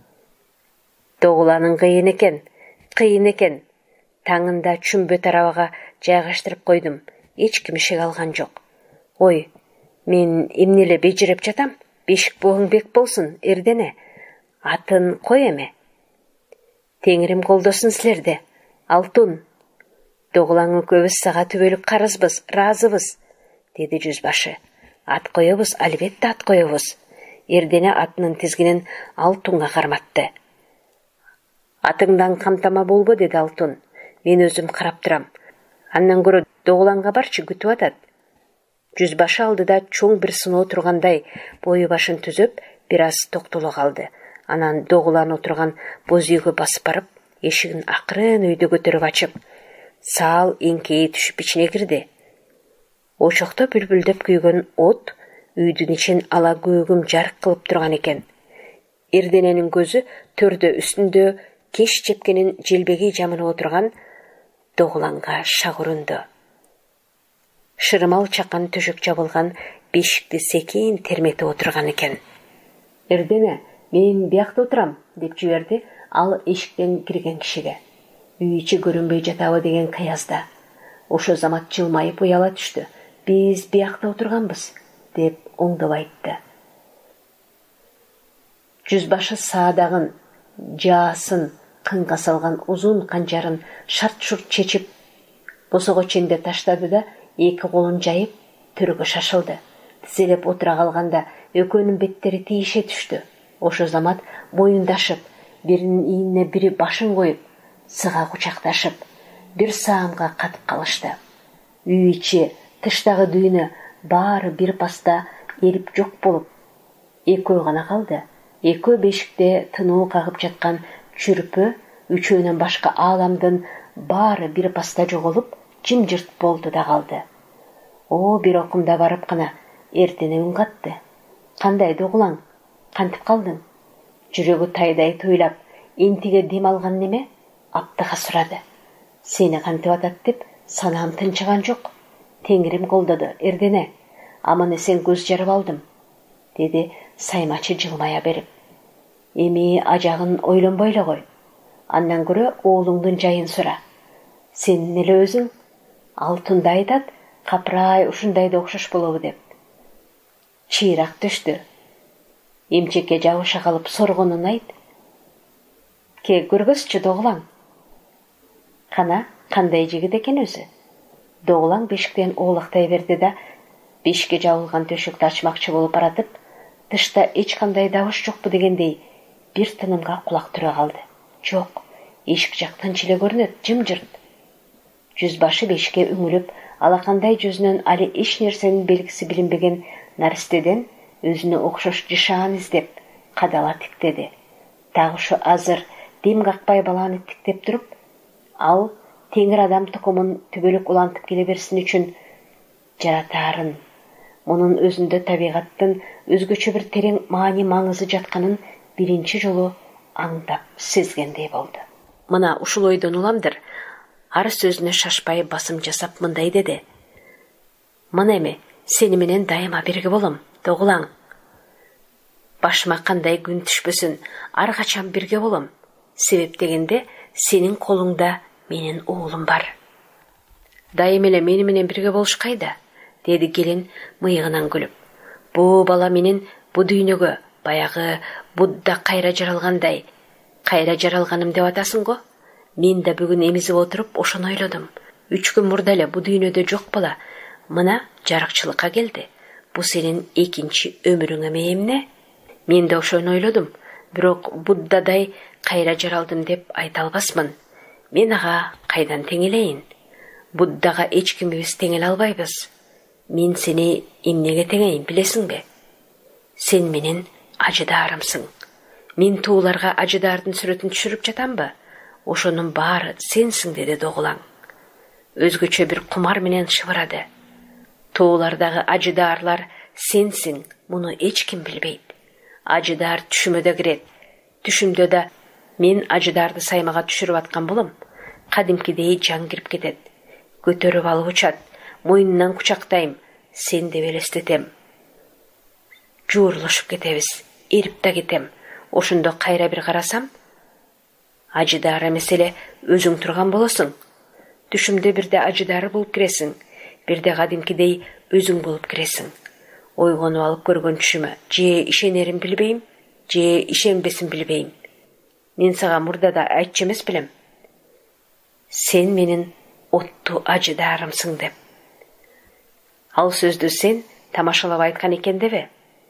Догуланын кыйын экен, кыйын экен. Таңында чүмбө тарабага жайгаштырып койдум. Эч ким ишик алган жок. Ой, мен эмне эле бежиреп жатам? Бешик бугуң бек болсун, Эрдене. Атын кой эме. Теңирим колдосун силерде. Алтун. Догулаң экөөбүз сага түбөлүк карызбыз, ыраазыбыз, деди жүз башы. Ат коебуз, албетте ат коебуз. Эрдене атынын тизгинин Алтунга карматты. Атыңдан камтама болбо, деди Алтун. Мен өзүм карап турам. Андан көрө Догулаңга барчы, күтүп атат. Жүз башы алдыда чоң бир сыноо тургандай бою башын түзөп, бир аз токтоло калды. Анан Догулан отурган боз үйгө басып барып, эшигин акырын үйдө көтөрүп ачып, саал эңкейи түшүп ичине кирди. Очокто бүлбүлдөп күйгөн от үйдүн ичин ала көөгүм жарык кылып турган экен. Эрдененин көзү төрдө үстүндө кеш чепкенин желбеги жамынып отурган Догуланга шак урунду. Шырмал чакан төшөк жабылган бешикти секин терметип отурган экен. Эрдене, мен биякта отурам, деп жиберди ал эшиктен кирген кишиге. Үй ичи көрүнбөй жатабы деген кыязда. Ошо замат жылмайып уяла түштү. Биз биякта отурганбыз, деп оңдоп айтты. Жүз башы саадагын, жаасын, кынга салган узун канжарын шарт-шурт чечип, босого ченде таштады да, эки колун жайып, төргө шашылды. Тизелеп отура калганда экөөнүн беттери тийише түштү. Ошо замат моюндашып, биринин ийине бири башын коюп, сыга кучакташып, бир саамга катып калышты. Үй ичи, тыштагы дүйнө баары бир паста эрип жок болуп, экөө гана калды. Экөө бешикте тынуу кагып жаткан чүрпү, үчөөнөн башка ааламдын баары бир паста жоголуп, жымжырт болду да калды. О, бир окумда барып гана эртене үн катты. Кандай Догулаң, кантип калдың? Жүрөгү тайдай туйлап, интиге дем алган неме? Аптыга сурады. Сени кантип атат деп санаам тынчыган жок. Теңирим колдоду, эрдене. Аман эсен көз жарып алдым, деди Саймачы жылмая берип. Эми ажагын ойлонбой эле кой. Андан көрө оолуңдун жайын сура. Сен эле өзүң алтында айтат, капырай ушундайда окшош болобу деп. Чыйрак түштү. Эмчекке жабыша калып соргонун айт. Ке көргөзчү Догулаң. Кана, кандай жигит экен өзү? Догулаң бешиктен оолактай берди да, бешикке жабылган төшөктү ачмакчы болуп баратып, тышта эч кандай дабыш жокпу дегендей бир тынымга кулак түрө калды. Жок, эшик жак тынч эле көрүнөт, жымжырт. Жүз башы бешикке үңүлүп, алакандай жүзүнөн али эч нерсенин белгиси билинбеген наристеден өзүнө окшош жышаан издеп, кадала тиктеди. Дагы ушу азыр дем какпай баланы тиктеп туруп, ал теңир адам тукумун түбөлүк улантып келе берсин үчүн жаратаарын, мунун өзүндө табигаттын өзгөчө бир терең маани маңызы жатканын биринчи жолу аңдап сезгендей болду. Мына ушул ойдон уламдыр, ар сөзүнө шашпай басым жасап мындай деди. Мына эми сени менен дайыма бирге болом, Догулаң. Башыма кандай күн түшпөсүн, ар качан бирге болом. Себеп дегенде сенин колуңда менин уулум бар. Дайым эле мени менен бирге болуш кайда? Деди келин мыйыгынан күлүп. Бу бала менин бу дүйнөгө баягы Будда кайра жаралгандай, кайра жаралганым деп атасың го? Мен да бүгүн эмизип отуруп ошону ойлодум. Үч күн мурда эле бу дүйнөдө жок бала мына жарыкчылыкка келди. Бу сенин экинчи өмүрүң эме эмне? Мен да ошону ойлодум, бирок Буддадай кайра жаралдым деп айта албасмын. Мен ага кайдан теңелейин? Буддага эч кимибиз теңеле албайбыз. Мен сени эмнеге теңейин билесиңби? Сен менин ажыдаарымсың. Мен тууларга ажыдаардын сүрөтүн түшүрүп жатамбы? Ошонун баары сенсиң, деди Догулаң. Өзгөчө бир кумар менен шыбырады. Туулардагы ажыдаарлар сенсиң, муну эч ким билбейт. Ажыдаар түшүмө да кирет. Түшүмдө да мен ажыдаарды саймага түшүрүп аткан болом. Кадимкидей жан кирип кетет. Көтөрүп алып учат. Мойнунан кучактайм, сен деп элестетем. Жуурлушуп кетебиз, эрип да кетем. Ошондо кайра бир карасам, ажыдаар эмес эле өзүң турган болосуң. Түшүмдө бирде ажыдаары болуп киресиң, бирде кадимкидей өзүң болуп киресиң. Ойгонуп алып көргөн түшүмө же ишенерин билбейм, же ишенбесин билбейм. Мен сага мурда да айтчу эмес билем. Сен менин оттуу ажыдаарымсың деп. Ал сөздү сен тамашалап айткан экен дебе.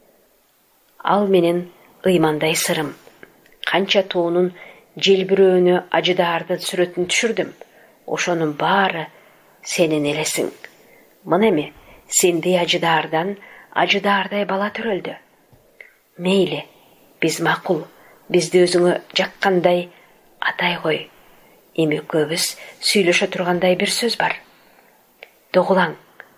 Ал менин ыймандай сырым. Канча туунун желбирөөнө ажыдаардын сүрөтүн түшүрдүм. Ошонун баары сенин элесиң. Мына эми сендей ажыдаардан ажыдаардай бала төрөлдү. Мейли, биз макул, бизди өзүңө жаккандай атай кой. Эми экөөбүз сүйлөшө тургандай бир сөз бар. Догулаң.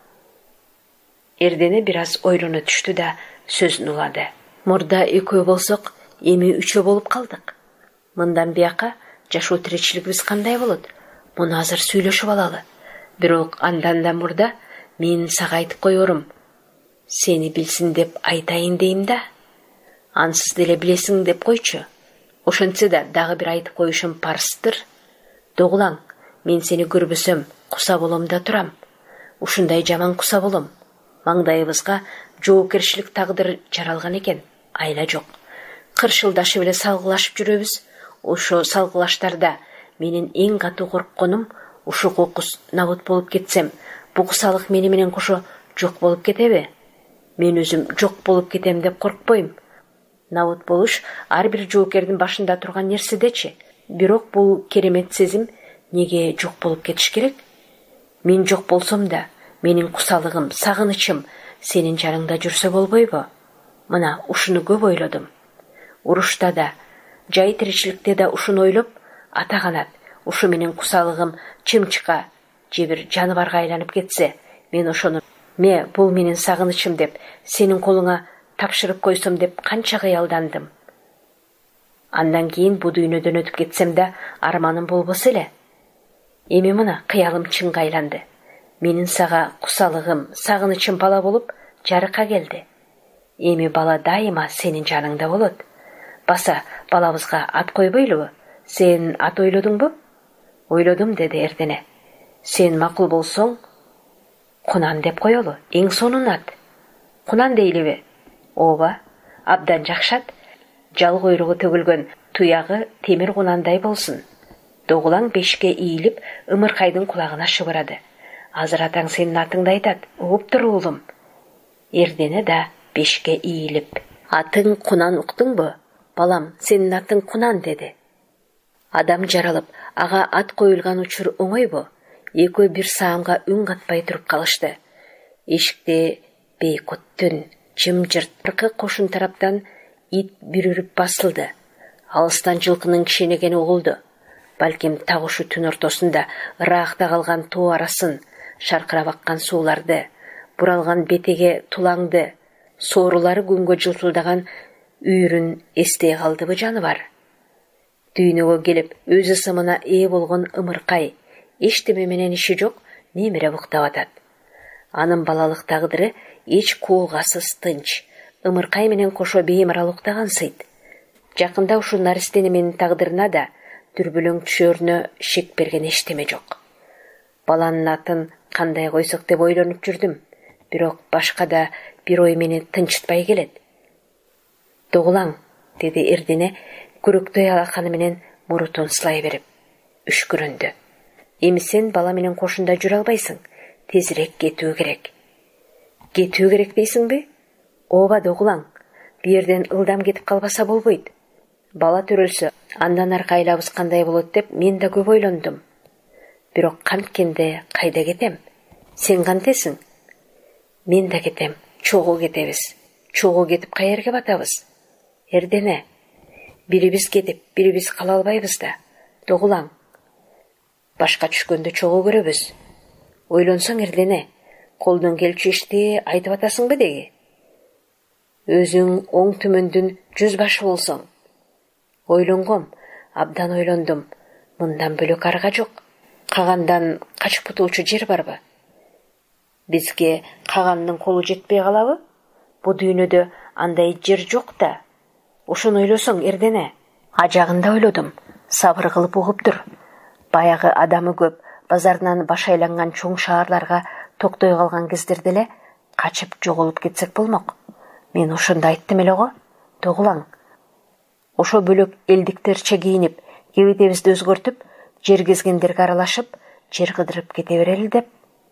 Эрдене бир аз ойлоно түштү да сөзүн улады. Мурда экөө болсок, эми үчөө болуп калдык. Мындан бияка жашоо тиричилигибиз кандай болот? Муну азыр сүйлөшүп алалы. Бирок андан да мурда мен сага айтып коерум. Сени билсин деп айтайын дейм да. Ансыз деле билесиң деп койчу. Ошентсе да дагы бир айтып коюшум парстыр. Догулаң, мен сени көрбөсөм, куса болом да турам. Ушундай жаман куса болом. Маңдайыбызга жоопкерчилик тагдыр жаралган экен. Айла жок. Кыршылдашып эле салгылашып жүрөбүз. Ошо салгылаштарда менин эң катуу коркконум ушу кокус набут болуп кетсем, бу кусалык мени менен кошо жок болуп кетеби? Мен өзүм жок болуп кетем деп коркпойм. Набут болуш ар бир жоокердин башында турган нерседечи. Бирок бул керемет сезим Неге жоқ болып кетіш керек? Мен жоқ болсам да, менің құсалығым, сағынычым сенің жаныңда жүрсе болбойбу? Мына ушуну көп ойладым. Урушта да, жай тиричиликте да ушуну ойлоп, ата канат, ушу менен кусалыгым чымчыкка же бир жаныбарга айланып кетсе, мен ошону ме бул менин сагынычым деп сенин колуңа тапшырып койсом деп канча кыялдандым. Андан кийин бу дүйнөдөн өтүп кетсем да арманым болбосо эле. Эми мына кыялым чынга айланды. Менин сага кусалыгым, сагынычым бала болуп жарыкка келди. Эми бала дайыма сенин жаныңда болот. Баса балабызга ат койбойлубу? Сен ат ойлодуңбу? Ойлодум, деди Эрдене. Сен макул болсоң, Кунан деп коелу, эң сонун ат. Кунан дейлиби? Ооба, абдан жакшат. Жал куйругу төгүлгөн туягы темир кунандай болсун. Догулаң бешке ийилип, ымыркайдын кулагына шыбырады. Азыр атаң сенин атыңды айтат. Угуп тур уулум. Эрдене да бешке ийилип, атың Кунан уктуңбу? Балам, сенин атың Кунан, деди. Адам жаралып, ага ат коюлган учур оңойбу? Экөө бир саамга үн катпай туруп калышты. Эшикте бейкут түн, жымжырт, аркы кошун тараптан ит бүрүрүп басылды. Алыстан жылкынын кишенегени угулду. Балким так ушу түн ортосунда ыраакта калган тоо арасын, шаркырап аккан сууларды, буралган бетеге тулаңды, соорулары күнгө жылтылдаган үйүрүн эстей калдыбы жаныбар. Дүйнөгө келип, өзү сымына ээ болгон ымыркай, эчтеме менен иши жок, немере буктап атат. Анын балалык тагдыры эч куугасыз тынч, ымыркай менен кошо беймарал уктагансыйт. Жакында ушул наристене менин тагдырына да дүрбүлөң түшөрүнө шек берген эчтеме жок. Баланын атын кандай койсок деп ойлонуп жүрдүм, бирок башка да бир ой мени тынчытпай келет. Догулаң, деди Эрдене, күрөктөй алаканы менен мурутун сылай берип, үшкүрөндү. Эми сен бала менен кошунда жүрө албайсың, тезирээк кетүү керек. Кетүү керек дейсиңби? Ооба, догулаң, бу жерден ылдам кетип калбаса болбойт. Бала төрөлсө, андан аркайлабыз кандай болот деп мен да көп ойлондум. Бирок канткенде кайда кетем? Сен кантесиң? Мен да кетем, чогуу кетебиз. Чогуу кетип каерге батабыз? Эрдене, бирибиз кетип, бирибиз кала албайбыз да. Догулаң, башка түшкөндө чогуу көрөбүз. Ойлонсоң, Эрдене, колдон келчү ишти айтып атасыңбы деги? Өзүң оң түмөндүн жүз башы болсоң. Ойлонгом, абдан ойлондум. Мындан бөлөк арга жок. Кагандан качып кутуучу жер барбы? Бизге каганның колу жетпей калабы? Бу дүйнөдө андай жер жок да. Ошону ойлосоң, Эрдене. Ажагында ойлодум, сабыр кылып угуп тур. Баягы адамы көп, базарынан баш айланган чоң шаарларга токтой калган кездерде эле качып жоголуп кетсек болмок. Мен ошондо айттым эле го. Догулаң, ошо бөлөк элдиктерче кийинип, кебетебизди өзгөртүп, жер кезгендерге аралашып, жер кыдырып кете берели деп.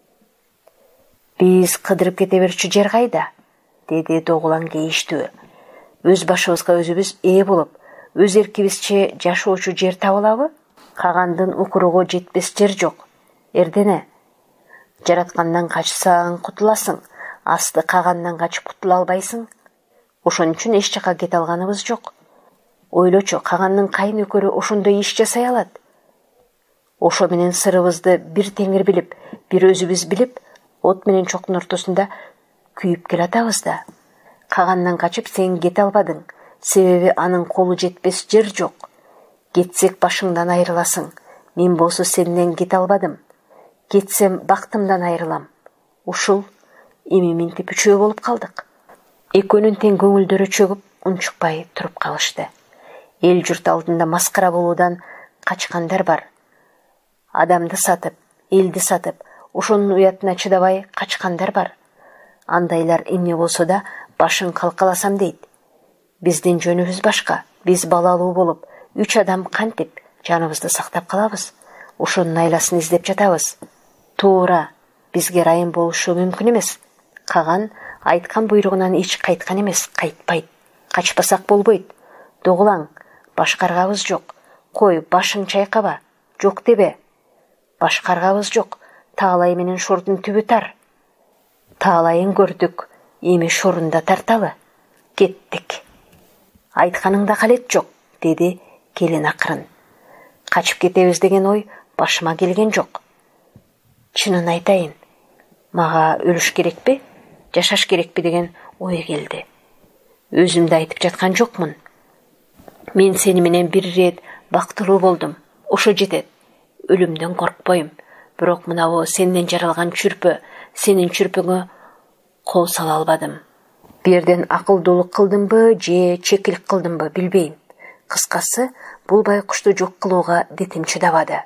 Биз кыдырып кете берчү жер кайда? Деди Догулаң кейиштүү. Өз башыбызга өзүбүз ээ болуп, өз эркибизче жашоочу жер таба алабы? Кагандын укуругу жетпес жер жок. Эрдене, жараткандан качсаң кутуласың, асты кагандан качып кутула албайсың. Ошон үчүн эч жака кете алганыбыз жок. Ойлочу, каганның кайын өкөрү ошондой иш жасай алат. Ошо менен сырыбызды бир теңир билип, бир өзүбүз билип, от менен чоктун ортосунда күйүп келатабыз да. Кагандан качып сен кете албадың, себеби анын колу жетпес жер жок. Кетсек башыңдан айрыласың, мен болсо сенден кете албадым. Кетсем бактымдан айрылам. Ушул эми минтип үчөө болуп калдык. Экөөнүн тең көңүлдөрү чөгүп, унчукпай туруп калышты. Эл журт алдында маскара болуудан качкандар бар. Адамды сатып, элди сатып, ошонун уятына чыдабай качкандар бар. Андайлар эмне болсо да башын калкаласам дейт. Биздин жөнүбүз башка. Биз балалуу болуп, үч адам кантип жаныбызды сактап калабыз. Ошонун айласын издеп жатабыз. Туура, бизге райым болушу мүмкүн эмес. Каган айткан буйругунан эч кайткан эмес, кайтпайт. Качпасак болбойт. Догулаң, башкаргабыз жок. Кой, башың чайкаба. Жок дебе. Башкаргабыз жок. Таалай менен шордун түбү тар. Таалайын көрдүк, эми шорунда тарталы. Кеттик. Айтканыңда калет жок, деди келин акырын. Качып кетебиз деген ой башыма келген жок. Чынын айтайын, мага өлүш керекпи, жашаш керекпи деген ой келди. Өзүмдү айтып жаткан жокмун. Мен сени менен бир рет бактылуу болдум. Ошо жетет. Өлүмдөн коркпойм. Бирок мынабу сенден жаралган чүрпө, сенин чүрпөңө кол сала албадым. Берден акылдуулук кылдымбы, же чекилик кылдымбы билбейм. Кыскасы, бул байкушту жок кылууга детим чыдабады.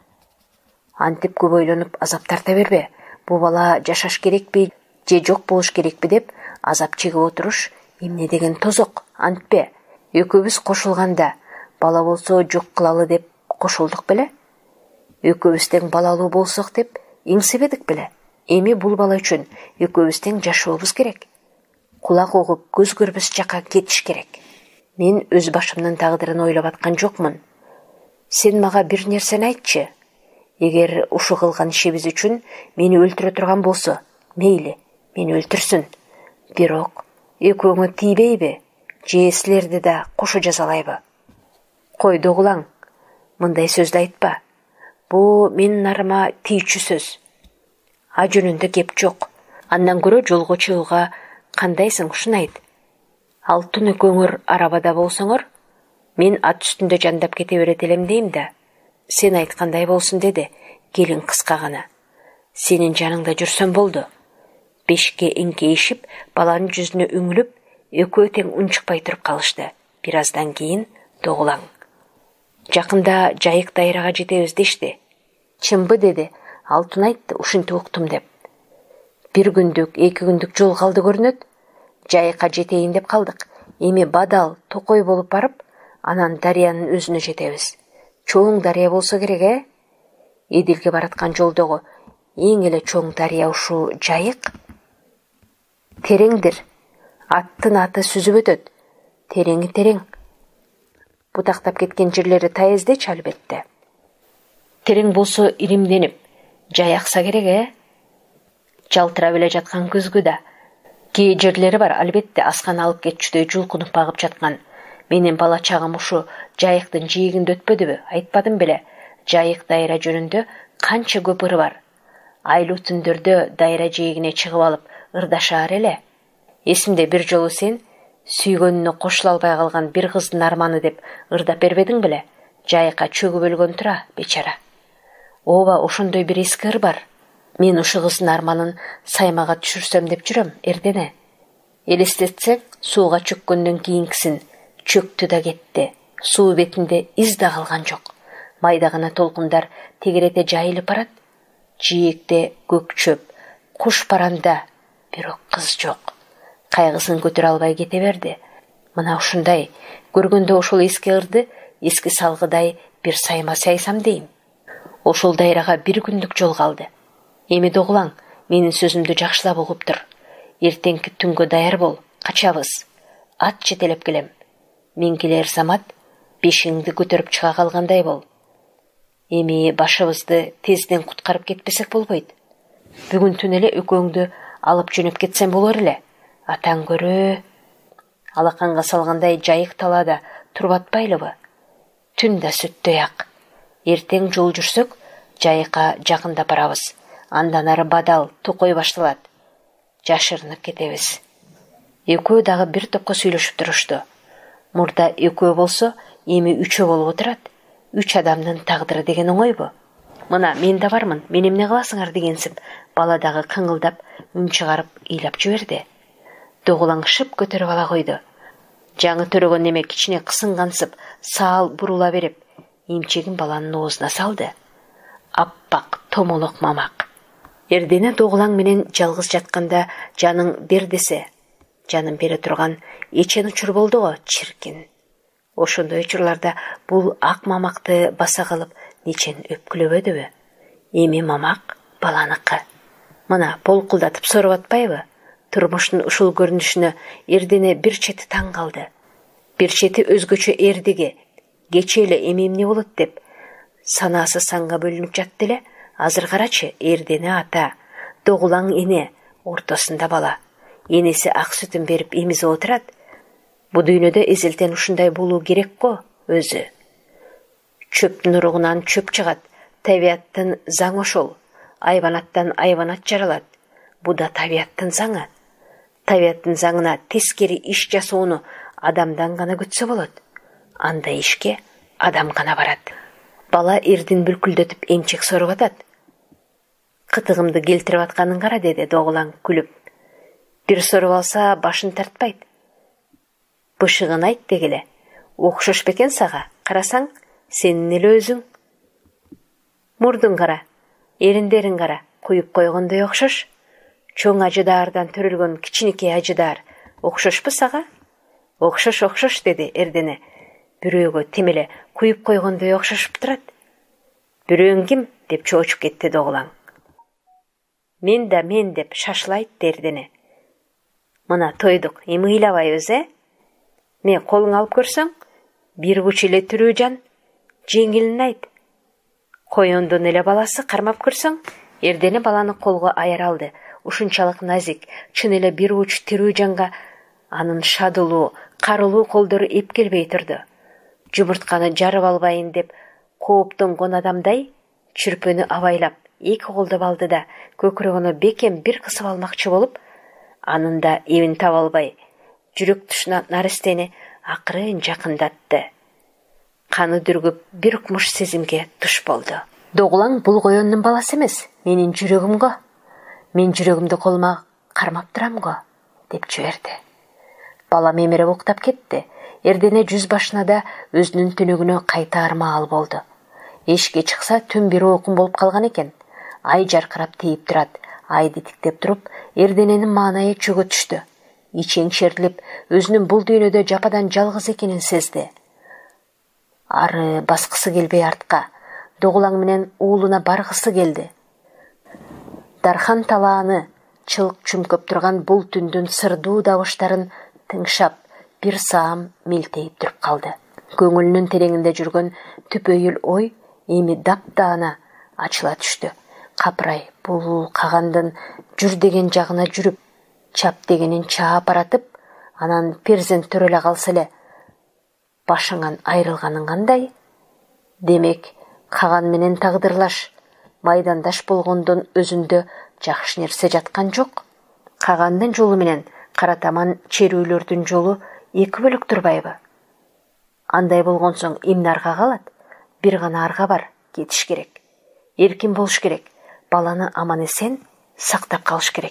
Антип көп ойлонуп азап тарта бербе. Бу бала жашаш керекпи, же жок болуш керекпи деп азап чегип отуруш эмне деген тозок, антпе. Экөөбүз кошулганда бала болсо жок кылалы деп кошулдук беле? Экөөбүз тең балалуу болсок деп эңсебедик беле? Эми бул бала үчүн экөөбүз тең жашообуз керек. Кулак угуп, көз көрбөс жака кетиш керек. Мен өз башымдын тагдырын ойлоп аткан жокмун. Сен мага бир нерсени айтчы. Эгер ушу кылган ишибиз үчүн мени өлтүрө турган болсо, мейли, мени өлтүрсүн. Бирок экөөңө тийбейби? Же силерди да кошо жазалайбы? Кой Догулаң, мындай сөздү айтпа. Бу менин нарыма тийчү сөз. А жөнүндө кеп жок. Андан көрө жолго чыгууга кандайсың, ушуну айт. Алтын экөөңөр арабада болсоңор, мен ат үстүндө жандап кете берет элем дейм да. Сен айткандай болсун деди, келин кыска гана. Сенин жаныңда жүрсөм болду. Бешикке эңкейишип, баланын жүзүнө үңүлүп, экөө тең унчукпай туруп калышты. Бир аздан кийин Догулаң: Жакында жайык дайрага жетебиз дешти. Чынбы деди, Алтын айтты, ушинтип уктум деп. Бир күндүк, эки күндүк жол калды көрүнөт. Жайыкка жетейин деп калдык. Эми бадал, токой болуп барып, анан дарыянын өзүнө жетебиз. Чоң дарыя болсо керек, э? Эдилге бараткан жолдогу эң эле чоң дарыя ушу жайык. Тереңдир. Аттын аты сүзүп өтөт. Тереңи терең. Бутактап кеткен жерлери тайыздечи албетте. Терең болсо иримденип, жай акса керек, э? Жалтырап эле жаткан көзгү да. Кээ жерлери бар, албетте аскан алып кетчүдөй жулкунуп багып жаткан. Менин бала чагым ушу жайыктын жийигинде өтпөдүбү? Айтпадым беле? Жайык дайра жөнүндө канча көп ыры бар. Айлуу түндөрдө дайра жийигине чыгып алып ырдашаар эле. Эсимде бир жолу сен сүйгөнүнө кошула албай калган бир кыздын арманы деп ырдап бербедиң беле? Жайыкка чөгүп өлгөн тура, бечара. Ооба, ошондой бир эски ыр бар. Мен ушу кыздын арманын саймага түшүрсөм деп жүрөм, эрдене. Элестетсең, сууга чөккөндөн кийинкисин чөктү да кетти. Суу бетинде из да калган жок. Майда гана толкундар тегерете жайылып барат. Жийекте көк чөп, куш паранда, бирок кыз жок. Кайгысын көтөрө албай кете берди. Мына ушундай, көргөндө ошол эски ырды эски салгыдай бир сайма сайсам дейм. Ошол дайрага бир күндүк жол калды. Эми Догулаң, менин сөзүмдү жакшылап угуп тур. Эртеңки түнгө даяр бол, качабыз. Ат жетелеп келем. Мен келер замат бешиңди көтөрүп чыга калгандай бол. Эми башыбызды тезден куткарып кетпесек болбойт. Бүгүн түн эле экөөңдү алып жөнөп кетсем болор эле. Атаң көрө. Алаканга салгандай жайык талаада туруп атпайлыбы? Түн да сүттөй ак. Эртең жол жүрсөк, жайыкка жакындап барабыз. Андан ары бадал, токой башталат. Жашырынып кетебиз. Экөө дагы бир топко сүйлөшүп турушту. Мурда экөө болсо, эми үчөө болуп отурат. Үч адамдын тагдыры деген оңойбу? Мына мен да бармын, мен эмне кыласыңар дегенсип, бала дагы кыңылдап, үн чыгарып ыйлап жиберди. Догулаң шып көтөрүп ала койду. Жаңы төрөгөн неме кичине кысынгансып, саал бурула берип, эмчегин баланын оозуна салды. Аппак, томолок мамак. Эрдене Догулаң менен жалгыз жатканда жаның бер десе, жанын бере турган эчен учур болду го, чиркин. Ошондой учурларда бул ак мамакты баса кылып нечен өпкүлөбөдүбү? Эми мамак баланыкы. Мына полкулдатып соруп атпайбы? Турмуштун ушул көрүнүшүнө эрдене бир чети таң калды. Бир чети өзгөчө эрдиги, кече эле эми эмне болот деп санаасы санга бөлүнүп жатты эле. Азыр карачы, Эрдене ата, Доғулаң эне, ортосунда бала. Енесі ақ сүтін беріп емізі отырат. Бұ дүйнөдө эзелтен ушундай болуу керек ко өзү. Чөптүн уругунан чөп чыгат, табияттын заң ошол. Айванаттан айванат жаралат. Бу да табияттын заңы. Табияттын заңына тескери иш жасоону адамдан гана күтсө болот. Анда ишке адам гана барат. Бала ирдин бүлкүлдөтүп эмчек соруп атат. Кытыгымды келтирип атканын кара, деди Доғулаң күлүп. Бир соруп алса башын тартпайт. Бышыгын айт дегеле. Окшош бекен сага? Карасаң, сенин эле өзүң. Мурдуң кара, эриндерин кара, куюп койгондой окшош. Чоң ажыдаардан төрөлгөн кичинекей ажыдаар окшошпу сага? Окшош, окшош, деди Эрдене. Бирөөгө темеле куюп койгондой окшошуп турат. Бирөөң ким? Деп чоочуп кетти Доғулаң. Мен да мен деп шашылайт Эрдене. Мына тойдук, эми ыйлабайбыз, э? Мен колуң алып көрсөң, бир буч эле түрүү жан, жеңилин айт. Коёндун эле баласы кармап көрсөң, Эрдене баланы колго аяр алды. Ушунчалык назик, чын эле бир буч тирүү жанга анын шадылуу, карылуу колдору эп келбей турду. Жумуртканы жарып албайын деп кооптонгон адамдай чүрпөнү абайлап эки колдоп алды да көкүрөгүнө бекем бир кысып алмакчы болуп, анында эбин таба албай, жүрөк тушуна наристени акырын жакындатты. Каны дүргүп бир укмуш сезимге туш болду. Доғулаң бул коёндун баласы эмес, менин жүрөгүм го. Мен жүрөгүмдү колума кармап турам го, деп жиберди. Бала мемирип уктап кетти. Эрдене жүз башына да өзүнүн түнөгүнө кайта армаал болду. Эшикке чыкса түн бир окун болуп калган экен. Ай жаркырап тийип турат. Айды тиктеп туруп, Эрдененин маанайы чөгө түштү. Ичең шерилип, өзүнүн бул дүйнөдө жападан жалгыз экенин сезди. Ары баскысы келбей артка, Доғулаң менен уулуна баргысы келди. Дархан талааны чылк чүмкөп турган бул түндүн сырдуу дабыштарын тыңшап, бир саам мелтейип туруп калды. Көңүлүнүн тереңинде жүргөн түпөйүл ой эми дапдаана ачыла түштү. Капырай, бул кагандын жүр деген жагына жүрүп, чап дегенин чаап баратып, анан перзент төрөлө калса эле башыңан айрылганың кандай? Демек, каган менен тагдырлаш, майдандаш болгондун өзүндө жакшы нерсе жаткан жок. Кагандын жолу менен каратаман черүүлөрдүн жолу эки бөлөк турбайбы? Андай болгон соң эмне арга калат? Бир гана арга бар, кетиш керек. Эркин болуш керек. Баланы аман эсен сактап калыш керек.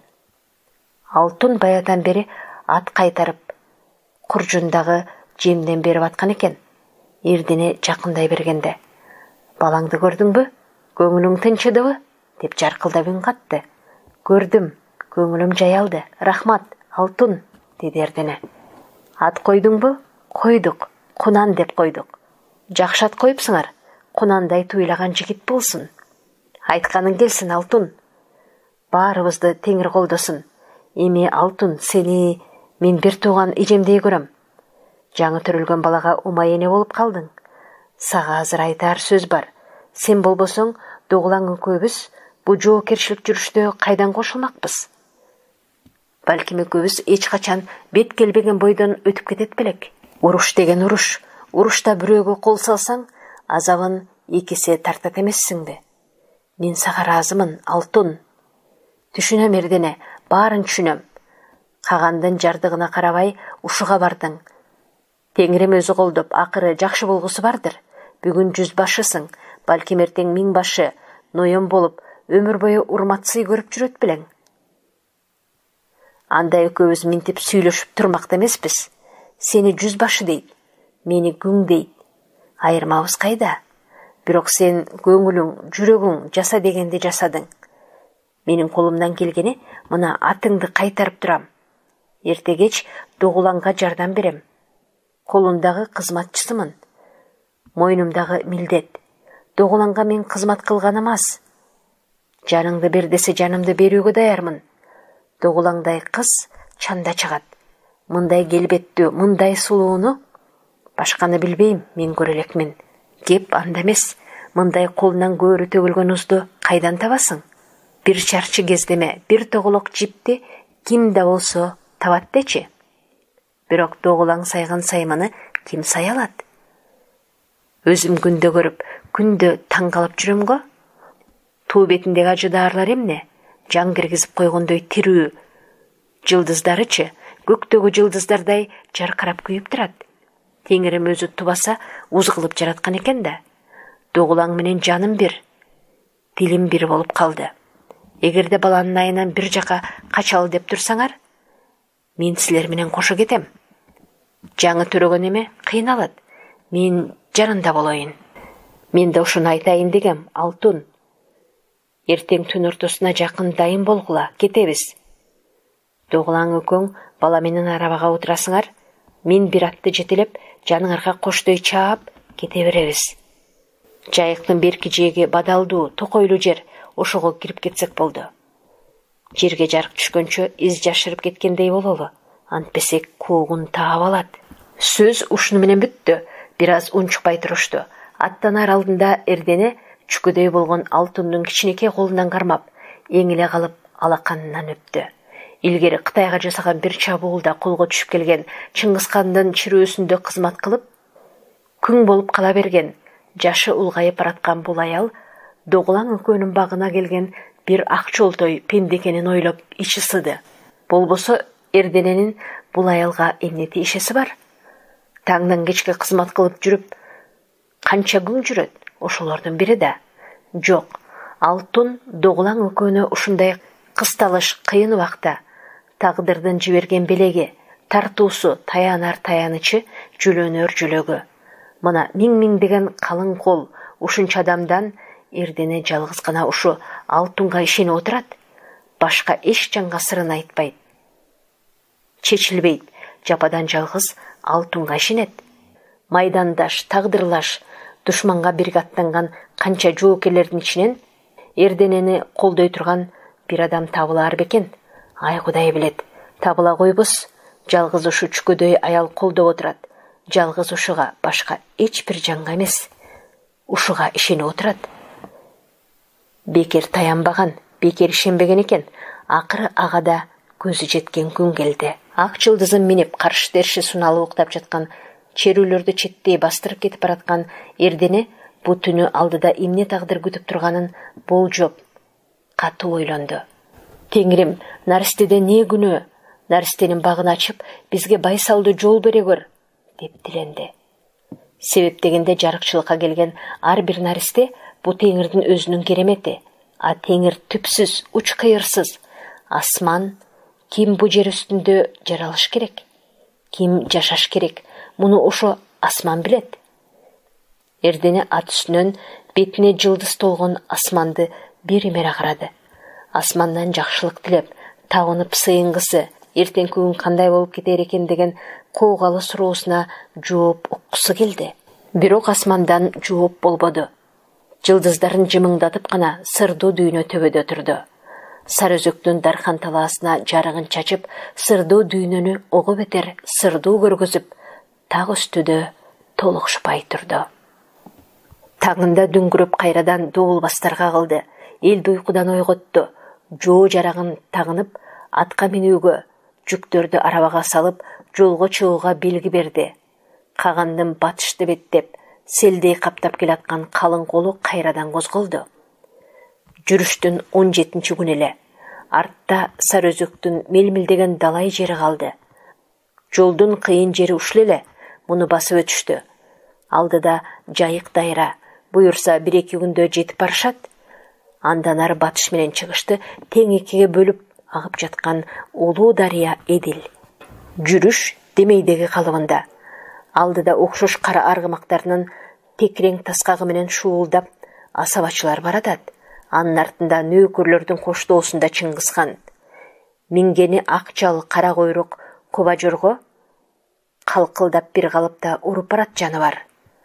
Алтын баядан бери ат кайтарып, куржундагы жемден берип аткан экен. Эрдене жакындай бергенде: "Балаңды көрдүңбү? Көңүлүң тынчыдыбы?" деп жаркылдап үн катты. "Көрдүм, көңүлүм жаялды. Рахмат, Алтын", деди Эрдене. "Ат койдуңбу?" "Койдук, Кунан деп койдук." "Жакшы ат коюпсуңар. Кунандай туйлаган жигит болсун." "Айтканың келсин, Алтын. Баарыбызды теңир колдосун. Эми Алтын, сени мен бир тууган эжемдей көрөм. Жаңы төрөлгөн балага умай эне болуп калдың. Сага азыр айтаар сөз бар. Сен болбосоң, Доғулаң экөөбүз бу жоокерчилик жүрүштө кайдан кошулмакпыз? Балким экөөбүз эч качан бет келбеген бойдон өтүп кетет белек. Уруш деген уруш. Урушта бирөөгө кол салсаң, азабын экисе тартат эмессиңби? Мен сага ыраазымын, Алтын." "Түшүнөм Эрдене, баарын түшүнөм. Кагандын жардыгына карабай ушуга бардың. Теңирим өзү колдоп, акыры жакшы болгусу бардыр. Бүгүн жүз башысың, балким эртең миң башы, ноён болуп, өмүр бою урматсый көрүп жүрөт белең. Анда экөөбүз минтип сүйлөшүп турмакта эмеспиз. Сени жүз башы дейт, мени күң дейт. Айырмабыз кайда? Бирок сен көңүлүң, жүрөгүң жаса дегенди жасадың. Менин колумдан келгени мына атыңды кайтарып турам. Эртегеч Доғулаңга жардам берем. Колундагы кызматчысымын. Мойнумдагы милдет. Доғулаңга мен кызмат кылганым аз. Жаныңды бер десе жанымды берүүгө даярмын. Доғулаңдай кыз чанда чыгат. Мындай келбеттүү, мындай сулууну башканы билбейм, мен көрө элекмин. Кеп анда эмес, мындай колунан көөрү төгүлгөн узду кайдан табасың? Бир чарчы кездеме, бир тоголок жипти ким да болсо табат дечи. Бирок доголаң сайган сайманы ким сай алат? Өзүм күндө көрүп, күндө таң калып жүрөм го. Туу бетиндеги ажыдаарлар эмне? Жан киргизип койгондой тирүү. Жылдыздарычы, көктөгү жылдыздардай жаркырап күйүп турат. Теңирим өзү тубаса, уз кылып жараткан экен да. Доголаң менен жаным бир, дилим бир болуп калды. Эгерде баланын айынан бир жака качалы деп турсаңар, мен силер менен кошо кетем. Жаңы төрөгөн эме кыйналат. Мен жанында болоюн. Мен да ушуну айтайын дегем, Алтун. Эртең түн ортосуна жакын дайын болгула, кетебиз. Доголаң экөөң бала менен арабага отурасыңар, мен бир атты жетелеп, жаныңарга коштой чаап, кете беребиз. Жайыктын берки жээги бадалдуу, токойлуу жер, ошого кирип кетсек болду. Жерге жарык түшкөнчө из жашырып кеткендей бололу, антпесек куугун таап алат. Сөз ушуну менен бүттү. Бир аз унчукпай турушту. Аттанар алдында Эрдене чүкөдөй болгон Алтундун кичинекей колунан кармап, эңиле калып алаканынан өптү. Илгери Кытайга жасаган бир чабуулда колго түшүп келген Чыңгызхандын чирөөсүндө кызмат кылып, күң болуп кала берген, жашы улгайып бараткан бул аял Доголаң экөөнүн багына келген бир ак чолтой пенде экенин ойлоп ичи сыды. Болбосо Эрдененин бул аялга эмне тиешеси бар? Таңдан кечке кызмат кылып жүрүп, канча күн жүрөт? Ошолордун бири да. Жок, Алтун Доголаң экөөнө ушундай кысталыш кыйын убакта тагдырдын жиберген белеги, тартуусу таянар таянычы, жүлөнөр жүлөгү. Мына миң-миң деген калың кол ушунча адамдан Эрдене жалгыз гана ушу Алтунга ишенип отурат. Башка эч жанга сырын айтпайт. Чечилбейт, жападан жалгыз Алтунга ишенет. Майдандаш, тагдырлаш, душманга бирге аттанган канча жоокерлердин ичинен Эрденени колдой турган бир адам табылаар бекен. Ай Кудай билет, табыла койбуз. Жалгыз ушу чүкөдөй аял колдоп отурат. Жалгыз ушуга, башка эч бир жанга эмес. Ушуга ишенип отурат. Бекер таянбаган, бекер ишенбеген экен. Акыры ага да көзү жеткен күн келди. Ак жылдызын минип каршы терши суналып уктап жаткан, черүүлөрдү четтей бастырып кетип бараткан Эрдене бу түнү алдыда эмне тагдыр күтүп турганын болжоп, катуу ойлонду. Теңирим, наристеде не күнөө? Наристенин багын ачып, бизге байсалдуу жол бере көр, деп диленди. Себеп дегенде жарыкчылыкка келген ар бир наристе бу теңирдин өзүнүн керемети. А теңир түпсүз, уч кыйырсыз. Асман, ким бу жер үстүндө жаралыш керек? Ким жашаш керек? Муну ошо асман билет. Эрдене ат үстүнөн бетине жылдыз толгон асманды бир эмере карады. Асмандан жакшылык тилеп, табынып сыйынгысы, эртең күн кандай болуп кетер экен деген куугалы суроосуна жооп уккусу келди. Бирок асмандан жооп болбоду. Жылдыздарын жымыңдатып гана сырдуу дүйнө төбөдө турду. Сары өзөктүн дархан талаасына жарыгын чачып, сырдуу дүйнөнү ого бетер сырдуу көргөзүп, так үстүдө толукшупай турду. Таңында дүңгүрөп кайрадан добулбастарга кылды. Элди уйкудан ойготту. Жоо жарагын тагынып, атка минүүгө, жүктөрдү арабага салып, жолго чыгууга белги берди. Кагандын батышты беттеп, селдей каптап келаткан калың колу кайрадан козголду. Жүрүштүн он жетинчи күнү эле артта Сары өзөктүн мелмилдеген далай жери калды. Жолдун кыйын жери ушул эле, муну басып өтүштү. Алдыда жайык дайра, буюрса бир эки күндө жетип барышат. Андан ары батыш менен чыгышты тең экиге бөлүп агып жаткан улуу дарыя Эдил. Жүрүш демейдеги калыбында. Алдыда окшош кара аргымактарынын текрең таскагы менен шуулдап асабачылар баратат. Анын артында нөөкөрлөрдүн коштоосунда Чыңгызхан. Мингени ак жал кара койрук коба жорго калкылдап бир калыпта уруп барат жаныбар.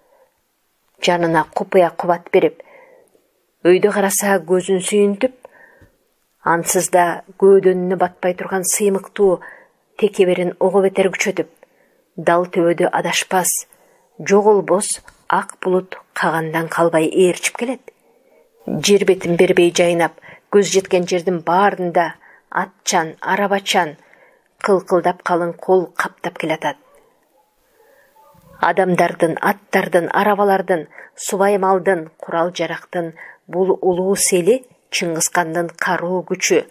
Жанына купуя кубат берип, өйдө караса көзүн сүйүнтүп, ансыз да көөдөнүнө батпай турган сыймыктуу текеберин ого бетер күчөтүп, дал төбөдө адашпас, жоголбос ак булут кагандан калбай ээрчип келет. Жер бетін бербей жайнап, көз жеткен жердің баарында атчан, арабачан, қылқылдап қалың қол қаптап келатат. Адамдардың, аттардың, арабалардың, субай малдың, құрал жарақтың бұл улуу сели Чыңгызхандын каруу күчү.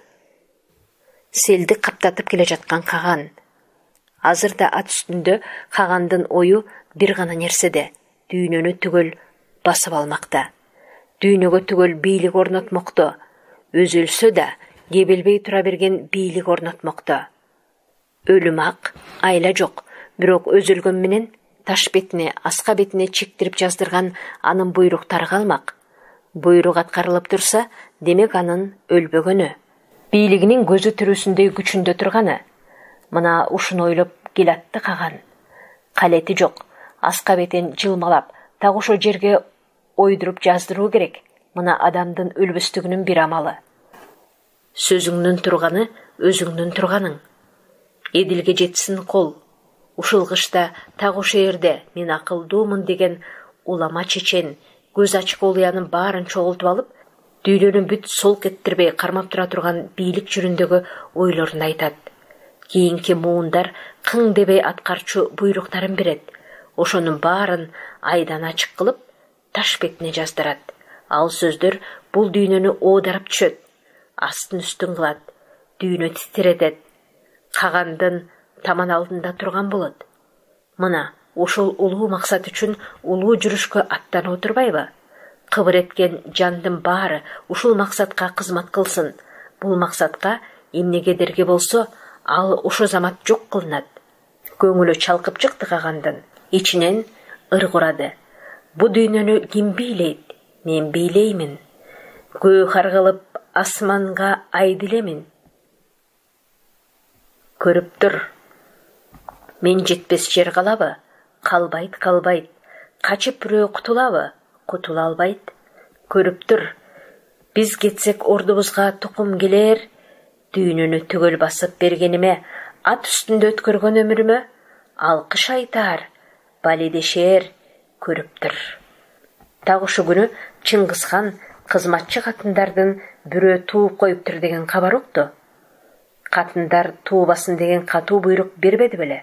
Селди каптатып келе жаткан Каган. Азырда ат үстүндө Кагандын ою бир гана нерседе, дүйнөнү түгөл басып алмакта. Дүйнөгө түгөл бийлик орнотмокто. Өзү өлсө да кебелбей тура берген бийлик орнотмокто. Өлүм ак, айла жок, бирок өз өлгөн менен таш бетине, аска бетине чектирип жаздырган анын буйруктары калмак. Буйрук аткарылып турса, демек анын өлбөгөнү. Бийлигинин көзү түрүсүндөй күчүндө турганы. Мына ушуну ойлоп келатты Каган. Калети жок, аска бетин жылмалап, так ошо жерге ойдуруп жаздыруу керек. Мына адамдын өлбөстүгүнүн бир амалы. Сөзүңнүн турганы өзүңнүн турганың. Эдилге жетсин кол. Ушулгычта так ошо жерде мен акылдуумун деген улама чечен көз ачык олуянын баарын чогултуп алып, дүйнөнүн бүт солк эттирбей кармап тура турган бийлик жүрүндөгү ойлорун айтат. Кийинки муундар кың дебей аткарчу буйруктарын берет. Ошонун баарын айдан ачык кылып, таш бетине жаздырат. Ал сөздөр бул дүйнөнү оодарып түшөт. Астын үстүн кылат. Дүйнө титиретет. Кагандын таман алдында турган болот. Мына ошол улуу максат үчүн улуу жүрүшкө аттанып отурбайбы? Кыбыр эткен жандын баары ушул максатка кызмат кылсын. Бул максатка эмне кедерги болсо, ал ошо замат жок кылынат. Көңүлү чалкып чыкты Кагандын. Ичинен ырг урады. Бу дүйнөнү ким бийлейт? Мен бийлеймин. Көк аргылып асманга айдилемин. Көрүп тур. Мен жетпес жер калабы? Калбайт, калбайт. Качып бирөө кутулабы? Кутула албайт. Көрүп тур. Биз кетсек ордубузга тукум келер. Дүйнөнү түгөл басып бергениме, ат үстүндө өткөргөн өмүрүмө алкыш айтар, балидешер. Көрүп тур. Так ошо күнү Чыңгызхан кызматчы катындардын бирөө тууп коюптур деген кабар укту. Катындар туубасын деген катуу буйрук бербеди беле.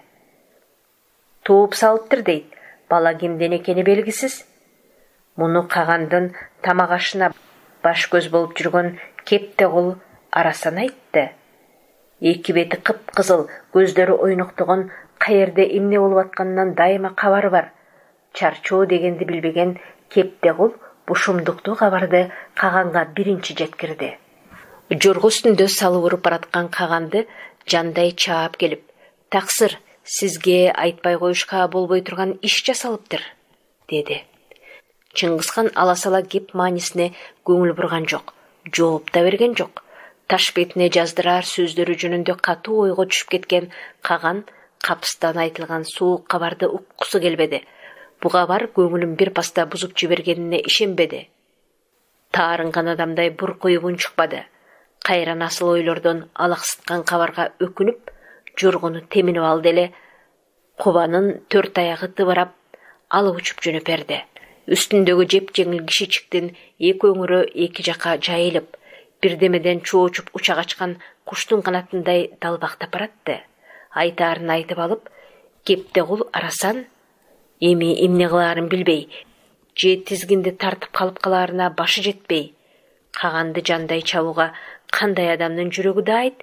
Тууп салыптыр дейт. Бала кимден экени белгисиз. Муну Кагандын тамак ашына баш көз болуп жүргөн кепте кол Арасан айтты. Эки бети кып-кызыл, көздөрү ойноктогон, каерде эмне болуп атканынан дайыма кабары бар. Чарчоо дегенди билбеген кепте кол бушумдуктуу кабарды Каганга биринчи жеткирди. Жорго үстүндө салып уруп бараткан Каганды жандай чаап келип, "Таксыр, сизге айтпай коюшка болбой турган иш жасалыптыр", деди. Чыңгызхан аласала кеп маанисине көңүл бурган жок, жооп да берген жок. Таш бетине жаздырар сөздөрү жөнүндө катуу ойго түшүп кеткен Каган капыстан айтылган суук кабарды уккусу келбеди. Бу кабар көңүлүн бир паста бузуп жибергенине ишенбеди. Таарынган адамдай буркуйуп унчукпады. Кайра насыл ойлордон алаксыткан кабарга өкүнүп, жоргону теминип алды эле, кубанын төрт аягы тыбырап, алып учуп жөнөп берди. Үстүндөгү жеп жеңил кишичиктин эки өңүрү эки жака жайылып, бирдемеден чоочуп учак ачкан куштун канатындай далбактап баратты. Айтаарын айтып алып, кепте кол Арасан эми эмне кылаарын билбей, же тизгинди тартып калып калаарына башы жетпей, Каганды жандай чабууга кандай адамдын жүрөгү дайыт?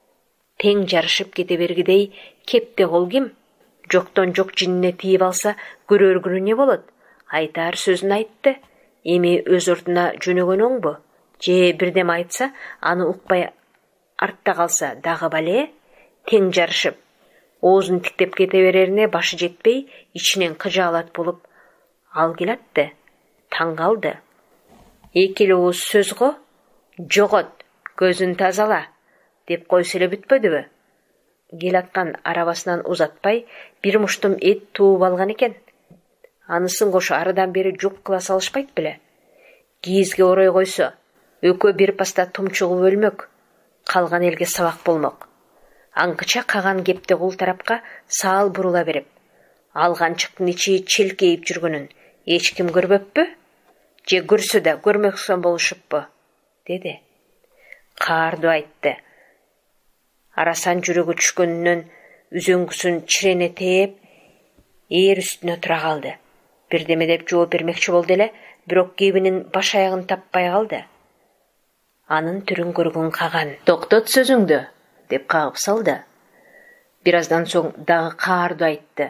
Тең жарышып кете бергидей, кепте кол ким? Жоктон жок жинине тийип алса, көрөр күнү не болот? Айтаар сөзүн айтты. Эми өз ордуна жөнөгөн оңбу? Же бирдем айтса, аны укпай артта калса дагы бале? Тең жарышып, оозун тиктеп кете берерине башы жетпей, ичинен кыжаалат болуп, ал келатты. Таң калды. Эки ооз сөз го, жогот, көзүн тазала, деп койсо эле бүтпөдүбү? Келаткан арабасынан узатпай, бир муштум эт тууп алган экен. Анысын кошо арыдан бери жук кыла салышпайт беле? Кийизге орой койсо, өкө бир паста тумчугуп өлмөк, калган элге сабак болмок. Аңкыча Каган кепте кол тарапка саал бурула берип, алганчыктын ичи челкейип жүргөнүн эч ким көрбөппү? же көрсө да көрмөксөн болушуппу, dedi. Каарды айтты. Арасан жүрөгү түшкөнүнөн үзөңгүсүн чирене тээп, ээр үстүнө тура калды. Бирдеме деп жооп бермекчи болду эле, бирок кебинин баш аягын таппай калды. Анын түрүн көргөн Каган: "Токтот сөзүңдү", деп кагып салды. Бир аздан соң дагы Каарды айтты.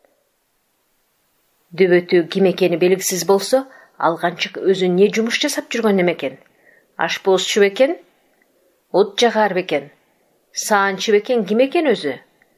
Дөбөтү ким экени белгисиз болсо, алганчык өзү не жумуш жасап жүргөн эмекен? Ашпоозчу бекен? От жагар бекен? Саанчы бекен, ким экен өзү?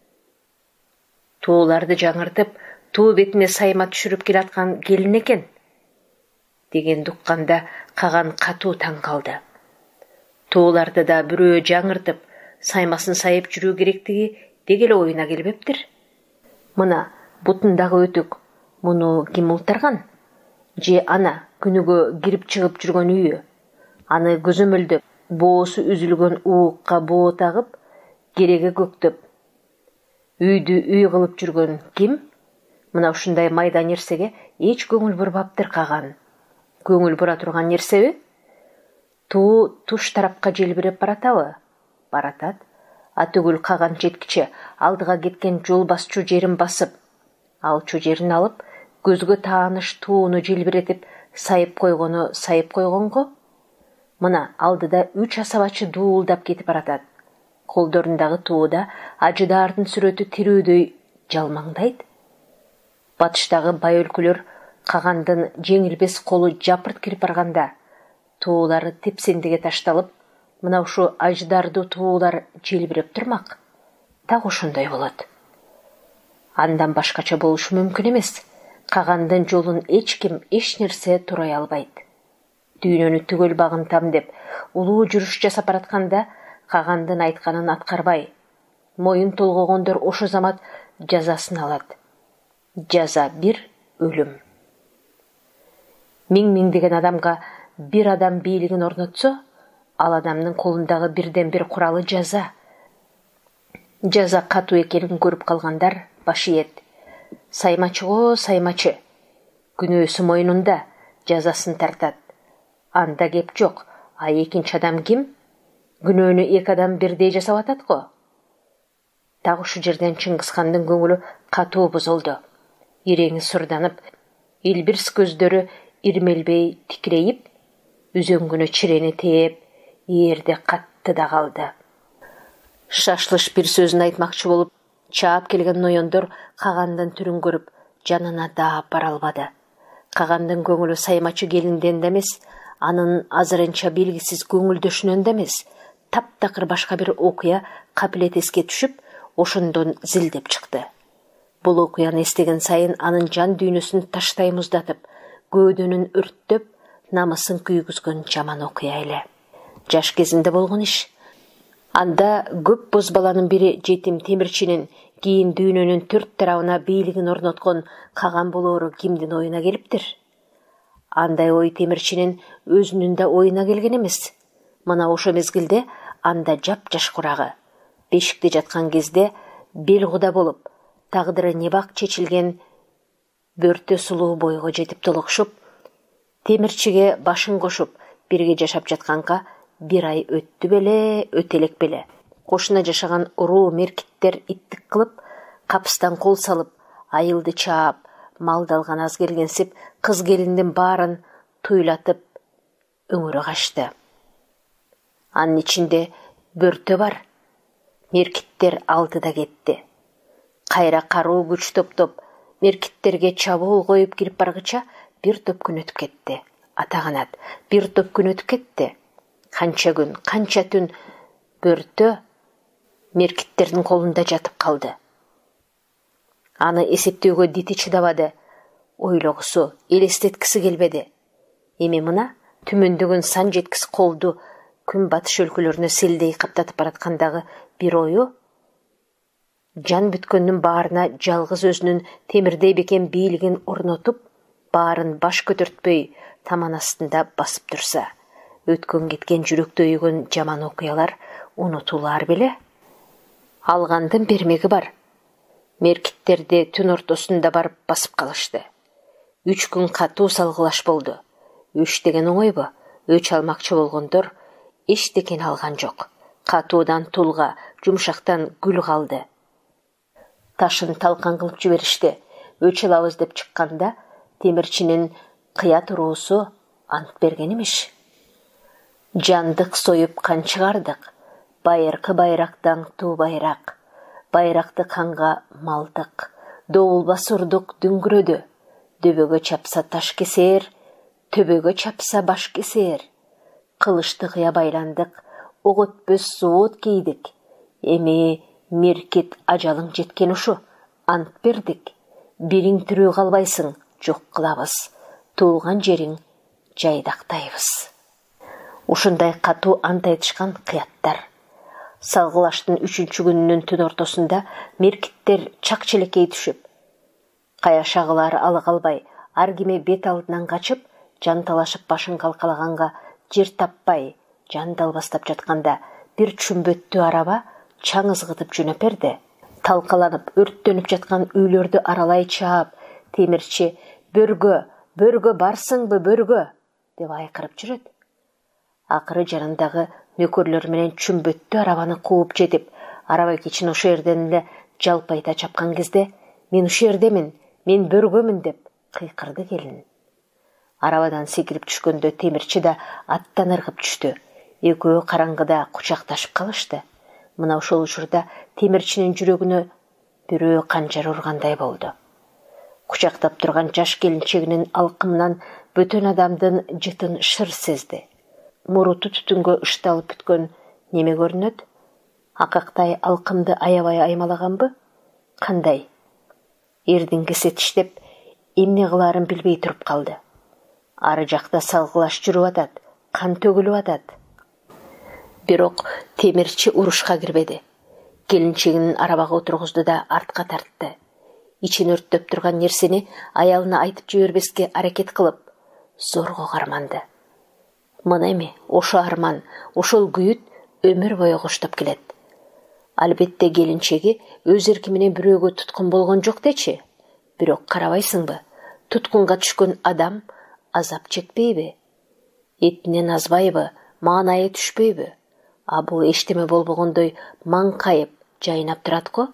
Тооларды жаңыртып, тоо бетине сайма түшүрүп келаткан келин экен. Деген дукканда Каган катуу таң калды. Тооларды да бирөө жаңыртып, саймасын сайып жүрүү керектиги деги эле оюна келбептир. Мына бутундагы өтүк, муну ким ултарган? Же ана күнүгө кирип чыгып жүргөн үйү? Аны көзөмөлдөп, боосу үзүлгөн уукка боо тагып, кереге көктөп, үйдү үй кылып жүргөн ким? Мына ушундай майда нерсеге эч көңүл бурбаптыр Каган. Көңүл бура турган нерсеби? Туу туш тарапка желбиреп баратабы? Баратат. А түгүл Каган жеткиче алдыга кеткен жол басчу жерин басып, алчу жерин алып, көзгө тааныш тууну желбиретип сайып койгону сайып койгонго. Мына алдыда үч асабачы дуулдап кетип баратат. Колдорундагы тууда ажыдаардын сүрөтү тирүүдөй жалмаңдайт. Батыштагы бай өлкөлөр Кагандын жеңилбес колу жапырт кирип барганда, тоолары тепсендиге ташталып, мына ушу аждарды тоолар желбиреп турмак. Так ошондой болот. Андан башкача болушу мүмкүн эмес. Кагандын жолун эч ким эч нерсе турай албайт. Дүйнөнү түгөл багынтам деп улуу жүрүш жасап баратканда, Кагандын айтканын аткарбай, моюн толгогондор ошо замат жазасын алат. Жаза бир өлүм. Миң-миңдеген адамга бир адам бийлигин орнотсо, ал адамдын колундагы бирден бир куралы жаза. Жаза катуу экенин көрүп калгандар баш ийет. Саймачыго саймачы. Күнөөсү мойнунда, жазасын тартат. Анда кеп жок. А экинчи адам ким? Күнөөнү эки адам бирдей жасап атат го. Так ушу жерден Чыңгызхандын көңүлү катуу бузулду. Иреңи сурданып, илбирс көздөрү ирмелбей тикирейип, үзөңгүнө чирене тээп, ээрде катты да калды. Шашлыш бир сөзүн айтмакчы болуп, чаап келген ноёндор Кагандын түрүн көрүп, жанына даап бара албады. Кагандын көңүлү саймачы келинден да эмес, анын азырынча белгисиз көңүлдөшүнөн да эмес, таптакыр башка бир окуя капилет эске түшүп, ошондон зилдеп чыкты. Бул окуяны эстеген сайын анын жан дүйнөсүн таштай муздатып, көөдөнүн өрттөп, намысын күйгүзгөн жаман окуя эле. Жаш кезинде болгон иш. Анда көп боз баланын бири жетим темирчинин кийин дүйнөнүн төрт тарабына бийлигин орноткон Каган болоору кимдин оюна келиптир? Андай ой темирчинин өзүнүн да оюна келген эмес. Мына ошо мезгилде анда жап-жаш курагы, бешикте жаткан кезде бел куда болуп, тагдыры небак чечилген бөртө сулуу бойго жетип толокшуп, темирчиге башын кошуп, бирге жашап жатканга бир ай өттү беле, өтелек беле. Кошуна жашаган уруу меркиттер иттик кылып, капыстан кол салып, айылды чаап, малды алган аз келгенсип, кыз келиндин баарын туйлатып өңөрө качты. Анын ичинде бөртө бар. Меркиттер алдыда кетти. Кайра каруу күч топтоп, меркиттерге чабуул коюп кирип баргыча бир топ күн өтүп кетти. Атаганат, бир топ күн өтүп кетти. Канча күн, канча түн бөртө меркиттердин колунда жатып калды. Аны эсептөөгө дити чыдабады, ойлогусу, элестеткиси келбеди. Эми мына түмөндөгөн сан жеткис колду күн батыш өлкөлөрүнө селдей каптатып бараткандагы бир ою, жан бүткөндүн баарына жалгыз өзүнүн темирдей бекен бийлигин орнотуп, баарын баш көтөртпөй таман астында басып турса, өткөн кеткен жүрөктө өйгөн жаман окуялар унутулар беле? Алгандын бермеги бар. Меркиттерди түн ортосунда барып басып калышты. Үч күн катуу салгылаш болду. Өч деген оңойбу? Өч алмакчы болгондор эчтекен алган жок. Катуудан тулга, жумшактан гүл калды. Ташын талкан кылып жиберишти. Өч алабыз деп чыкканда, темирчинин кыя туруусу ант берген имиш. Жандык союп кан чыгардык. Байыркы байрактан туу байрак. Байракты канга малдык. Доулбас урдук дүңгүрөдү. Дөбөгө чапса таш кесер, төбөгө чапса баш кесер. Кылычты кыя байландык, ок өтпөс соот кийдик. Эми меркит ажалың жеткен ушу, ант бердик. Бириң тирүү калбайсың, жок кылабыз. Туулган жериң жайдактайбыз. Ушундай катуу ант айтышкан кыяттар. Салгылаштын үчүнчү күнүнүн түн ортосунда меркиттер чак челекей түшүп, каяшагылар алы калбай, ар киме бет алдынан качып, жанталашып башын калкалаганга жер таппай, жан далбастап жатканда бир чүмбөттүү араба чаң ызгытып жөнөп берди. Талкаланып, өрттөнүп жаткан үйлөрдү аралай чаап, темирчи «Бөргө, бөргө барсыңбы, бөргө?» деп айкырып жүрөт. Акыры жанындагы нөкөрлөр менен чүмбөттүү арабаны кууп жетип, араба кечин ошо жерден эле жалпайта чапкан кезде «Мен ушул жердемин, мен бөргөмүн» деп кыйкырды келин. Арабадан секирип түшкөндө темирчи да аттан ыргып түштү. Экөө караңгыда кучакташып калышты. Мына ошол учурда темирчинин жүрөгүнө бирөө канжар ургандай болду. Кучактап турган жаш келинчегинин алкымынан бөтөн адамдын жытын шыр сезди. Муруту түтүнгө ышталып бүткөн неме көрүнөт? Акактай алкымды аябай аймалаганбы? Кандай? Эрдиңкиси тиштеп, эмне кылаарын билбей туруп калды. Ары жакта салгылаш жүрүп атат, кан төгүлүп атат. Бирок темирчи урушка кирбеди. Келинчегинин арабага отургузду да артка тартты. Ичин өрттөп турган нерсени аялына айтып жибербеске аракет кылып, зорго карманды. Мына эми ошо арман, ошол күйүт өмүр бою коштоп келет. Албетте келинчеги өз эрки менен бирөөгө туткун болгон жок дечи. Бирок карабайсыңбы, туткунга түшкөн адам азап чекпейби? Этинен азбайбы, маанайы түшпөйбү? А бул эчтеме болбогондой маңкайып, жайнап турат го.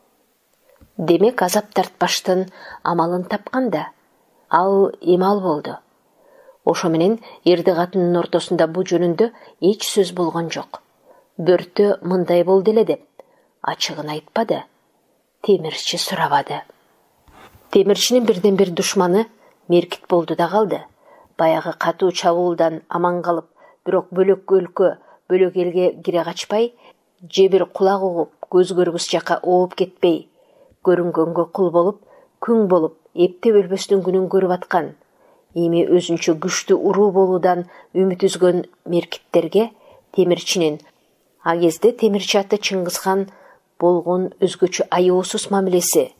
Демек азап тартпаштын амалын тапканда, ал эмал болду. Ошо менен эрди катынын ортосунда бу жөнүндө эч сөз болгон жок. Бөртө мындай болду эле деп ачыгын айтпады. Темирчи сурабады. Темирчинин бирден бир душманы меркит болду да калды. Баягы катуу чабуулдан аман калып, бирок бөлөк өлкө, бөлөк элге кире качпай, же бир кулак угуп, көз көргүс жака ооп кетпей, көрүнгөнгө кул болуп, күң болуп, эптеп өлбөстүн күнүн көрүп аткан, эми өзүнчө күчтүү уруу болуудан үмүт үзгөн меркиттерге темирчинин, а кезде темирчи аты Чыңгызхан болгон өзгөчө аяосуз мамилеси,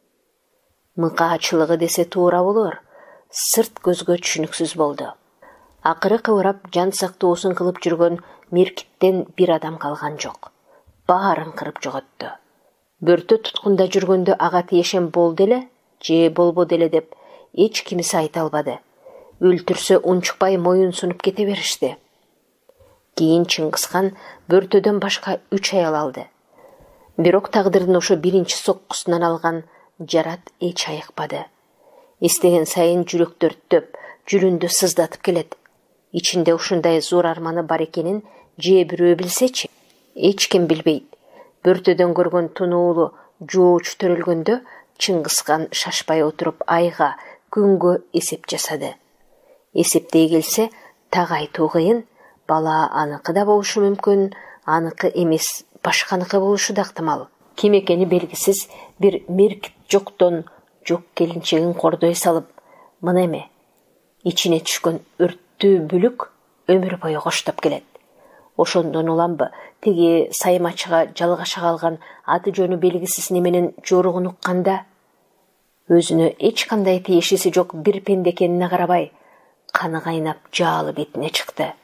мыкаачылыгы десе туура болор, сырт көзгө түшүнүксүз болду. Акыры кыбырап жан сактоосун кылып жүргөн меркиттен бир адам калган жок. Баарын кырып жоготту. Бөртө туткунда жүргөндө ага тиешен болду эле, же болбоду эле деп эч кимиси айта албады. Өлтүрсө унчукпай моюн сунуп кете беришти. Кийин Чыңгызхан бөртөдөн башка үч аял алды. Бирок тагдырдын ошо биринчи соккусунан алган жарат эч айыкпады. Эстеген сайын жүрөк төрттөп, жүрүндү сыздатып келет. Ичинде ушундай зор арманы бар экенин же бирөө билсечи? Эч ким билбейт. Бөртөдөн көргөн тунуулу жооч төрөлгөндө Чыңгызхан шашпай отуруп айга, күнгө эсеп жасады. Эсептей келсе, так айтуу кыйын, бала аныкы да болушу мүмкүн, аныкы эмес башканыкы болушу да ыктымал. Ким экени белгисиз бир меркит жоктон жок келинчегин кордой салып, мына эме ичине түшкөн өрттүү бүлүк өмүр бою коштоп келет. Ошондон уламбы, тиги Саймачыга жалгаша калган аты жөнү белгисиз неменин жоругун укканда, өзүнө эч кандай тиешеси жок бир пенде экенине карабай, каны кайнап жаалы бетине чыкты.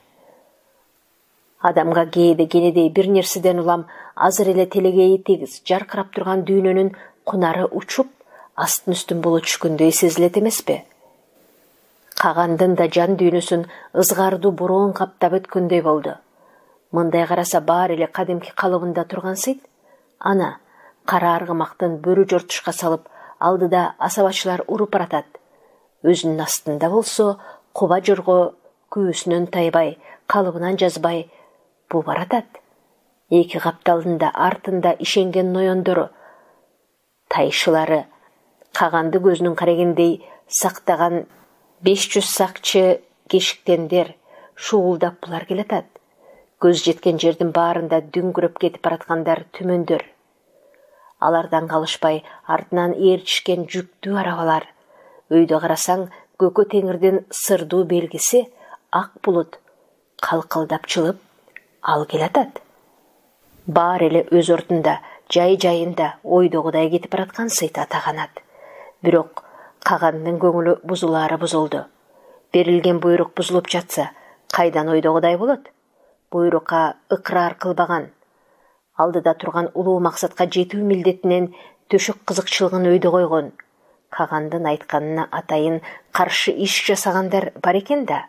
Адамга кээде кенедей бир нерседен улам азыр эле телегейи тегиз жаркырап турган дүйнөнүн кунары учуп, астын үстүн боло түшкөндөй сезилет эмеспи? Кагандын да жан дүйнөсүн ызгардуу буроон каптап өткөндөй болду. Мындай караса баары эле кадимки калыбында тургансыйт. Ана, кара аргымактын бөрү жортушка салып, алдыда асабачылар уруп баратат. Өзүнүн астында болсо, куба жорго күүсүнөн тайбай, калыбынан жазбай бу баратат. Эки капталдында артында ишенген ноёндору, тайшылары, Каганды көзүнүн карагендей сактаган беш жүз сакчы кешиктендер, шуулдап булар келатат. Көз жеткен жердин баарында дүңгүрөп кетип бараткандар түмөндөр. Алардан калышпай артынан ээрчишкен жүктүү арабалар. Өйдө карасаң, көкө теңирдин сырдуу белгиси ак булут калкылдап чылып ал келатат. Баар эле өз ордунда, жай-жайында ойдогудай кетип бараткан сыйт атаганат. Бирок Кагандын көңүлү бузулаары бузулду. Берилген буйрук бузулуп жатса, кайдан ойдогудай болот? Буйрукка ыкрар кылбаган. Алдыда турган улуу максатка жетүү милдетинен төшөк кызыкчылыгын өйдө койгон. Кагандын айтканына атайын каршы иш жасагандар бар экен да.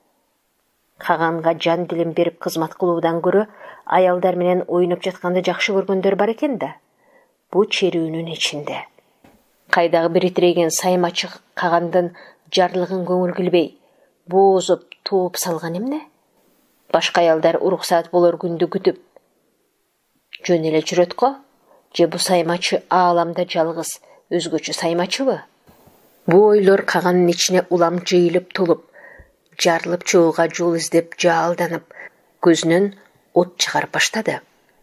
Каганга жан дилин берип кызмат кылуудан көрө, аялдар менен ойноп жатканды жакшы көргөндөр бар экен да. Бу черүүнүн ичинде. Кайдагы бир тиреген саймачы Кагандын жарлыгын көңүл килбей, боозуп тууп салган эмне? Башка аялдар уруксаат болор күндү күтүп жөн эле жүрөт го, же бу саймачы ааламда жалгыз өзгөчө саймачыбы? Бу ойлор Кагандын ичине улам жыйылып толуп, жарылып чыгууга жол издеп жаалданып, көзүнөн от чыгарып баштады.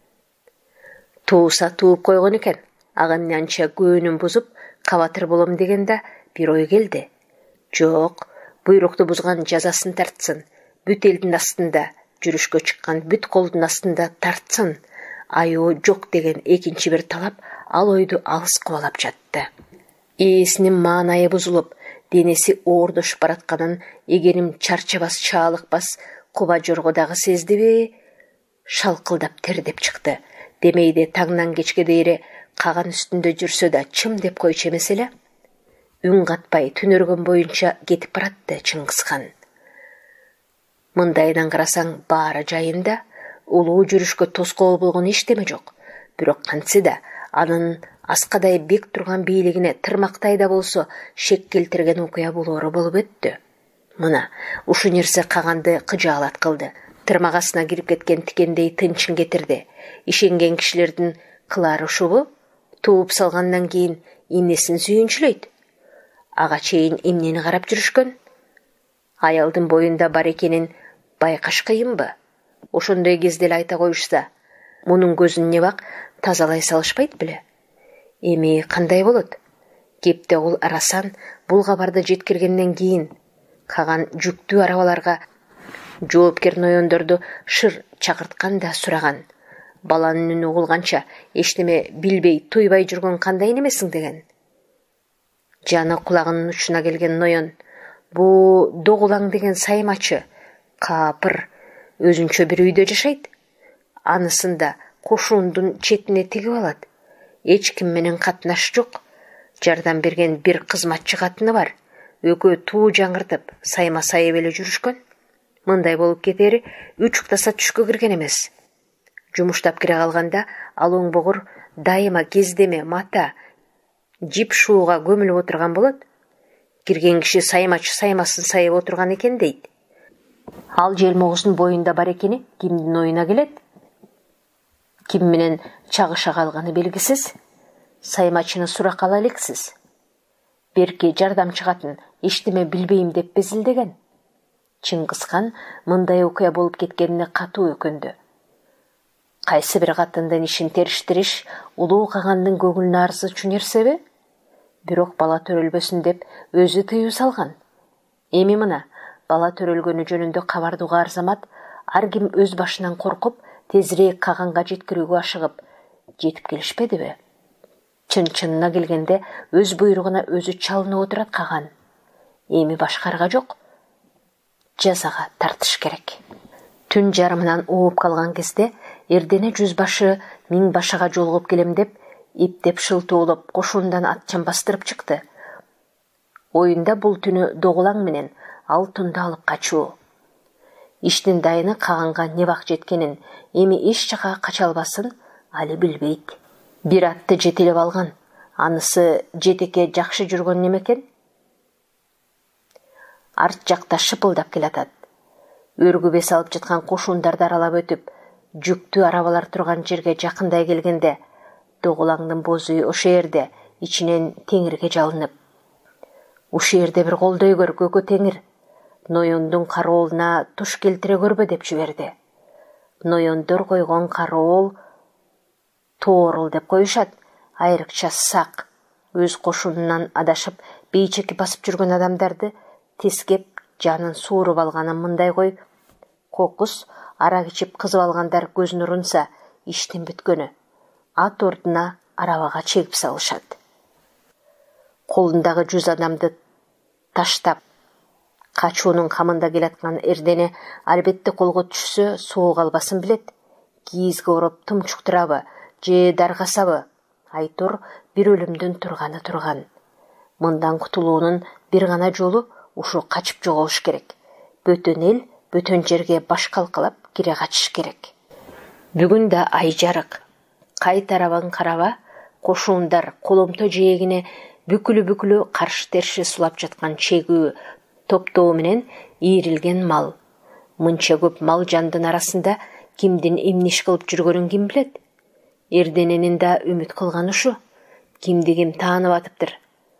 Тууса тууп койгон экен, ага эмне анча көөнүн бузуп, кабатыр болом дегенде бир ой келди. Жок, буйрукту бузган жазасын тартсын, бүт элдин астында, жүрүшкө чыккан бүт колдун астында тартсын. Аюу жок деген экинчи бир талап ал ойду алыс кубалап жатты. Ээсинин маанайы бузулуп, денеси оордошуп баратканын эгерим чарчабас чаалыкпас куба жорго дагы сездиби? Шалкылдап тердеп чыкты. Демейде таңнан кечке дейре Каган үстүндө жүрсө да чым деп койчу эмес эле. Үн катпай түнөргөн боюнча кетип баратты Чыңгызхан. Мындайдан карасаң баары жайында, улуу жүрүшкө тоскоол болгон эчтеме жок. Бирок кантсе да анын аскадай бек турган бийлигине тырмактай да болсо шек келтирген окуя болоору болуп өттү. Мына ушу нерсе Каганды кыжаалат кылды. Тырмагасына кирип кеткен тикендей тынчын кетирди. Ишенген кишилердин кылары ушубу? Тууп салгандан кийин инесин сүйүнчүлөйт. Ага чейин эмнени карап жүрүшкөн? Аялдын боюнда бар экенин байкаш кыйынбы? Ошондой кезде эле айта коюшса, мунун көзүн не бак тазалай салышпайт беле? Эми кандай болот? Кепте ол арасан бул кабарды жеткиргенден кийин Каган жүктүү арабаларга жоопкер ноёндорду шыр чакырткан да сураган. Баланын үнү угулганча эчтеме билбей туйбай жүргөн кандай немесиң деген. Жаны кулагынын учуна келген ноён, бу Догулаң деген саймачы, каапыр, өзүнчө бир үйдө жашайт. Анысында кошуундун четине тигип алат. Эч ким менен катнашы жок. Жардам берген бир кызматчы катыны бар. Өкөө туу жаңыртып, сайма сайып эле жүрүшкөн. Мындай болуп кетери үч уктаса түшкө кирген эмес. Жумуштап кире калганда ал оңбогур дайыма кездеме, мата, жип шууга көмүлүп отурган болот. Кирген киши саймачы саймасын сайып отурган экен дейт. Ал желмогусунун боюнда бар экени кимдин оюна келет? Ким менен чагыша калганы белгисиз. Саймачыны суракка ала элексиз. Берки жардамчы катын эчтеме билбейм деп безилдеген. Чыңгызхан мындай окуя болуп кеткенине катуу өкүндү. Кайсы бир катындын ишин териштириш улуу Кагандын көңүлүнө арзы чүнерсеби? Бирок бала төрөлбөсүн деп өзү тыюу салган. Эми мына бала төрөлгөнү жөнүндө кабарды угаар замат ар ким өз башынан коркуп тезирээк Каганга жеткирүүгө ашыгып жетип келишпедиби? Чын-чынына келгенде өз буйругуна өзү чалынып отурат Каган. Эми башкарга жок. Жазага тартыш керек. Түн жарымынан ооп калган кезде Эрдене жүз башы миң башага жолугуп келем деп иптеп шылтоолоп кошундан атчан бастырып чыкты. Оюнда бул түнү Догулаң менен алтынды алып качуу. Иштин дайыны каганга не вак жеткенин, эми эч жака кача албасын али билбейт. Бир атты жетелеп алган. Анысы жетекке жакшы жүргөн немекен? Арт жакта шыпылдап келатат. Өргүбе салып жаткан кошундарды аралап өтүп, жүктүү арабалар турган жерге жакындай келгенде, Доголаңдын боз үйү ошо жерде ичинен теңирге жалынып. Ушул жерде бир колдой көр, көкө теңир. Ноёндун кароолуна туш келтире көрбө деп жиберди. Ноёндор койгон кароол тоорул деп коюшат. Айрыкча сак, өз кошунунан адашып, бейчеки басып жүргөн адамдарды тескеп, жанын сууруп алганын мындай кой. Кокус, арак ичип кызып алгандар көзүн урунса, иштин бүткөнү. Ат ордуна арабага чегип салышат. Колундагы жүз адамды таштап, качуунун камында келаткан эрдене албетте колго түшсө суук албасын билет. Кийизге ороп тумчуктурабы, же даргасабы? Айтор бир өлүмдүн турганы турган. Мындан кутулуунун бир гана жолу ушу качып жоголуш керек. Бөтөн эл бөтөн жерге баш калкалап кире качыш керек. Бүгүн да ай жарык. Кай тарабын караба, кошуундар коломто жээгине бүкүлү-бүкүлү каршы-терши сулап жаткан чегүү топтоо менен ийрилген мал. Мынча көп мал жандын арасында кимдин эмне иш кылып жүргөнүн ким билет? Эрдененин да үмүт кылган ушу. Кимди ким таанып атыптыр.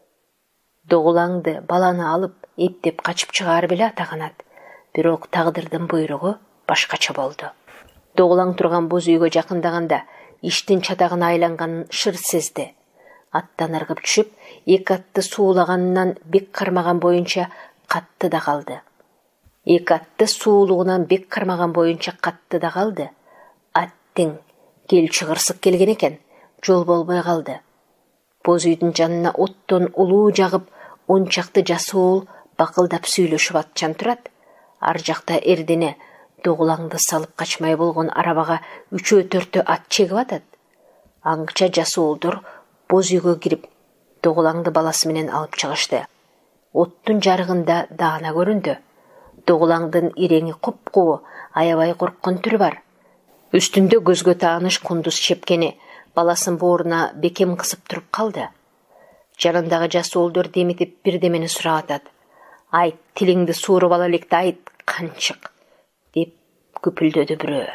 Доголаңды, баланы алып, эптеп качып чыгаар беле атаганат. Бирок тагдырдын буйругу башкача болду. Доголаң турган боз үйгө жакындаганда иштин чатагына айланганын шыр сезди. Аттан ыргып түшүп, эки атты суулаганынан бек кармаган боюнча катты да калды. Эки атты суулугунан бек кармаган боюнча катты да калды. Аттың кел чыгырсык келген экен, жол болбой калды. Боз үйдүн жанына оттон улуу жагып, он чакты жасуул бакылдап сүйлөшүп атчан турат. Ар жакта эрдене Доголаңды салып качмай болгон арабага үчөө төртөө ат чегип атат. Аңча жасуулдур боз үйгө кирип, Доголаңды баласы менен алып чыгышты. Оттун жарыгында даана көрүндү. Доголаңдын иреңи куп-куу, аябай корккон түрү бар. Үстүндө көзгө тааныш кундуз чепкени баласын бооруна бекем кысып туруп калды. Жанындагы жасуулдур демитип бирдемени сурап атат. Айт, тилиңди сууруп ала электи айт, канчык, деп күпүлдөдү бирөө.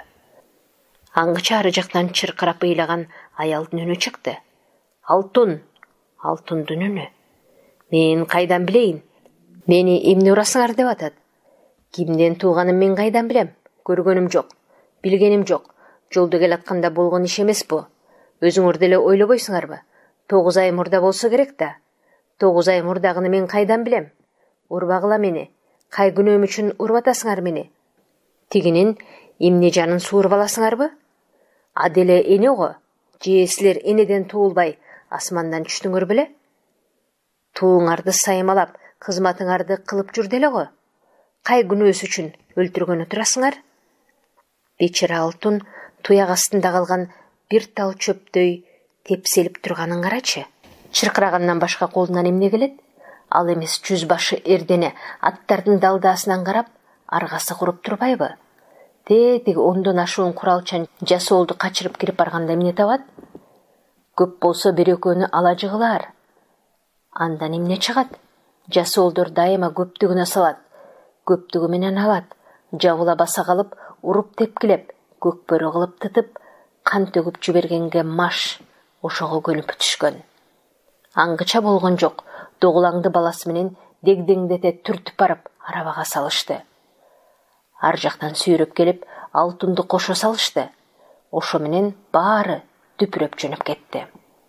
Аңгыча ары жактан чыркырап ыйлаган аялдын үнү чыкты. Алтун, Алтундун үнү. Мен кайдан билейин? Мени эмне урасыңар деп атат. Кимден тууганын мен кайдан билем? Көргөнүм жок, билгеним жок. Жолдо келатканда болгон иш эмес бу. Өзүңөр деле ойлобойсуңарбы? Тогуз ай мурда болсо керек да. Тогуз ай мурдагыны мен кайдан билем? Урбагыла мени. Кай күнөөм үчүн урбатасыңар мени? Тигинин эмне жанын сууруп аласыңарбы? Аделе эне го. Же силер энеден туулбай асмандан түштүңөр беле? Тууңарды саймалап, кызматыңарды кылып жүр деле го. Кай күнөөсү үчүн өлтүргөнү турасыңар? Бечара Алтун туяк астында калган бир тал чөптөй тепселип турганын карачы. Чыркырагандан башка колунан эмне келет? Ал эмес жүз башы эрдене аттардын далдаасынан карап, аргасы куруп турбайбы? Тетиги ондон ашуун куралчан жасоолду качырып кирип барганда эмне табат? Көп болсо бир экөөнү ала жыгылаар. Андан эмне чыгат? Жасоолдор дайыма көптүгүнө салат, көптүгү менен алат, жабыла баса калып, уруп тепкилеп, көкбөрү кылып тытып, кан төгүп жибергенге маш ошого көнүп түшкөн. Аңгыча болгон жок. Доголаңды баласы менен дегдеңдете түртүп барып арабага салышты. Ар жактан сүйрөп келип, Алтунду кошо салышты. Ошо менен баары дүпүрөп жөнөп кетти.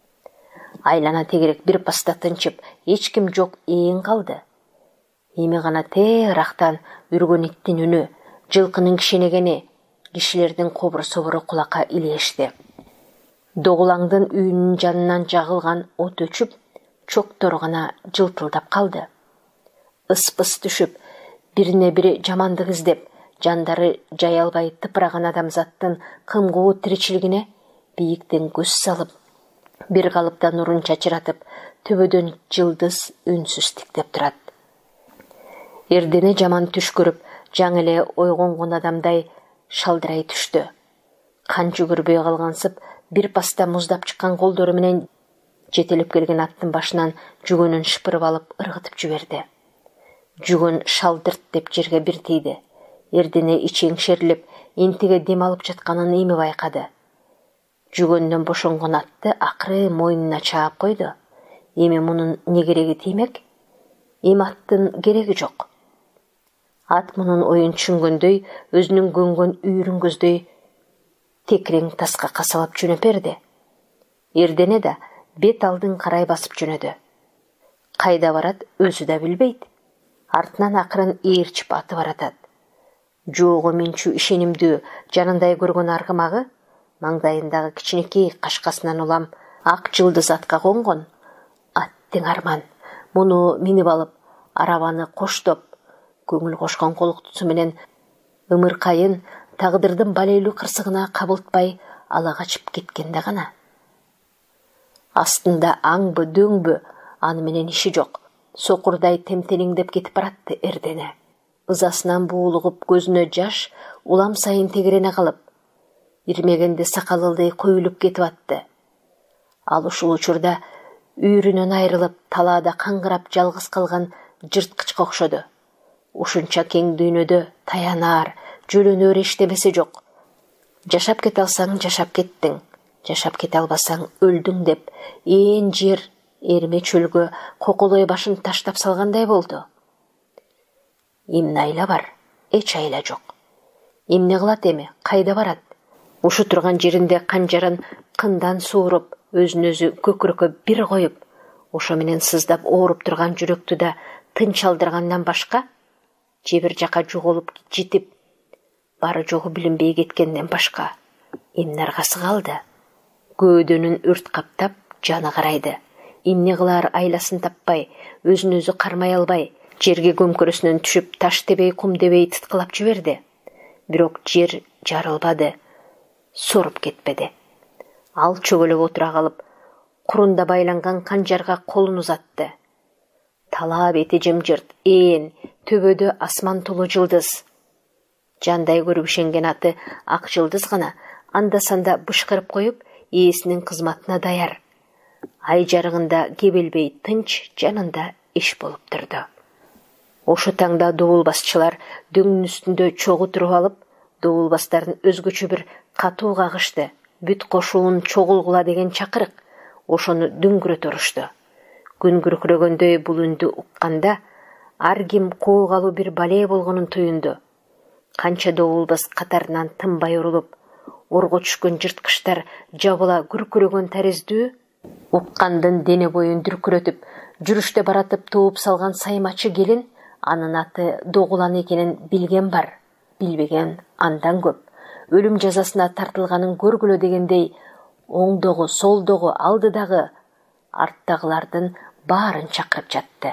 Айлана тегерек бир паста тынчып, эч ким жок ээн калды. Эми гана теырактан үргөн иттин үнү, жылкынын кишенегени, кишилердин кобур-собуру кулакка илешти. Доголаңдын үйүнүн жанынан жагылган от өчүп, чоктор гана жылтылдап калды. Ыс-пыс түшүп, бирине бири жамандык издеп, жандары жай албай тыпыраган адамзаттын кымгуу тиричилигине бийиктен көз салып, бир калыпта нурун чачыратып, төбөдөн жылдыз үнсүз тиктеп турат. Эрдене жаман түш көрүп, жаңы эле ойгонгон адамдай шалдырай түштү. Кан жүгүрбөй калгансып, бир паста муздап чыккан колдору менен жетелеп келген аттын башынан жүгөнүн шыпырып алып ыргытып жиберди. Жүгөн шалдырт деп жерге бир тийди. Эрдене ичи эңшерилип, энтиге дем алып жатканын эми байкады. Жүгөндөн бошонгон атты акыры мойнуна чаап койду. Эми мунун не кереги тиймек? Эми аттын кереги жок. Ат мунун оюн түшүнгөндөй, өзүнүн көнгөн үйүрүн көздөй текрең таска касалап жөнөп берди. Эрдене да бет алдын карай басып жөнөдү. Кайда барат өзү да билбейт. Артынан акырын ээрчип аты баратат. Жоого менчүү ишенимдүү жанындай көргөн аргымагы маңдайындагы кичинекей кашкасынан улам ак жылдыз атка конгон. Аттың арман. Муну минип алып, арабаны коштоп, көңүл кошкон колуктусу менен ымыркайын тагдырдын балелүү кырсыгына кабылтпай ала качып кеткенде гана. Астында аңбы, дөңбү, аны менен иши жок. Сокурдай темтелиңдеп кетип баратты Эрдене. Ызасынан буулугуп, көзүнө жаш улам сайын тегерене калып, ирмегенде сакалылдый коюлуп кетип атты. Ал ушул учурда үйүрүнөн айрылып, талаада каңгырап жалгыз калган жырткычка окшоду. Ушунча кең дүйнөдө таянаар, жөлөнөр эчтемеси жок. Жашап кете алсаң, жашап кеттиң, жашап кете албасаң, өлдүң деп, ээн жер эрме чөлгө коколой башын таштап салгандай болду. Эмне айла бар? Эч айла жок. Эмне кылат эми? Кайда барат? Ушу турган жеринде канжарын кындан сууруп, өзүн өзү көкүрөккө бир коюп, ошо менен сыздап ооруп турган жүрөктү да тынч алдыргандан башка, же бир жака жоголуп жетип, бары жогу билинбей кеткенден башка эмне аргасы калды? Көөдөнүн өрт каптап, жаны карайды. Эмне кылар айласын таппай, өзүн өзү кармай албай, жерге көмкөрөсүнөн түшүп, таш дебей, кум дебей тыткылап жиберди. Бирок жер жарылбады, соруп кетпеди. Ал чөгөлөп отура калып, курунда байланган канжарга колун узатты. Талаа бети жымжырт, ээн, төбөдө асман толу жылдыз. Жандай көрүп ишенген аты ак жылдыз гана анда-санда бышкырып коюп, ээсинин кызматына даяр. Ай жарыгында кебелбей тынч жанында иш болуп турду. Ошо таңда дуулбасчылар дөңнүн үстүндө чогуу туруп алып, дуулбастардын өзгөчө бир катуу кагышты. Бүт кошуун чогулгула деген чакырык. Ошону дүңгүрөтө турушту. Күн күркүрөгөндөй бул үндү укканда, ар ким коогалуу бир бале болгонун туюнду. Канча дуулбас катарынан тынбай урулуп, орго түшкөн жырткычтар жабыла күркүрөгөн тәріздүү, уккандын дене боюн дүркүрөтүп, жүрүштө баратып тууп салган саймачы келин, анын аты Догулан экенин билген бар, билбеген андан көп. Өлүм жазасына тартылганын көргүлө дегендей, оңдогу, солдогу, алдыдагы, арттагылардын баарын чакырып жатты.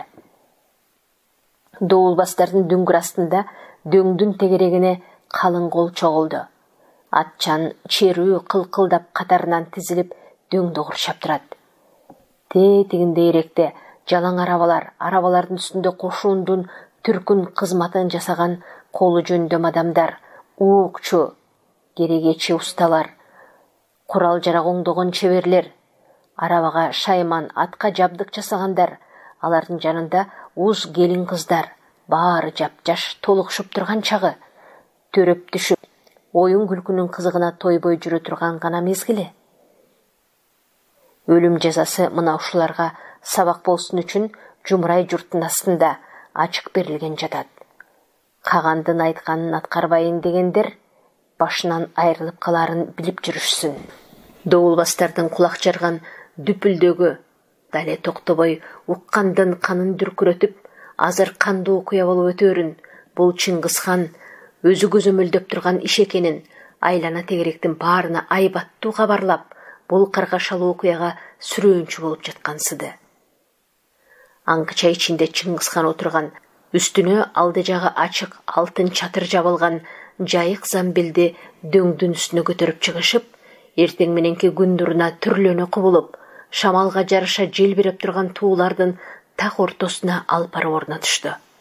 Дуулбастардын дүңгүр астында дөңдүн тегерегине калың кол чогулду. Атчан черүү кылкылдап катарынан тизилип дөңдү курчап турат. Тетигинде эректе жалаң арабалар, арабалардын үстүндө кошуундун түркүн кызматын жасаган колу жөндөм адамдар, уукчу, керегечи усталар, курал жарак оңдогон чеберлер, арабага шайман, атка жабдык жасагандар, алардын жанында уз келин кыздар, баары жапжаш толукшуп турган чагы, төрөп түшүп, оюн күлкүнүн кызыгына тойбой жүрө турган гана мезгили. Өлүм жазасы мына ушуларга сабак болсун үчүн жумрай журттун астында ачык берилген жатат. Кагандын айтканын аткарбайын дегендер башынан айрылып каларын билип жүрүшсүн. Дуулбастардын кулак жарган дүпүлдөгү дале токтобой уккандын канын дүркүрөтүп, азыр кандуу окуя болуп өтөөрүн, бул Чыңгызхан өзү көзөмөлдөп турган иш экенин айлана тегеректин баарына айбаттуу кабарлап, бул каргашалуу окуяга сүрөөнчү болуп жаткансыды. Аңкыча ичинде Чыңгызхан отурган, үстүнө алды жагы ачык алтын чатыр жабылган жайык замбелди дөңдүн үстүнө көтөрүп чыгышып, эртең мененки күн нуруна түрлөнө кубулуп, шамалга жарыша желбиреп турган туулардын так ортосуна алып барып орнотушту.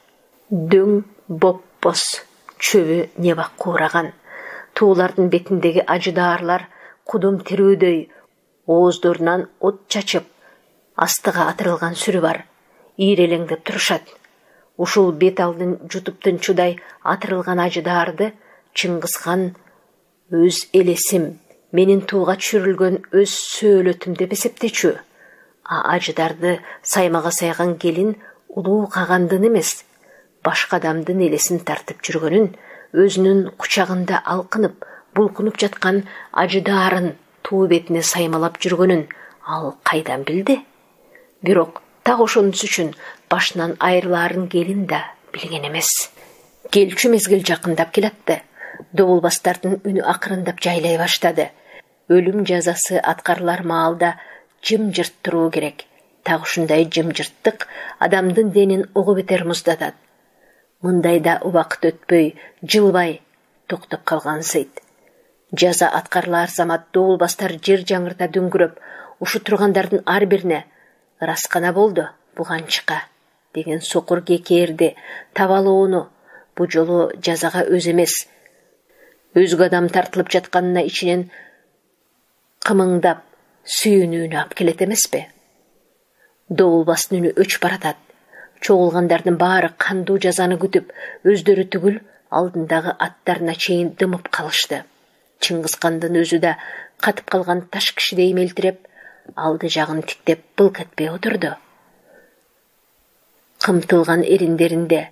Дөң боппос чөбі небақ қураған. Туылардың бетіндегі ажыдарлар құдым терудей оғыздорынан от чачып, астыға атырылған сүрі бар. Иреленгіп тұрышат. Ушыл бет алдын жұтыптын чудай атырылған ажыдарды Чыңғысхан өз елесім, менің туға чүрілген өз сөйлетім деп есептечу. А ажыдарды саймаға сайған келін ұлу қағандын емес, башқа адамдың елесін тартып жүргенін, өзінің құчағында алқынып, бұлқынып жатқан ажыдарын туу бетіне саймалап жүргенін ал қайдан білді? Бирок тақ ошонысы үшін башынан айрыларын келін да білген емес. Келчү мезгіл жақындап келатты. Добулбастардын үні ақырындап жайлай баштады. Өлім жазасы атқарылар маалда жым-жырт тұру керек. Тақ ушундай жым-жырттық адамдын денин оғы бетер мұздатат. Мындайда убакыт өтпөй, жылбай тоқтап қалған сыйт. Жаза атқарылар замат добулбастар жер жаңырта дүңгүрөп, ушу тургандардын ар бирине раскана болду буганчыка деген соқыр кекерди табалоону бу жолу жазага өз эмес, өзгө адам тартылып жатканына ичинен кымыңдап сүйүнүүнү ап келет эмеспи? Добулбастын үнү өч баратат. Чогулгандардын баары кандуу жазаны күтүп, өздөрү түгүл алдындагы аттарына чейин дымып калышты. Чыңгызкандын өзү да катып калган таш кишидей мелтиреп, алды жагын тиктеп былк этпей отурду. Кымтылган эриндеринде,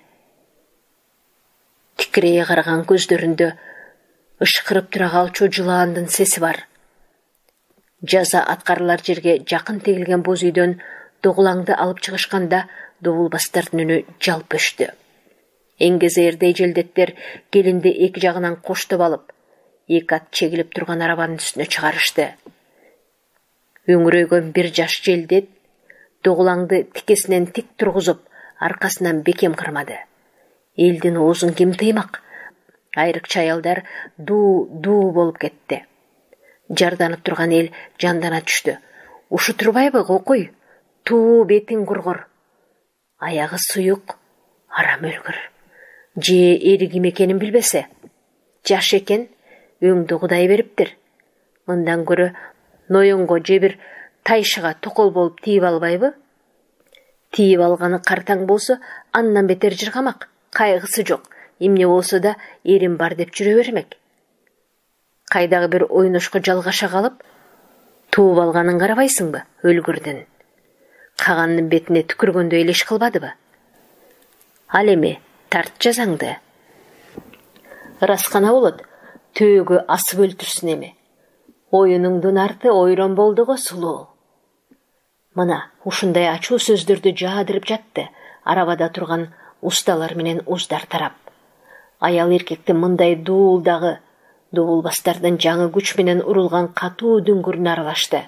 тикирее караган көздөрүндө ышкырып тура калчу жылаандын сеси бар. Жаза аткарылар жерге жакын тегилген боз үйдөн Доғулаңды алып чыгышканда добулбастардын үнү жалп өштү. Эңгезердей желдеттер келинди эки жагынан коштоп алып, эки ат чегилип турган арабанын үстүнө чыгарышты. Өңүрөйгөн бир жаш желдет Доғулаңды тикесинен тик тургузуп, аркасынан бекем кырмады. Элдин оозун ким тыймак? Айрыкча аялдар дуу-дуу болуп кетти. Жарданып турган эл жандана түштү. Ушу турбайбы, кокуй? Туу бетин кургур. Аягы суюк, арам өлгүр. Же эри ким экенин билбесе? Жаш экен, өңдү Кудай бериптир. Мындан көрө ноюнго же бир тайшыга токол болуп тийип албайбы? Тийип алганы картаң болсо, андан бетер жыргамак. Кайгысы жок. Эмне болсо да эрим бар деп жүрө бермек. Кайдагы бир ойношко жалгаша калып, тууп алганын карабайсыңбы, өлгүрдүн? Каганын бетине түкүргөндө элеш кылбадыбы? Ал эми тарт жазаңды. Раскана болот, төөгө асып өлтүрсүн эми. Оюнуңдун арты ойрон болду го сулуу. Мына ушундай ачуу сөздөрдү жаадырып жатты арабада турган усталар менен уздар тарап. Аял эркектин мындай дуулдагы добулбастардын жаңы күч менен урулган катуу дүңгүрүн аралашты.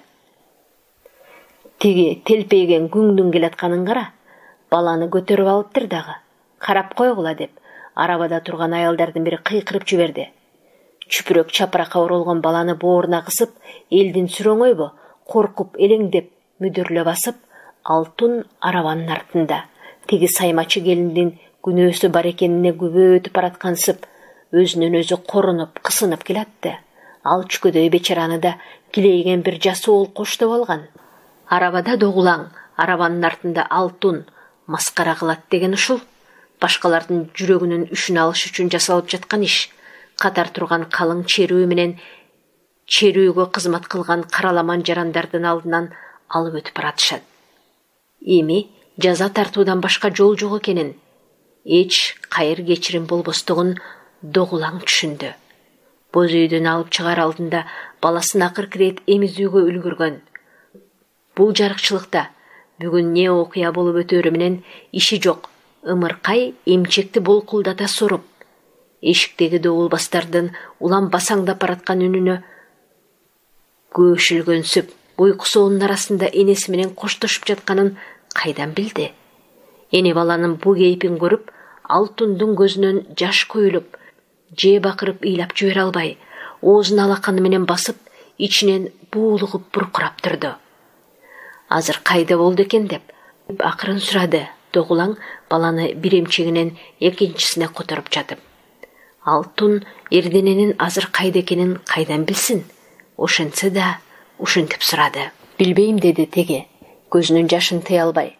Тиги телпейген күңдүн келатканын кара, баланы көтөрүп алыптыр дагы. Карап койгула деп, арабада турган аялдардын бири кыйкырып жиберди. Чүпүрөк чапыракка оролгон баланы бооруна кысып, элдин сүрөңөйбү, коркуп элеңдеп, мүдүрлө басып, алтын арабанын артында. Тиги саймачы келиндин күнөөсү бар экенине күбөтүп бараткансып, өзүнөн өзү корунуп, кысынып келатты. Ал чүкөдөй бечараны да килейген бир жас уул коштоп алган. Арабада Доғулаң, арабанын артында алтын маскара кылат деген ушул. Башкалардын жүрөгүнүн үшүн алыш үчүн жасалып жаткан иш. Катар турган калың черүү менен черүүгө кызмат кылган караламан жарандардын алдынан алып өтүп баратышат. Эми жаза тартуудан башка жол жок экенин, эч кайыр кечирим болбостугун Доғулаң түшүндү. Боз үйдөн алып чыгар алдында баласын акыркы ирет эмизүүгө үлгүргөн. Бул жарыкчылыкта бүгүн не окуя болуп өтөрү менен иши жок. Ымыркай эмчекти болкулдата соруп, эшиктеги добулбастардын улам басаңдап бараткан үнүнө көшүлгөнсүп, уйкусунун арасында энеси менен коштошуп жатканын кайдан билди? Эне баланын бу кейпин көрүп, алтындын көзүнөн жаш көйүлүп, же бакырып ыйлап жибере албай, оозун алаканы менен басып, ичинен буулугуп буркурап турду. Азыр кайда болду экен деп акырын сурады Доғулаң баланы бір емчегінен екіншісіне қотырып жатып. Алтын ердененің азыр қайда екенін қайдан білсін? Ошынсы да ушынтып сұрады. Білбейм деді теге, көзінің жашын тыя албай.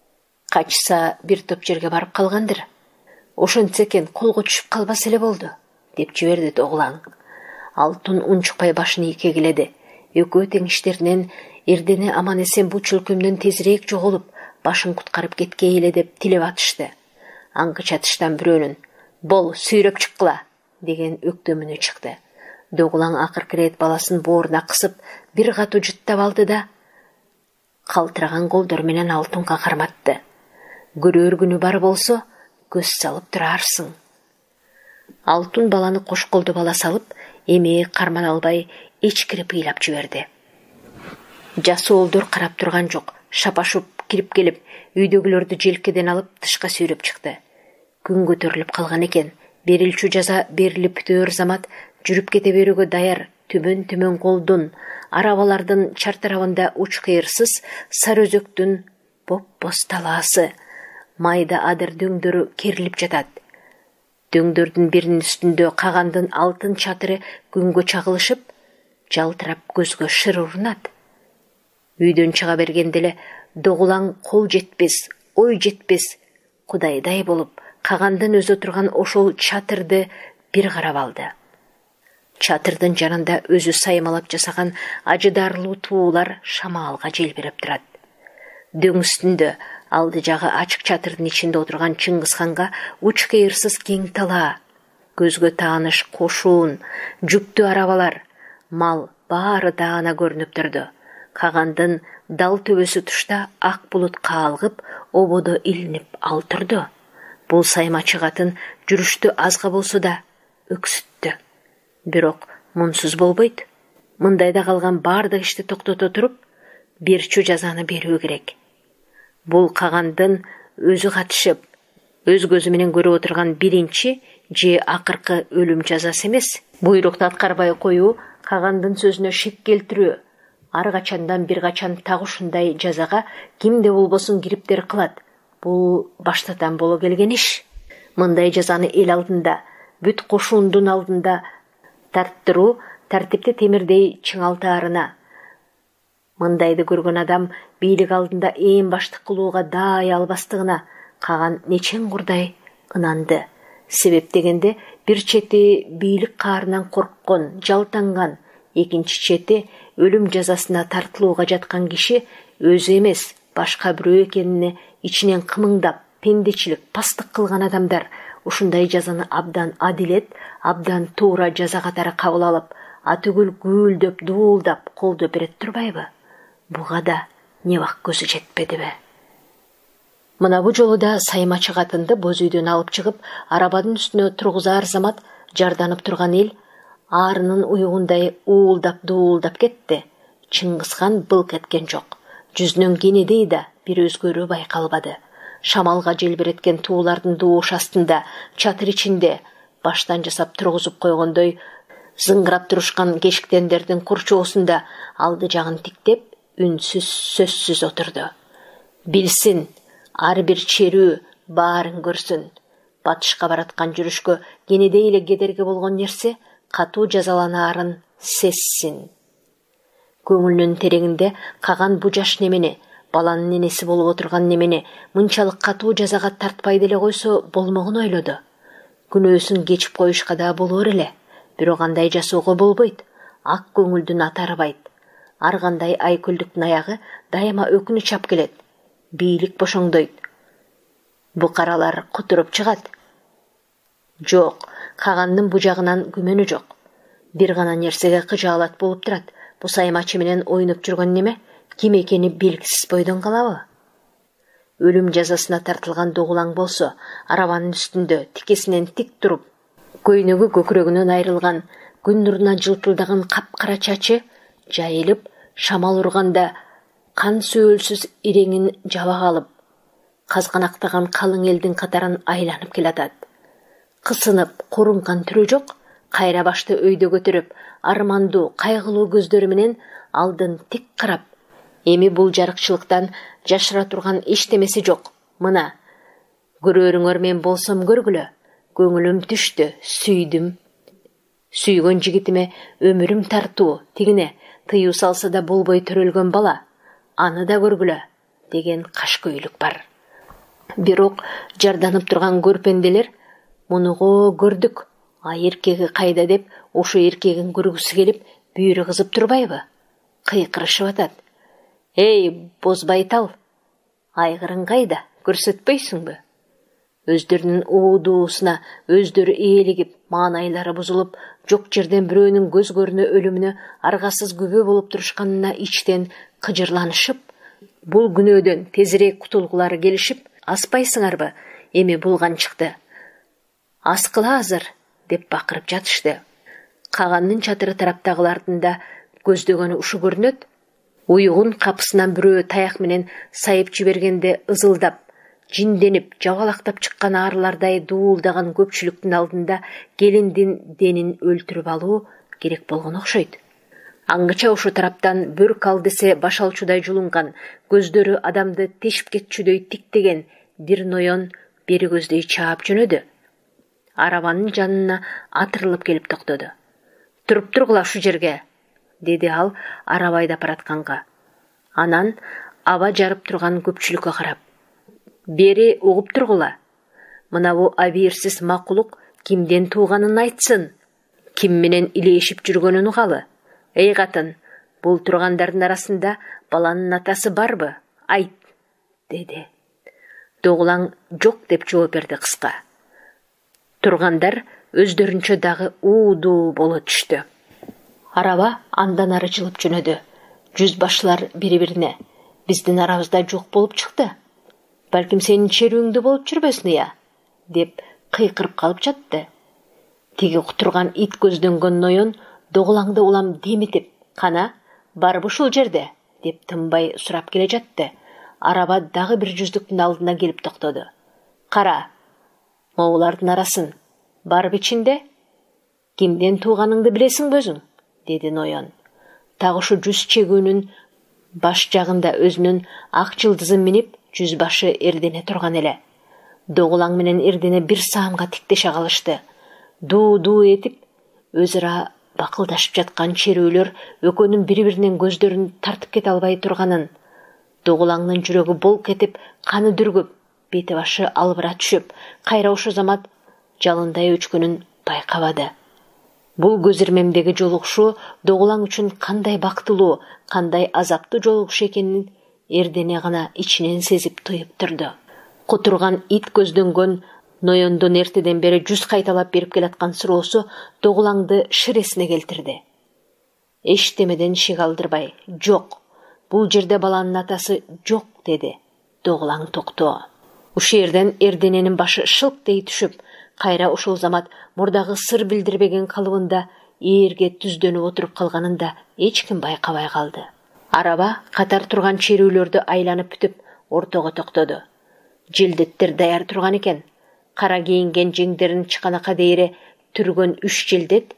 Қачса бір топ жерге барып қалғандыр. Ошынсы екен қолға түшіп қалбас еле болды, деп жіберді Доғулаң. Алтын унчықпай башын икегіледі. Өкө теңіштерінен ердені аман есен бұл чүлкімнен тезірек жоғылып, башын құтқарып кетке еле деп тілеп атышты. Аңғы чатыштан біреуінің «Бол, сүйреп шыққыла!» деген өктөміні шықты. Доғулаң ақыр кірет баласын борына қысып, бір қату жыттап алды да, қалтыраған қолдарменен Алтынға қарматты. Көрер күні бар болса, көз салып тұрарсың. Алтын баланы қош қолды бала салып, емей қарман албай, ешкіріп илап жіберді. Жасы олдыр қарап тұрған жоқ, шапашып кіріп келіп, үйдегілерді желкеден алып тышқа сүйреп шықты. Күн көтеріліп қалған екен, берілші жаза беріліп бүтөр замат, жүріп кете беруге даяр, түмен-түмен қолдың, арабалардың чартарауында уч қиырсыз, сарөзөктің боп-бос таласы, майда адыр дөңдөрі керіліп жатады. Дөңдөрдің бірінің үстінде қағандың алтын чатыры күнге чағылышып, жалтырап көзге шыр ұрынады. Үйден шыға бергенделі Доғулаң қол жетпес, ой жетпес, құдайдай болып, қағандың өзі отырған ошол чатырды бір қарап алды. Чатырдың жанында өзі саймалап жасаған ажыдарлы туылар шамалға желберіп тұрады. Дөң үстінде алды жағы ашық чатырдың ішінде отырған Чыңғысханға уч қиырсыз кең тала, көзге таныш қошуын, жүкті арабалар, мал бары дағана көрініп тұрды. Қағандың дал төбесі тұшта ақ бұлыт қалғып, ободы илініп алтырды. Бұл сайма шығатын жүрішті азға болсы да өксітті. Бирок мұнсыз болбайды. Мұндайда қалған барды ішті тоқтата тұрып, берчу жазаны беру керек. Бұл қағандың өзі қатышып, өз көзіменен көріп отырған бірінші же ақырқы өлім жазасы емес. Бұйрықты атқарбай қою қағандың сөзіне шек келтіру. Арғачандан бір қачан тағушындай жазаға кімде болбосын кириптер қылады. Бұл баштатан болу келген іш. Мындай жазаны ел алдында, бүт қошуындың алдында тарттыру тәртіпті темірдей чыңалтарына. Мындайды көрген адам бийлик алдында ең баштық қылуға дай албастығына қаған нечен құрдай ынанды. Себеп дегенде бір чети бийлик қарынан қорққан, жалтанған, екінші чети өлім жазасына тартылуға жатқан киши өзі емес, башқа біреу екеніне içінен қымыңдап, пендечілік, пастық қылған адамдар ушундай жазаны абдан адилет, абдан тура жаза қатары қабыл алып, атүгіл гүлдөп, дуылдап, қолды берет тұрбайбы? Бұға да не вақ көзі жетпеді бе? Мына бұ жолы да сайма шығатынды боз үйден алып шығып, арабадың үстіне тұрғызар замат жарданып тұрған ел арының ұйығындай уылдап-дуылдап кетті. Чыңғысхан былқ еткен жоқ. Жүзінен кенедей да бір өзгөрі байқалбады. Шамалға желбіреткен туылардың дуыш астында, чатыр içinde, баштан жасап тұрғызып қойғандай, зыңғырап тұрышқан кешіктендердің құрчуысында алды жағын тіктеп, үнсіз сөзсіз отырды. Білсін, ар бір черу барын көрсін. Батышқа баратқан жүрішкі кенедейлі кедергі болған нерсе, қату жазаланарын сессін. Көңілінің тереңінде қаған бұ жаш немене, баланың ненесі болып отырған немене, мұншалық қату жазаға тартпайдылы қойсы болмағын ойлады. Күнөсін кечіп қойышқа да болыр еле, бір оғандай жасуғы болбойды, ақ көңілдің атарбайды. Арғандай айкүлдіктің аяғы дайыма өкіні чап келеді, бийлік бошоңдойды. Бұқаралар құтырып шығады. Жоқ, қағанның бұ жағынан күмені жоқ. Bir ғана нерсеге қыжалат болып тұрады. Бұ саймачы менен ойынып жүрген неме, ким екені белгісіз бойдың қалауы. Өлім жазасына тартылған Доғулаң болса, арабаның үстінде тікесінен тік тұрып, көйнегі көкірегінен айрылған, күн нұрына жылтылдаған қап-қара чачы жайылып, шамал ұрғанда қан сөөлсіз иреңін жаба қалып, қазғанақтаған қалың елдің қатарын айланып келатады. Қысынып, қорынған түрі жоқ, қайра башты өйді көтіріп, арманду, қайғылы көздеріменен алдын тік қарап, еми бұл жарықшылықтан жашыра тұрған ештемесі жоқ, Мына, көрөрүңөр мен болсом көргүлө, көңүлүм түштү, сүйдүм. Сүйгөн жигитиме өмүрүм тартуу, тигине тыюу салса да болбой төрөлгөн бала, аны да көргүлө, деген кашкөйлүк бар. Бирок жарданып турган көрпенделер, мунуго көрдүк, а эркеги кайда деп, ошо эркегин көргүсү келип, бүйүрү кызып турбайбы? Кыйкырышып атат. Эй, бозбайтал, айгырың кайда, көрсөтпөйсүңбү? Өздөрүнүн оодуусуна өздөрү ээлигип, маанайлары бузулуп, жок жерден бирөөнүн көз көрүнө өлүмүнө аргасыз күбө болуп турушканына ичтен кыжырланышып, бул күнөөдөн тезирээк кутулгулары келишип, аспайсыңарбы, эми булган чыкты. Аскыла азыр, деп бакырып жатышты. Каганнын чатыры тараптагылардын да көздөгөнү ушу көрүнөт. Уйгун капысынан бирөө таяк менен сайып жибергенде ызылдап, жинденип, жабалактап чыккан арылардай дуулдаган көпчүлүктүн алдында келиндин денин өлтүрүп алуу керек болгон окшойт. Аңгыча ушу тараптан бөрк ал десе баш алчудай жулунган, көздөрү адамды тешип кетчүдөй тиктеген бир ноён бери көздөй чаап жөнөдү. Арабанын жанына атырылып келип токтоду. Туруп тургула ушу жерге, деди ал араба айдап баратканга. Анан аба жарып турган көпчүлүккө карап, бери угуп тургула. Мына бу абийирсиз макулук кимден тууганын айтсын, ким менен илешип жүргөнүн угалы. Эй катын, бул тургандардын арасында баланын атасы барбы? Айт, деди. Догулаң жок деп жооп берди кыска. Тургандар өздөрүнчө дагы уудуу боло түштү. Араба андан ары жылып жөнөдү. Жүз башлар бири-бирине. Биздин арабызда жок болуп чыкты. Балким сенин черүүңдү болуп жүрбөсүн я, деп кыйкырып калып жатты. Тиги кутурган ит көздөнгөн ноён Догулаңды улам демитип, кана, барбы ушул жерде, деп тынбай сурап келе жатты. Араба дагы бир жүздүктүн алдына келип токтоду. Кара, моулардын арасын, барбы ичинде? Кимден тууганыңды билесиңби өзүң? Деди ноён. Так ушу жүз чегүүнүн баш жагында өзүнүн ак жылдызын минип, жүз башы эрдене турган эле. Догулаң менен эрдене бир саамга тиктеше калышты. Дуу-дуу этип, өзара бакылдашып жаткан черүүлөр экөөнүн бири-биринен көздөрүн тартып кете албай турганын, Догулаңдын жүрөгү болк этип, каны дүргүп, бети башы албыра түшүп, кайра ошо замат жалындай өчкөнүн байкабады. Бул көз ирмемдеги жолугушуу Догулаң үчүн кандай бактылуу, кандай азаптуу жолугуш экенин эрдене гана ичинен сезип туюп турду. Кутурган ит көздөнгөн ноёндун эртеден бери жүз кайталап берип келаткан суроосу Догулаңды ширесине келтирди. Эчтемеден шик алдырбай, жок, бул жерде баланын атасы жок, деди. Догулаң токтоо. Ушул жерден эрдененин башы шылк дей түшүп, кайра ушул замат мурдагы сыр билдирбеген калыбында ээрге түздөнүп отуруп калганын да эч ким байкабай калды. Араба катар турган черүүлөрдү айланып бүтүп, ортого токтоду. Желдеттер даяр турган экен. Кара кийинген жеңдерин чыканакка дейре түргөн үч желдет,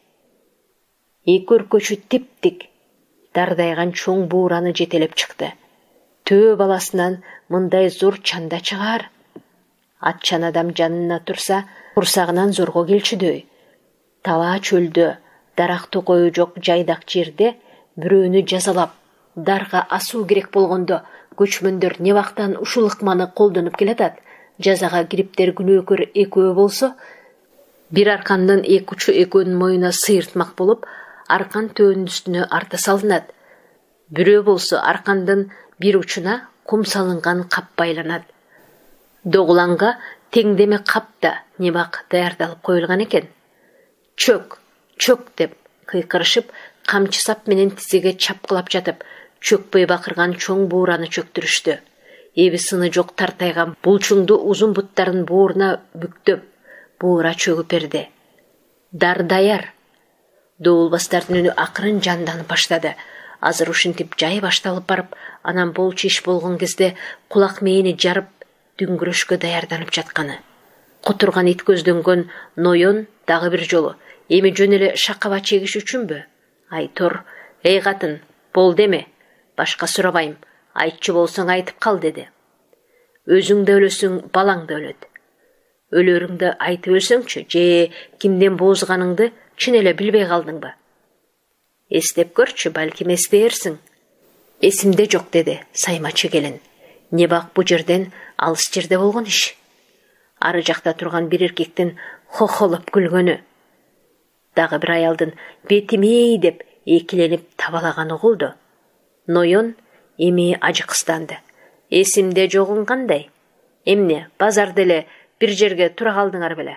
эки өркөчү типтик, дардайган чоң буураны жетелеп чыкты. Төө баласынан мындай зор чанда чыгар. Атчан адам жанына турса, курсагынан зорго келчүдөй. Талаа чөлдө, дарак токою жок жайдак жерде бирөөнү жазалап, дарга асуу керек болгондо көчмөндөр не вактан ушул ыкманы колдонуп келатат. Жазага кириптер күнөөкөр экөө болсо, бир аркандын эки учу экөөнүн моюна сыйыртмак болуп, аркан төөнүн үстүнө арта салынат. Бирөө болсо аркандын бир учуна кум салынган кап байланат. Догулаңга теңдеме капта немак даярдалып коюлган экен. Чөк, чөк деп кыйкырышып, камчы сап менен тизеге чапкылап жатып, чөкпөй бакырган чоң буураны чөктүрүштү. Эби сыны жок тартайган булчуңду узун буттарын бууруна бүктөп, буура чөгүп берди. Дар даяр. Доолбастардын үнү акырын жанданып баштады. Азыр ушинтип жай башталып барып, анан болчу иш болгон кезде кулак мээни жарып, дүңгүрөшкө даярданып жатканы. Кутурган ит көздөнгөн ноён дагы бир жолу, эми жөн эле шакаба чегиш үчүнбү? Ай тур, эй катын, бол деме, башка сурабайм, айтчу болсоң айтып кал, деди. Өзүң да өлөсүң, балаң да өлөт. Өлөрүңдү айтып өлсөңчү, же кимден боозганыңды чын эле билбей калдыңбы? Эстеп көрчү, балким эстээрсиң. Эсимде жок, деди Саймачы келин. Не бак бу жерден алыс жерде болгон иш. Ары жакта турган бир эркектин хохолоп күлгөнү. Дагы бир аялдын бетимей деп экиленип табалаганы угулду. Ноён эми ажыкыстанды. Эсимде жогун кандай? Эмне, базарда эле бир жерге тура калдыңар беле?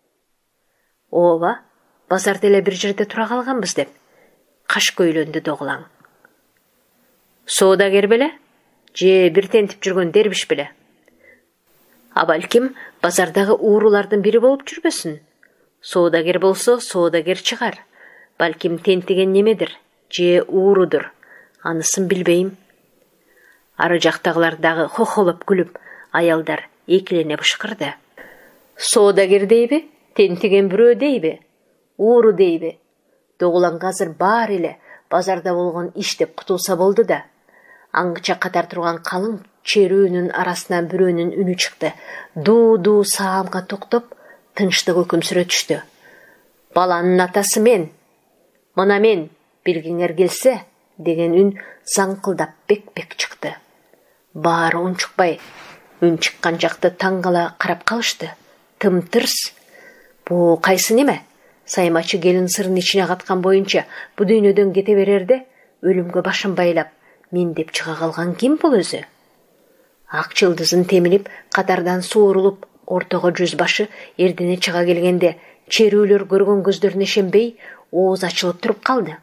Ооба, базарда эле бир жерде тура калганбыз деп. Каш көйлөндү Доголаң. Соодагер беле? Же бир тентип жүргөн дербиш беле? А балким базардагы уурулардын бири болуп жүрбөсүн? Соодагер болсо, соодагер чыгар. Балким тентиген немедир, же уурудур. Анысын билбейм. Ары жактагылар дагы хохолоп күлүп, аялдар экилене бышкырды. Соодагер дейби? Тентиген бирөө дейби? Ууру дейби? Доголаңга азыр баары эле базарда болгон иш деп кутулса болду да. Аңгыча катар турган калың черүүнүн арасынан бирөөнүн үнү чыкты. Ду-ду саамга токтоп, тынчтык өкүмсүрө түштү. Баланын атасы мен. Мына мен, билгиңер келсе, деген үн заңкылдап бек-бек чыкты. Баары унчукпай, үн чыккан жакты таң кала карап калышты. Тым-тырс. Бу кайсы неме? Саймачы келин сырын ичине каткан боюнча бу дүйнөдөн кете берерде өлүмгө башын байлап, мен деп чыга калган ким бул өзү? Ак жылдызын теминип, катардан суурулуп, ортого жүз башы эрдене чыга келгенде, черүүлөр көргөн көздөрүнө ишенбей, ооз ачылып туруп калды.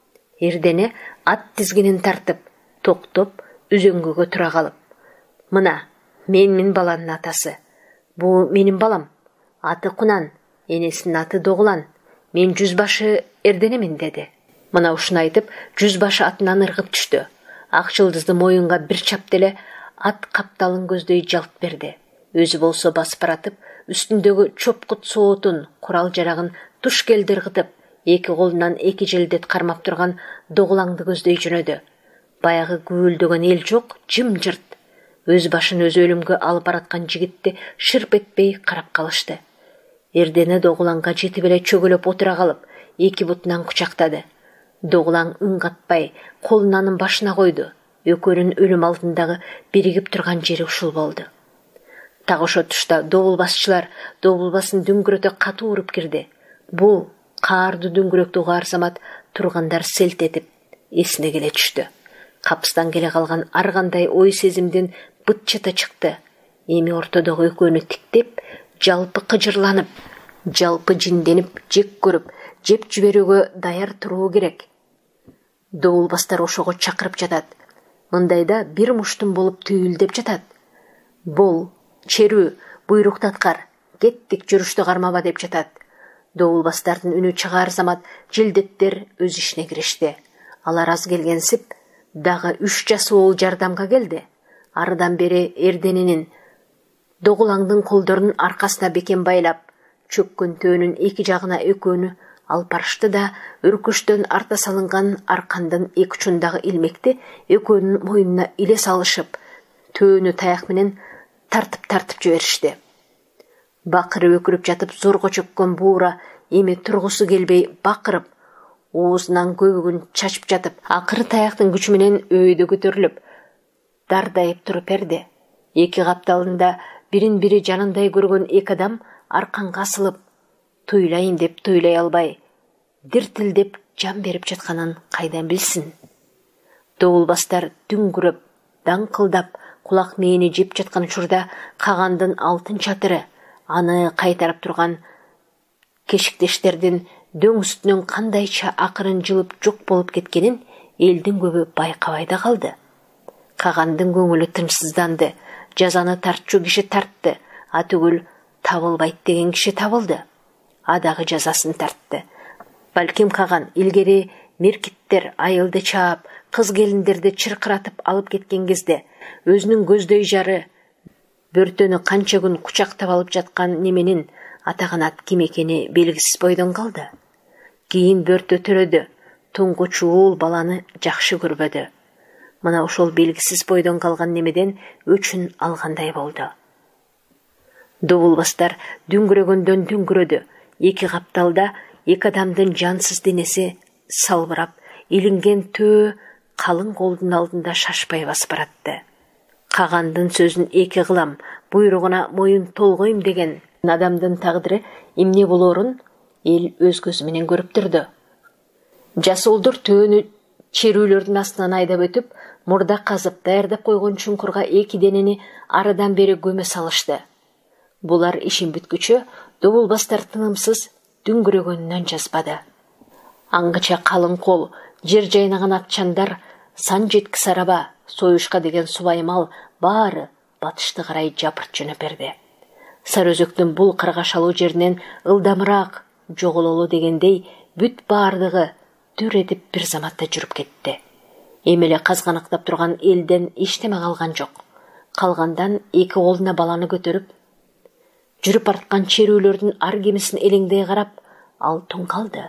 Эрдене ат тизгинин тартып, токтоп, үзөңгүгө тура калып. Мына, менмин баланын атасы. Бу менин балам. Аты Кунан, энесинин аты Доголан. Мен жүз башы эрденемин, деди. Мына ушуну айтып, жүз башы атынан ыргып түштү. Ак жылдызды моюнга бир чапты эле ат капталын көздөй жалт берди. Өзү болсо басып баратып, үстүндөгү чопкут соотун, курал жарагын туш келди ыргытып, эки колунан эки желдет кармап турган Доголаңды көздөй жөнөдү. Баягы гүөлдөгөн эл жок, жым-жырт. Өз башын өзү өлүмгө алып бараткан жигитти шырп этпей карап калышты. Эрдене Доголаңга жетип эле чөгөлөп отура калып, эки бутунан кучактады. Доголаң үн катпай, колун анын башына койду. Экөөнүн өлүм алдындагы биригип турган жери ушул болду. Так ошо тушта добулбасчылар добулбасын дүңгүрөтө катуу уруп кирди. Бул каардуу дүңгүрөктү угаар замат тургандар селт этип эсине келе түштү. Капыстан келе калган ар кандай ой сезимдин быт чыты чыкты. Эми ортодогу экөөнү тиктеп, жалпы кыжырланып, жалпы жинденип, жек көрүп, жеп жиберүүгө даяр туруу керек. Добулбастар ошого чакырып жатат. Мындайда бир муштун болуп түйүлдеп жатат. Бол, черүү, буйрукту аткар, кеттик, жүрүштү кармаба деп жатат. Добулбастардын үнү чыгаар замат жилдеттер өз ишине киришти. Алар аз келгенсип, дагы үч жас уул жардамга келди. Арыдан бери эрдененин Доголаңдын колдорун аркасына бекен байлап, чөккөн төөнүн эки жагына экөөнү алып барышты да, өркөштөн арта салынган аркандын эки учундагы илмекти экөөнүн моюнуна иле салышып, төөнү таяк менен тартып-тартып жиберишти. Бакырып өкүрүп жатып зорго чөккөн буура эми тургусу келбей бакырып, оозунан көбүгүн чачып жатып, акыры таяктын күчү менен өйдө көтөрүлүп, дардайып туруп берди. Эки капталында бирин бири жанындай көргөн эки адам арканга асылып, туйлайын деп туйлай албай, диртилдеп жан берип жатканын кайдан билсин? Добулбастар дүңгүрөп, даңкылдап, кулак мээни жеп жаткан учурда Кагандын алтын чатыры, аны кайтарып турган кешиктештердин дөң үстүнөн кандайча акырын жылып жок болуп кеткенин элдин көбү байкабай да калды. Кагандын көңүлү тынчсызданды. Жазаны тартчу киши тартты, а түгүл табылбайт деген киши табылды. А дагы жазасын тартты. Балким Каган илгери меркиттер айылды чаап, кыз келиндерди чыркыратып алып кеткен кезде өзүнүн көздөй жары бөртөнү канча күн кучактап алып жаткан неменин атаганат ким экени белгисиз бойдон калды. Кийин бөртө төрөдү, туңгуч уул баланы жакшы көрбөдү. Мына ошол белгисиз бойдон калган немеден өчүн алгандай болду. Добулбастар дүңгүрөгөндөн дүңгүрөдү. Эки капталда эки адамдын жансыз денеси салбырап, илинген төө калың колдун алдында шашпай басып баратты. Кагандын сөзүн эки кылам, буйругуна моюн толгойм деген адамдын тагдыры эмне болорун эл өз көзү менен көрүп турду. Жасолдур төөнү черүүлөрдүн астынан айдап өтүп, мурда казып даярдап койгон чуңкурга эки денени арадан бери көмө салышты. Булар ишин бүткүчө Добулбастар тынымсыз дүңгүрөгөнүнөн жазбады. Аңгыча калың кол, жер жайнаган атчандар, сан жеткис араба, союшка деген субай мал баары батышты карай жапырт жөнөп берди. Сары өзөктүн бул каргашалуу жеринен ылдамыраак жогололу дегендей бүт баардыгы дүр этип бир заматта жүрүп кетти. Эмеле казганактап турган элден эчтеме калган жок. Калгандан эки колуна баланы көтөрүп, жүрүп бараткан черүүлөрдүн ар кимисин элеңдей карап, Алтун калды.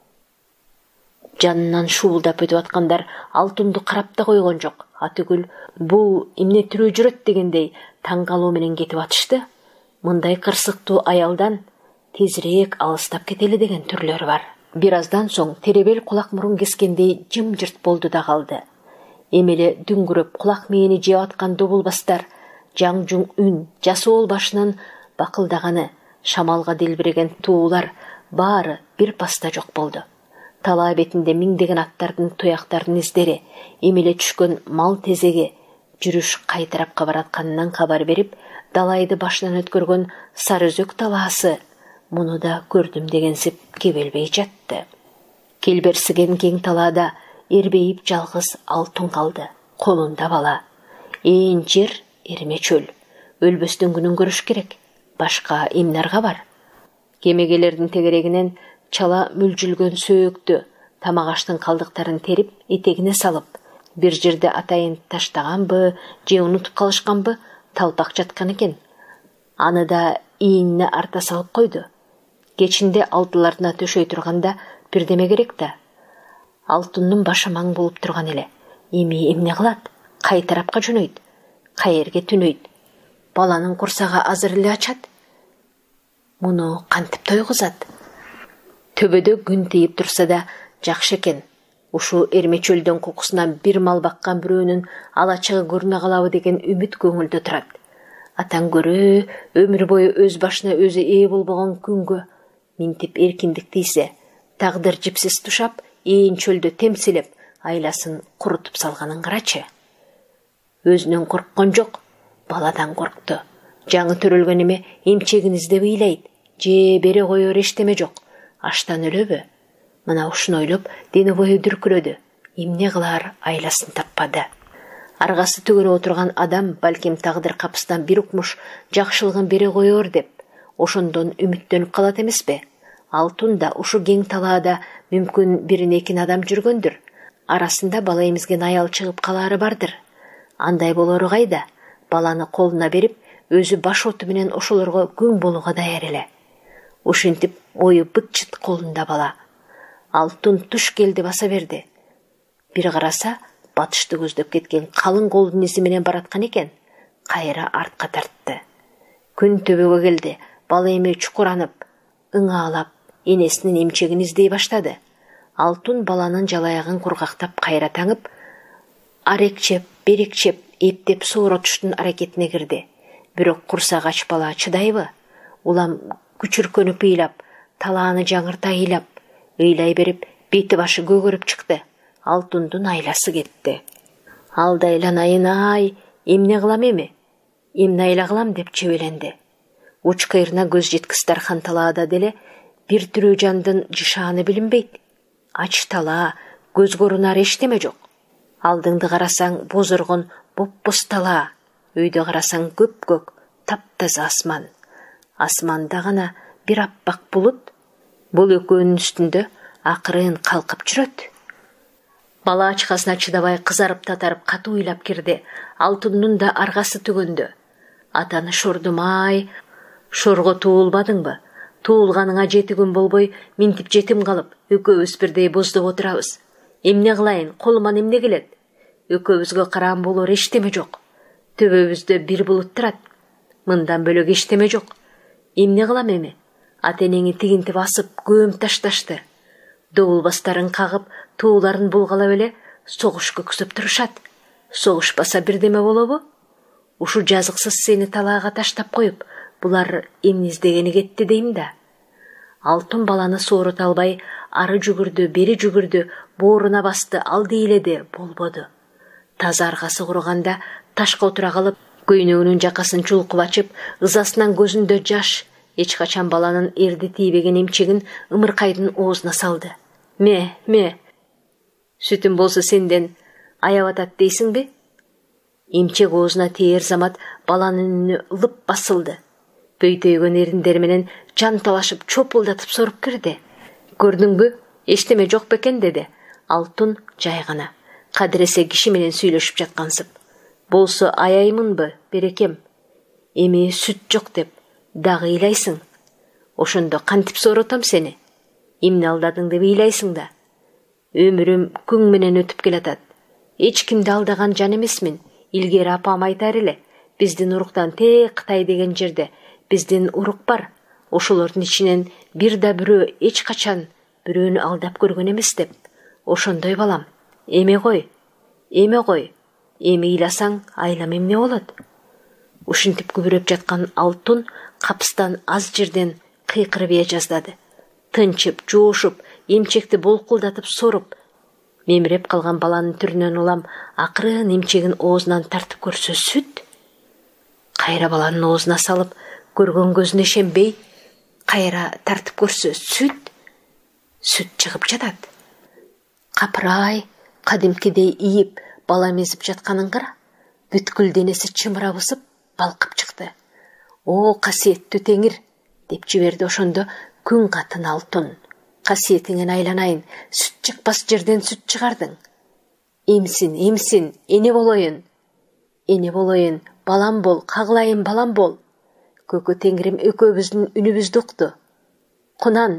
Жанынан шуулдап өтүп аткандар Алтунду карап да койгон жок. Атүгүл бул эмне түрүү жүрөт дегендей таң калуу менен кетип атышты. Мындай кырсыктуу аялдан тезирээк алыстап кетели деген түрлөрү бар. Бир аздан соң теребел кулак мурун кескендей жымжырт болду да калды. Эмеле дүңгүрөп кулак мээни жеп аткан Добулбастар жаңжуң үн, жасоол башынан бакылдаганы, шамалга делбиреген туулар баары бир паста жок болду. Талаа бетинде миңдеген аттардын туяктарынын издери, эмеле түшкөн мал тезеги жүрүш кайтарапка баратканынан кабар берип, далайды башынан өткөргөн сары өзөк талаасы муну да көрдүм дегенсип кебелбей жатты. Келберсиген кең талаада эрбейип жалгыз Алтун калды. Колунда бала. Ээн жер эрме чөл. Өлбөстөн күнүн көрүш керек. Башка эмнарга бар? Кемегелердин тегерегинен чала мүлжүлгөн сөөктү, тамак-аштын калдыктарын терип, этегине салып, бир жерде атайын таштаганбы, же унутуп калышканбы, талпак жаткан экен. Аны да ийинине арта салып койду. Кечинде алдыларына төшөй турганда бирдеме керек да. Алтундун башы маң болуп турган эле. Эми эмне кылат? Кай тарапка жөнөйт? Каерге түнөйт? Баланын курсагы азыр эле ачат. Муну кантип тойгузат? Төбөдө күн тийип турса да жакшы экен. Ушу эрме чөлдөн кокусунан бир мал баккан бирөөнүн алачыгы көрүнө калабы деген үмүт көңүлдө турат. Атаң көрө, өмүр бою өз башына өзү ээ болбогон күнгө минтип эркиндик тийсе, тагдыр жипсиз тушап, ээн чөлдө темселеп, айласын курутуп салганын карачы. Өзүнөн корккон жок, баладан коркту. Жаңы төрөлгөн эме эмчегин издеп ыйлайт. Же бере коёр эчтеме жок. Аштан өлөбү? Мына ушуну ойлоп, дени бою дүркүрөдү. Эмне кылар айласын таппады. Аргасы төгөрө отурган адам балким тагдыр капысынан бир укмуш жакшылыгын бере коёр деп, ошондон үмүттөнүп калат эмеспи? Алтун да ушу кең талаада мүмкүн бирин экин адам жүргөндүр. Арасында бала эмизген аял чыгып калаары бардыр. Андай болору кайда? Баланы колуна берип, өзү баш оту менен ошолорго күң болууга даяр эле. Ушинтип ою быт-чыт колунда бала. Алтун туш келди баса берди. Бир караса, батышты көздөп кеткен калың колдун изи менен бараткан экен. Кайра артка тартты. Күн төбөгө келди. Бала эми чукуранып, ыңаалап, энесинин эмчегин издей баштады. Алтун баланын жалаягын кургактап кайра таңып, арекчеп, берекчеп, эптеп сооротуштун аракетине кирди. Бирок курсак ач бала чыдайбы? Улам күчүркөнүп ыйлап, талааны жаңырта ыйлап, ыйлай берип, бети башы көгөрүп чыкты. Алтундун айласы кетти. Алда айланайын ай, эмне кылам эми? Эмне айла кылам деп чебеленди. Уч кыйрына көз жеткис дархан талаада деле бир түрүү жандын жышааны билинбейт. Ач талаа, көз көрүнөр эчтеме жок. Алдыңды карасаң бозоргон бопбоз талаа, өйдө карасаң көк-көк, таптаза асман. Асманда гана бир аппак булут, бул экөөнүн үстүндө акырын калкып жүрөт. Бала ачкасына чыдабай кызарып татарып катуу ыйлап кирди. Алтундун да аргасы түгөндө. Атаны шордум-ай, шорго туулбадыңбы? Туулганыңа жети күн болбой, минтип жетим калып, экөөбүз бирдей боздоп отурабыз. Эмне кылайын, колуман эмне келет? Экөөбүзгө караан болор эчтеме жок. Төбөбүздө бир булут турат. Мындан бөлөк эчтеме жок. Эмне кылам эми? Ата-энеңи тигинтип асып, көм ташташты. Добул бастарын кагып, тууларын булгалап эле согуш көксөп турушат. Согушпаса бирдеме болобу? Ушу жазыксыз сени талаага таштап коюп, булар эмне издегени кетти дейм да. Алтын баланы соорута албай, ары жүгүрдү, бери жүгүрдү, бооруна басты, алды иледи, болбоду. Таза аргасы курганда ташка отура калып, көйнөгүнүн жакасын чулкуп ачып, ызасынан көзүндө жаш, эч качан баланын эрди тийбеген эмчегин ымыркайдын оозуна салды. Ме, ме. Сүтүм болсо сенден аяб атат дейсиңби? Эмчек оозуна тээр замат баланын үнү лып басылды. Бөйтөйгөн эриндери менен жан талашып чопулдатып соруп кирди. Көрдүңбү? Эчтеме жок бекен деди. Алтын жай гана. Кадыресе киши менен сүйлөшүп жаткансып. Болсо аяймынбы, берекем. Эми сүт жок деп дагы ыйлайсың. Ошондо кантип сооротом сени? Эмне алдадың деп ыйлайсың да. Өмүрүм күң менен өтүп келатат. Эч кимди алдаган жан эмесмин. Илгери апам айтар эле, биздин уруктан тээ Кытай деген жерде биздин урук бар. Ошолордун ичинен бир да бирөө эч качан бирөөнү алдап көргөн эмес деп. Ошондой балам. Эме кой. Эме кой. Эми ыйласаң, айлам эмне болот? Ушинтип күбүрөп жаткан Алтын капыстан аз жерден кыйкырып ээ жаздады. Тынчып, жоошуп, эмчекти болкулдатып соруп, мемиреп калган баланын түрүнөн улам акырын эмчегин оозунан тартып көрсө сүт. Кайра баланын оозуна салып, көргөн көзүнө ишенбей, кайра тартып көрсө сүт. Сүт чыгып жатат. Капырай, кадимкидей ийип, бала мезип жатканын кара. Бүткүл денеси чымыра бысып, балкып чыкты. О, касиеттүү Теңир, деп жиберди ошондо күн катын Алтын. Касиетиңен айланайын, сүт чыкпас жерден сүт чыгардың. Эмсин, эмсин, эне болоюн. Эне болоюн, балам бол, кагылайын балам бол. Көкө Теңирим экөөбүздүн үнүбүздү укту. Кунан.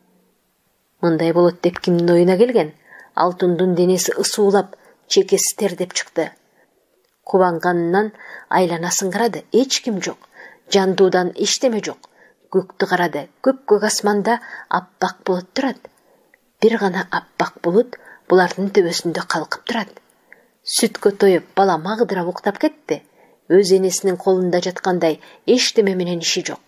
Мындай болот деп кимдин оюна келген? Алтындын денеси ысуулап, чекеси тердеп чыкты. Кубанганынан айланасын карады, эч ким жок. Жандуудан эчтеме жок. Көктү карады, көк-көк асманда аппак булут турат. Бир гана аппак булут булардын төбөсүндө калкып турат. Сүткө тоюп, бала магдырап уктап кетти. Өз энесинин колунда жаткандай эчтеме менен иши жок.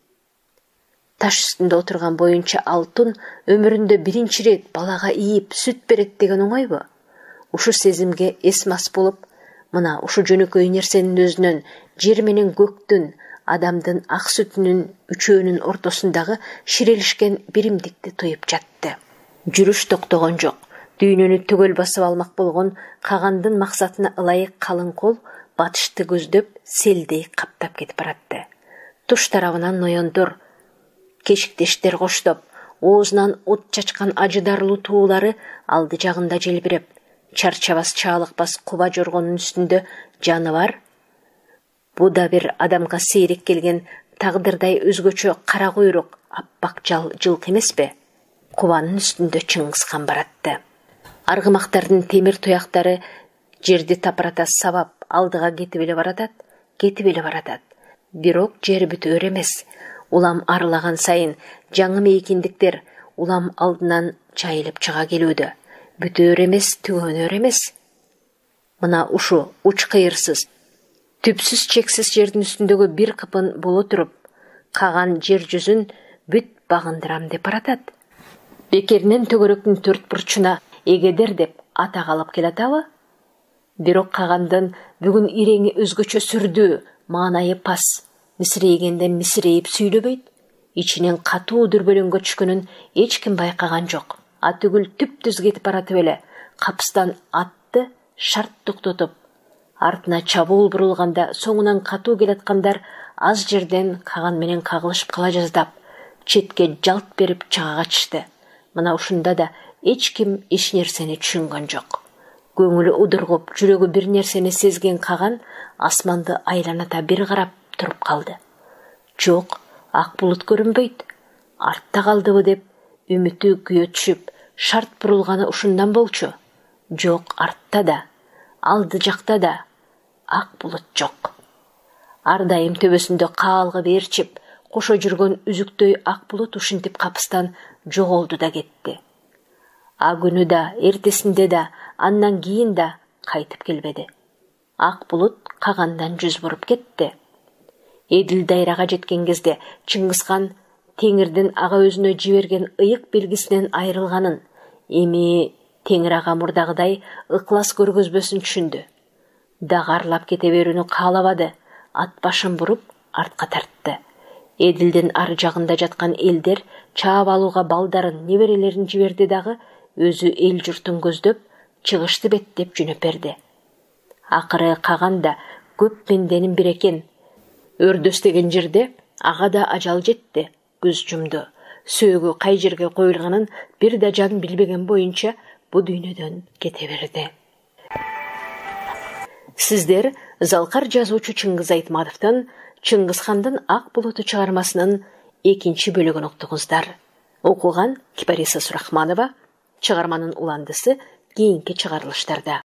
Таш үстүндө отурган боюнча Алтын өмүрүндө биринчи ирет балага ийип сүт берет деген оңойбу? Ушу сезимге эс мас болуп, мына ушу жөнөкөй нерсенин өзүнөн, жер менен көктүн, адамдын ак сүтүнүн үчөөнүн ортосундагы ширелишкен биримдикти туюп жатты. Жүрүш токтогон жок. Дүйнөнү түгөл басып алмак болгон кагандын максатына ылайык калың кол батышты көздөп селдей каптап кетип баратты. Туш тарабынан ноёндор, кешиктештер коштоп, оозунан от чачкан ажыдарлуу туулары алды жагында желбиреп, чарчабас чаалыкпас куба жоргонун үстүндө жаныбар. Бу да бир адамга сейрек келген тагдырдай өзгөчө кара куйрук, аппак жал жылкы эмеспи? Кубанын үстүндө Чыңгызхан баратты. Аргымактардын темир туяктары жерди тапырата сабап, алдыга кетип эле баратат, кетип эле баратат. Бирок жер бүтөөр эмес. Улам арылаган сайын жаңы мейкиндиктер улам алдынан жайылып чыга келүүдө. Бүтөөр эмес, түгөнөр эмес. Мына ушу уч кыйырсыз, түпсүз чексиз жердин үстүндөгү бир кыпын боло туруп, каган жер жүзүн бүт багындырам деп баратат. Бекеринен төгөрөктүн төрт бурчуна эгедер деп ата калып келатабы? Бирок кагандын бүгүн иреңи өзгөчө сүрдүү, маанайы пас. Мисирейгенде мисирейип сүйлөбөйт. Ичинен катуу дүрбөлөңгө түшкөнүн эч ким байкаган жок. Атүгүл түп-түз кетип баратып эле капыстан атты шарт токтотуп, артына чабуул бурулганда соңунан катуу келаткандар аз жерден каган менен кагылышып кала жаздап, четке жалт берип чыга качышты. Мына ушунда да эч ким эч нерсени түшүнгөн жок. Көңүлү удургуп, жүрөгү бир нерсени сезген каган асманды айланата бир карап туруп калды. Жок, ак булут көрүнбөйт. Артта калдыбы деп үмүтү күйө түшүп, шарт бурулганы ушундан болчу. Жок, артта да. алды жақта да ақ бұлыт жоқ. Ардайым төбесінде қалғы берчіп, қоша жүрген үзіктой ақ бұлыт ушынтип қапыстан жоғолду да кетті. А күні да, ертесінде да, аннан кейін да қайтып келбеді. Ақ бұлыт қағандан жүз бұрып кетті. Еділ дайраға жеткен кезде Чыңгысхан теңірдің аға өзіне жіберген ыйық белгісінен айрылғанын, эми теңір аға мұрдағыдай ықлас көргөзбөсүн түшүндү. Дағарлап кете берүүнү каалабады, ат башын буруп артқа тартты. Эдилдин ар жагында жаткан элдер чаап алууга балдарын, неберелерин жиберди дагы, өзү эл журтун көздөп, чыгышты беттеп жөнөп берди. Акыры каганда көп пенденин бир экен. Өрдөстеген жерде ага да ажал жетти, көз жумду. Сөөгү кай жерге коюлганын бир да жан билбеген боюнча бу дүйнөдөн кете берди. Сиздер залкар жазуучу Чыңгыз Айтматовдон Чыңгызхандын Ак булуту чыгармасынын экинчи бөлүгүн уктуңуздар. Окуган Кипариса Сурахманова, чыгарманын уландысы кийинки чыгарылыштарда.